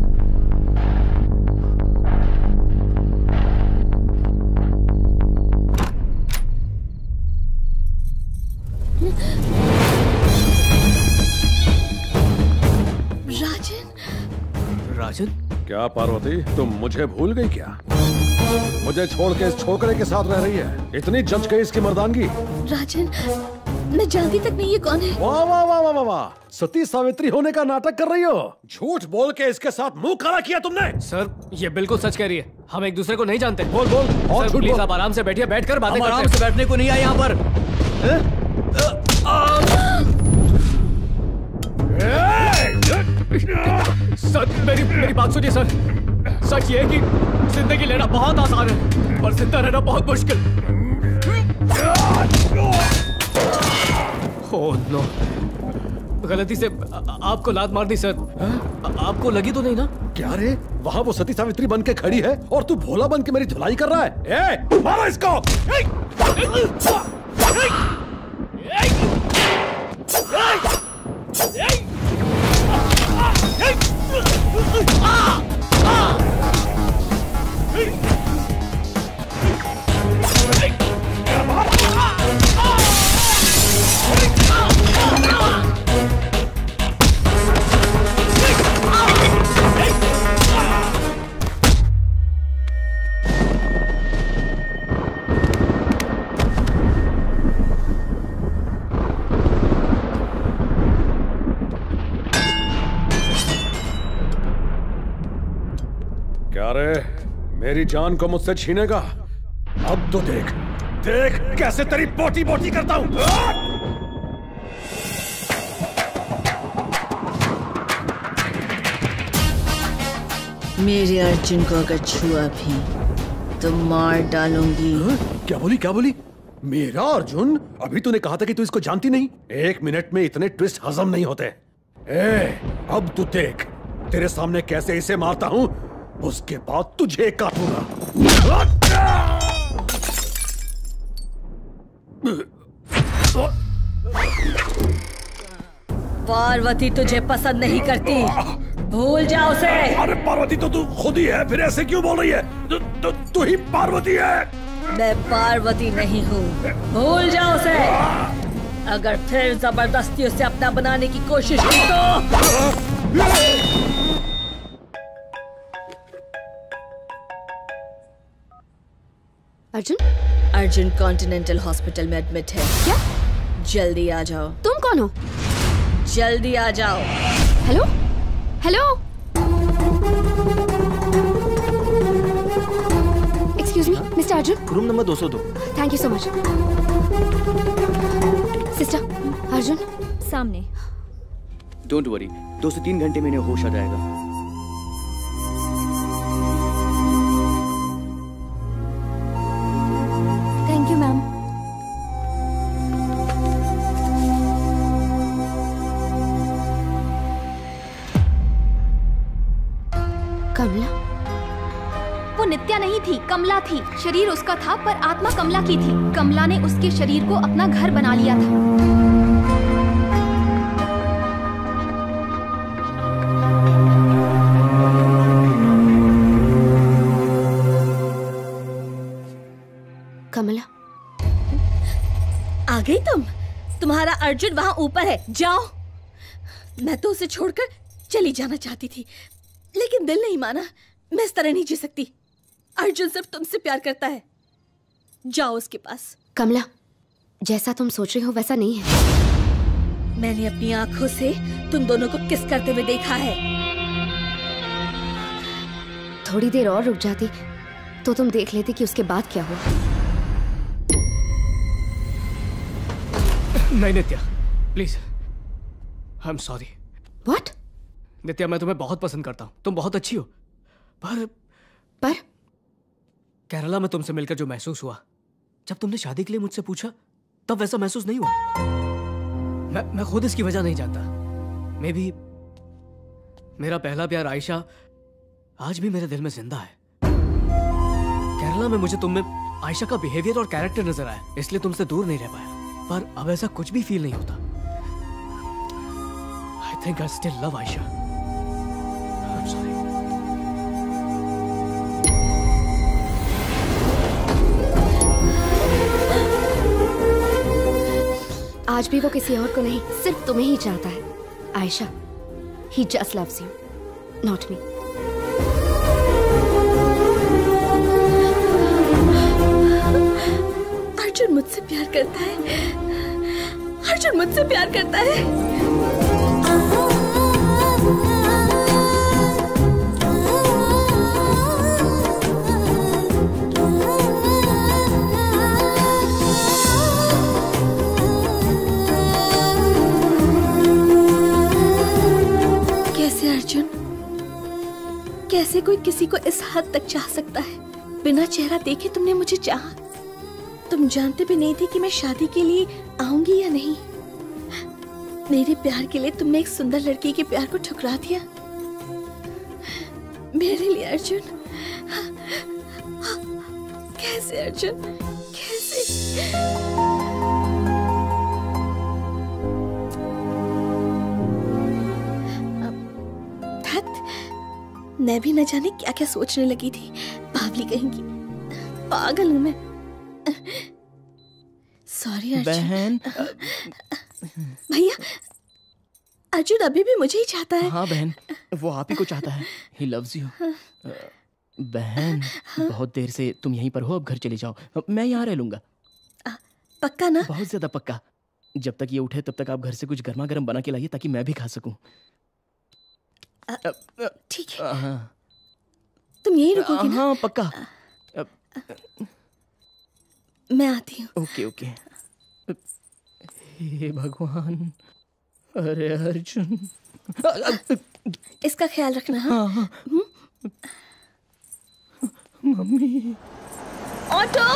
राजन। राजन? क्या पार्वती, तुम मुझे भूल गई क्या? मुझे छोड़ के इस छोकरे के साथ रह रही है। इतनी जच गई इसकी मर्दानगी। राजन, मैं जानती तक नहीं ये कौन है। वाह वाह वाह वाह वाह, सती सावित्री होने का नाटक कर रही हो। झूठ बोल के इसके साथ मुंह काला किया तुमने। सर, ये बिल्कुल सच कह रही है। हम एक दूसरे को नहीं जानते। बोल बोल और सर, प्लीज आप आराम से बैठिए, बैठकर बातें करते हैं। आराम से बैठने को नहीं आए यहाँ पर। सर, मेरी मेरी बात सुनिए सर। सच ये है कि जिंदगी लेना बहुत आसान है, पर जिंदा रहना बहुत मुश्किल। ओह नो, गलती से आ, आपको लात मार दी सर। आ, आपको लगी तो नहीं ना? क्या रे, वहाँ वो सती सावित्री बन के खड़ी है और तू भोला बन के मेरी धुलाई कर रहा है। ए, मारो इसको। क्या रे, मेरी जान को मुझसे छीनेगा? अब तो देख देख कैसे तेरी बोटी बोटी करता हूं। मेरे अर्जुन को अगर छुआ भी तो मार डालूंगी। क्या बोली क्या बोली? मेरा अर्जुन? अभी तूने कहा था कि तू इसको जानती नहीं। एक मिनट में इतने ट्विस्ट हजम नहीं होते। ए, अब तू देख तेरे सामने कैसे इसे मारता हूं, उसके बाद तुझे काटूंगा। पार्वती तुझे पसंद नहीं करती, भूल जा उसे। अरे पार्वती तो तू खुद ही है, फिर ऐसे क्यों बोल रही है? तू तु, तु ही पार्वती है। मैं पार्वती नहीं हूँ, भूल जा उसे। अगर फिर जबरदस्ती उसे अपना बनाने की कोशिश की तो अर्जुन अर्जुन कॉन्टिनेंटल हॉस्पिटल में एडमिट है। क्या? जल्दी आ जाओ। तुम कौन हो? जल्दी आ जाओ। Hello hello, excuse me mister Arjun. Room number दो सौ दो। Thank you so much. Sister Arjun सामने। डोंट वरी, दो से तीन घंटे में इन्हें होश आ जाएगा। Thank you ma'am. कमला? वो नित्या नहीं थी, कमला थी। शरीर उसका था पर आत्मा कमला की थी। कमला ने उसके शरीर को अपना घर बना लिया था। कमला आ गई तुम? तुम्हारा अर्जुन वहां ऊपर है, जाओ। मैं तो उसे छोड़कर चली जाना चाहती थी, लेकिन दिल नहीं माना। मैं इस तरह नहीं जी सकती। अर्जुन सिर्फ तुमसे प्यार करता है, जाओ उसके पास। कमला, जैसा तुम सोच रही हो वैसा नहीं है। मैंने अपनी आंखों से तुम दोनों को किस करते हुए देखा है। थोड़ी देर और रुक जाती तो तुम देख लेती कि उसके बाद क्या हुआ। नहीं Nitya, please, I am sorry. What? Nitya, मैं तुम्हें बहुत पसंद करता हूँ, तुम बहुत अच्छी हो, पर पर केरला में तुमसे मिलकर जो महसूस हुआ, जब तुमने शादी के लिए मुझसे पूछा तब वैसा महसूस नहीं हुआ। मैं मैं खुद इसकी वजह नहीं जानता। मे बी मेरा पहला प्यार आयशा आज भी मेरे दिल में जिंदा है। केरला में मुझे तुम में आयशा का बिहेवियर और कैरेक्टर नजर आया, इसलिए तुमसे दूर नहीं रह पाया। पर अब ऐसा कुछ भी फील नहीं होता। I think I still love Ayesha. I am sorry. आज भी वो किसी और को नहीं, सिर्फ तुम्हें ही चाहता है। Ayesha, he just loves you, not me. Arjun मुझसे प्यार करता है। अर्जुन मुझसे प्यार करता है। कैसे अर्जुन, कैसे कोई किसी को इस हद तक चाह सकता है? बिना चेहरा देखे तुमने मुझे चाहा। तुम जानते भी नहीं थे कि मैं शादी के लिए आऊंगी या नहीं। मेरे प्यार के लिए तुमने एक सुंदर लड़की के प्यार को ठुकरा दिया। मेरे लिए अर्जुन, कैसे अर्जुन, कैसे? मैं भी न जाने क्या क्या सोचने लगी थी। बावली कहेंगी, पागल हूं मैं। सॉरी अर्जुन। बहन। भैया, अर्जुन अभी भी मुझे ही चाहता है। हाँ बहन, वो आप ही को चाहता है। He loves you। बहन, बहुत देर से तुम यहीं पर हो, अब घर चले जाओ। मैं यहाँ रह लूंगा। पक्का ना? बहुत ज्यादा पक्का। जब तक ये उठे तब तक आप घर से कुछ गर्मा गर्म बना के लाइए ताकि मैं भी खा सकूं। ठीक है। हाँ। तुम यहीं रुकोगे ना? हाँ पक्का। मैं आती हूँ। Okay okay. हे भगवान, अरे अर्जुन। इसका ख्याल रखना। हाँ, हाँ। मम्मी। ऑटो।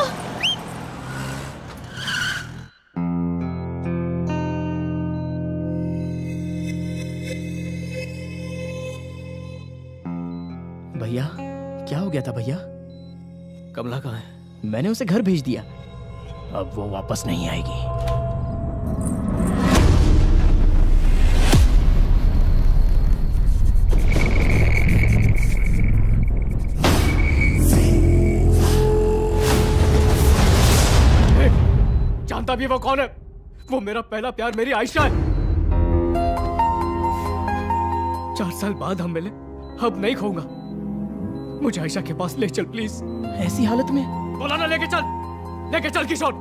भैया, क्या हो गया था भैया? कमला कहाँ है? मैंने उसे घर भेज दिया। अब वो वापस नहीं आएगी। जानता भी वो कौन है? वो मेरा पहला प्यार, मेरी आयशा है। चार साल बाद हम मिले, अब नहीं खोऊंगा। मुझे आयशा के पास ले चल प्लीज। ऐसी हालत में? बोला ना, लेके चल, लेके चल किशोर।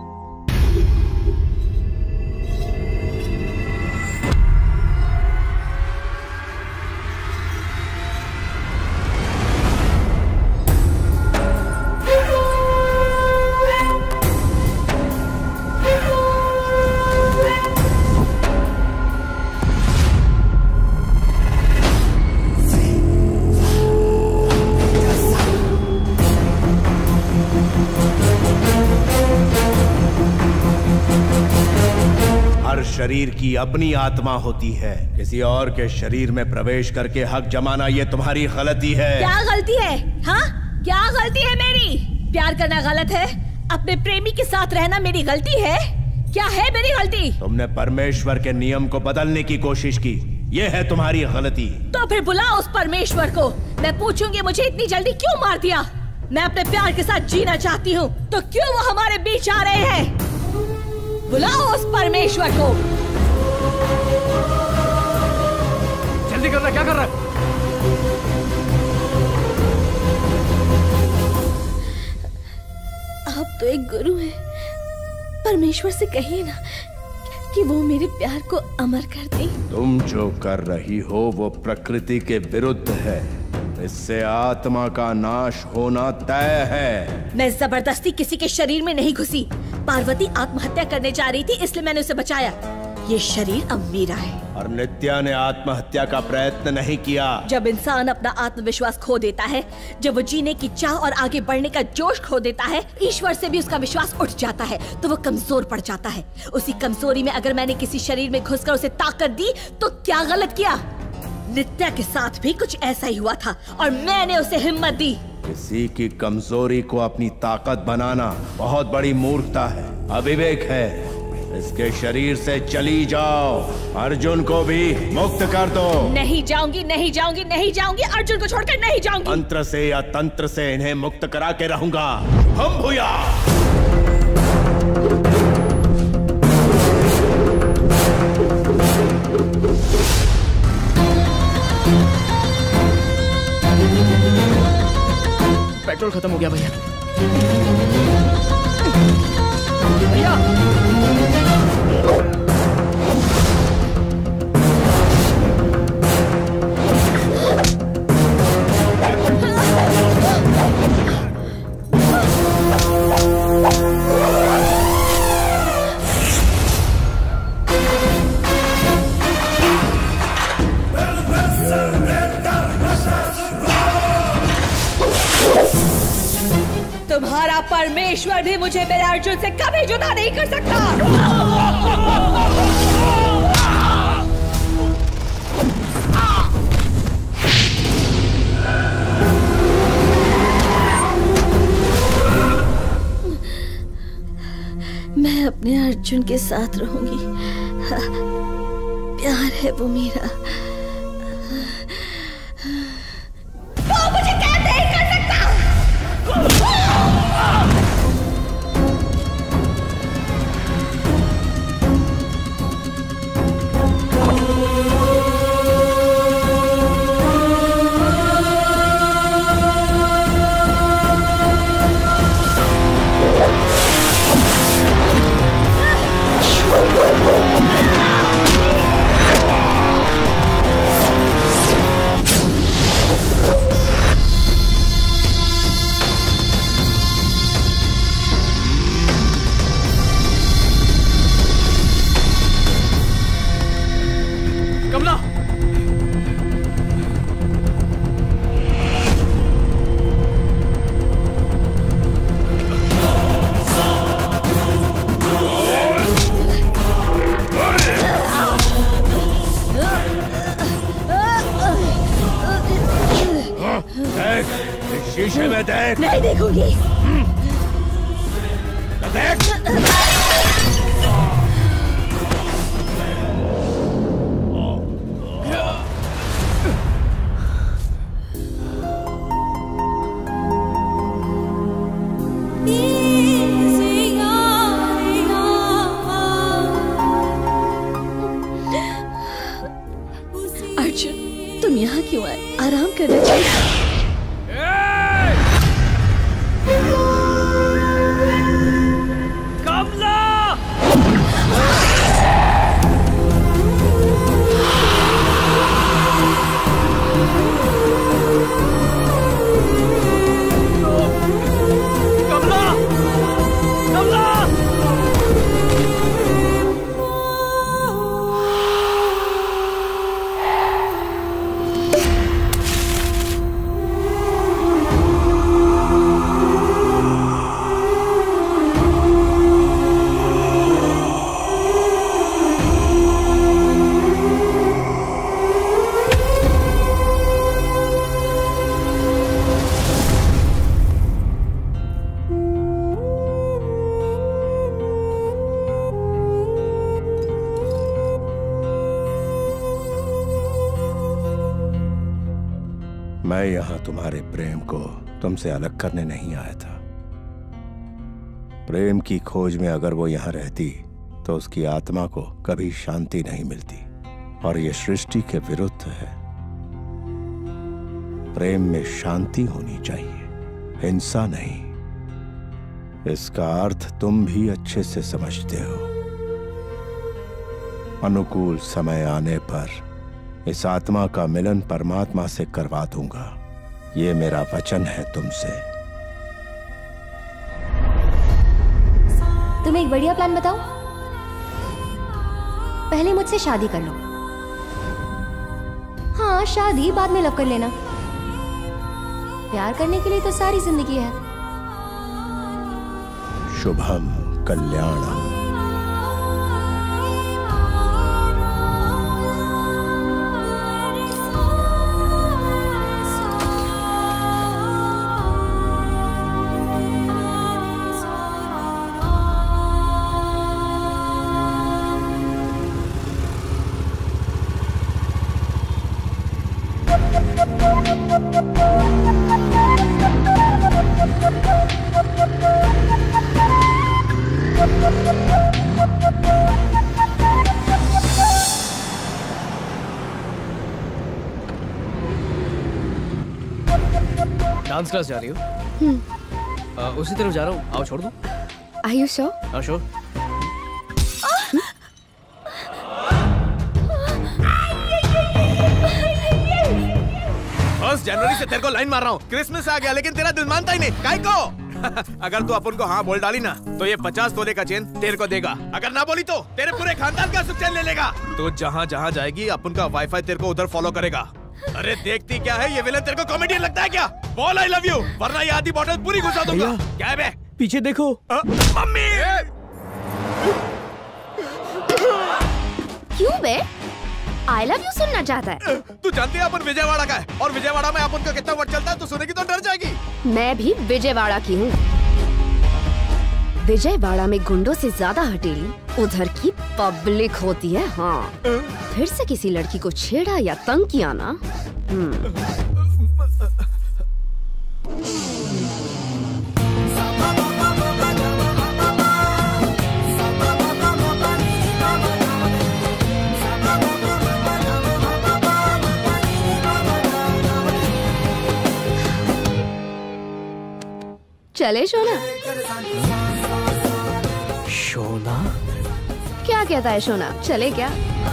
शरीर की अपनी आत्मा होती है। किसी और के शरीर में प्रवेश करके हक जमाना ये तुम्हारी गलती है। क्या गलती है? हाँ, क्या गलती है मेरी? प्यार करना गलत है, अपने प्रेमी के साथ रहना मेरी गलती है? क्या है मेरी गलती? तुमने परमेश्वर के नियम को बदलने की कोशिश की, ये है तुम्हारी गलती। तो फिर बुलाओ उस परमेश्वर को, मैं पूछूंगी मुझे इतनी जल्दी क्यों मार दिया। मैं अपने प्यार के साथ जीना चाहती हूँ, तो क्यों वो हमारे बीच आ रहे हैं? बुलाओ उस परमेश्वर को। जल्दी कर रहा, क्या कर रहा है? आप तो एक गुरु हैं, परमेश्वर से कहिए ना कि वो मेरे प्यार को अमर कर दे। तुम जो कर रही हो वो प्रकृति के विरुद्ध है, इससे आत्मा का नाश होना तय है। मैं जबरदस्ती किसी के शरीर में नहीं घुसी। पार्वती आत्महत्या करने जा रही थी, इसलिए मैंने उसे बचाया। ये शरीर अब मेरा है। और नित्या ने आत्महत्या का प्रयत्न नहीं किया। जब इंसान अपना आत्मविश्वास खो देता है, जब वो जीने की चाह और आगे बढ़ने का जोश खो देता है, ईश्वर से भी उसका विश्वास उठ जाता है, तो वो कमजोर पड़ जाता है। उसी कमजोरी में अगर मैंने किसी शरीर में घुसकर उसे ताकत दी, तो क्या गलत किया? नित्या के साथ भी कुछ ऐसा ही हुआ था और मैंने उसे हिम्मत दी। किसी की कमजोरी को अपनी ताकत बनाना बहुत बड़ी मूर्खता है, अविवेक है। इसके शरीर से चली जाओ, अर्जुन को भी मुक्त कर दो। नहीं जाऊंगी, नहीं जाऊंगी, नहीं जाऊंगी, अर्जुन को छोड़कर नहीं जाऊंगी। मंत्र से या तंत्र से इन्हें मुक्त करा के रहूंगा। हम भूया। पेट्रोल खत्म हो गया भैया। भैया तुम्हारा परमेश्वर भी मुझे मेरे अर्जुन से कभी जुदा नहीं कर सकता। अर्जुन के साथ रहूंगी। हाँ, प्यार है वो मेरा। वो मुझे कैद नहीं कर सकता। शीशे में देख। नहीं देखूंगी। देख। अर्जुन, तुम यहाँ क्यों आए? आराम करना चाहिए। मैं यहां तुम्हारे प्रेम को तुमसे अलग करने नहीं आया था। प्रेम की खोज में अगर वो यहां रहती तो उसकी आत्मा को कभी शांति नहीं मिलती, और ये सृष्टि के विरुद्ध है। प्रेम में शांति होनी चाहिए, हिंसा नहीं। इसका अर्थ तुम भी अच्छे से समझते हो। अनुकूल समय आने पर इस आत्मा का मिलन परमात्मा से करवा दूंगा, ये मेरा वचन है तुमसे। तुम्हें एक बढ़िया प्लान बताऊं? पहले मुझसे शादी कर लो। हाँ, शादी बाद में लव कर लेना। प्यार करने के लिए तो सारी जिंदगी है। शुभम कल्याणम। डांस क्लास जा रही हो? हम्म। आ, उसी तरफ जा रहा हूँ, आओ छोड़ दो। Are you sure? हाँ श्योर। फर्स्ट जनवरी से तेरे को लाइन मार रहा हूँ। क्रिसमस आ गया लेकिन तेरा दिल मानता ही नहीं। काय को? अगर तू अपन को हाँ बोल डाली ना तो ये पचास तोले का चेन तेरे को देगा। अगर ना बोली तो तेरे पूरे खानदान का सुख चैन ले लेगा। तो जहाँ जहाँ जाएगी अपन का वाईफाई तेरे को उधर फॉलो करेगा। अरे देखती क्या है, ये विलन तेरे को कॉमेडियन लगता है क्या? बोल आई लव यू, वरना ये आधी बोतल पूरी घुसा दूंगा। क्या है बे? पीछे देखो। मम्मी! क्यों बे? आई लव यू सुनना चाहता है? तू जानती है अपन विजयवाड़ा का है, और विजयवाड़ा में अपन का कितना वर्ड चलता है, तो सुनेगी तो डर जाएगी। मैं भी विजयवाड़ा की हूँ। विजयवाड़ा में गुंडों से ज्यादा हटेली उधर की पब्लिक होती है। हाँ, फिर से किसी लड़की को छेड़ा या तंग किया ना, हम्म। चले शोना। शोना? क्या कहता है शोना, चले क्या?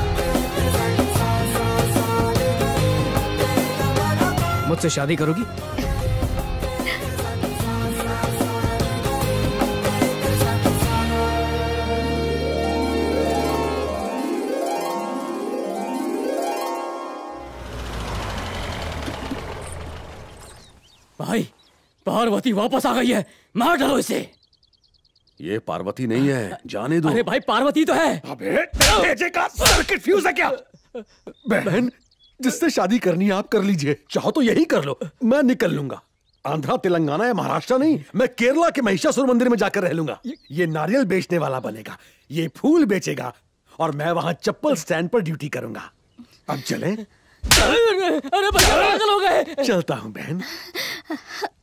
मुझसे शादी करोगी? भाई, पार्वती वापस आ गई है, मार डालो इसे। ये पार्वती नहीं है, जाने दो। अरे भाई, पार्वती तो है। अबे तेजे का सर्किट फ्यूज है क्या? बहन, जिससे शादी करनी है आप कर लीजिए, चाहो तो यही कर लो, मैं निकल लूंगा। आंध्रा, तेलंगाना या महाराष्ट्र नहीं, मैं केरला के महिषासुर मंदिर में जाकर रह लूंगा। ये नारियल बेचने वाला बनेगा, ये फूल बेचेगा, और मैं वहां चप्पल स्टैंड पर ड्यूटी करूंगा। अब चलें? अरे पागल हो गए। चलता हूं बहन।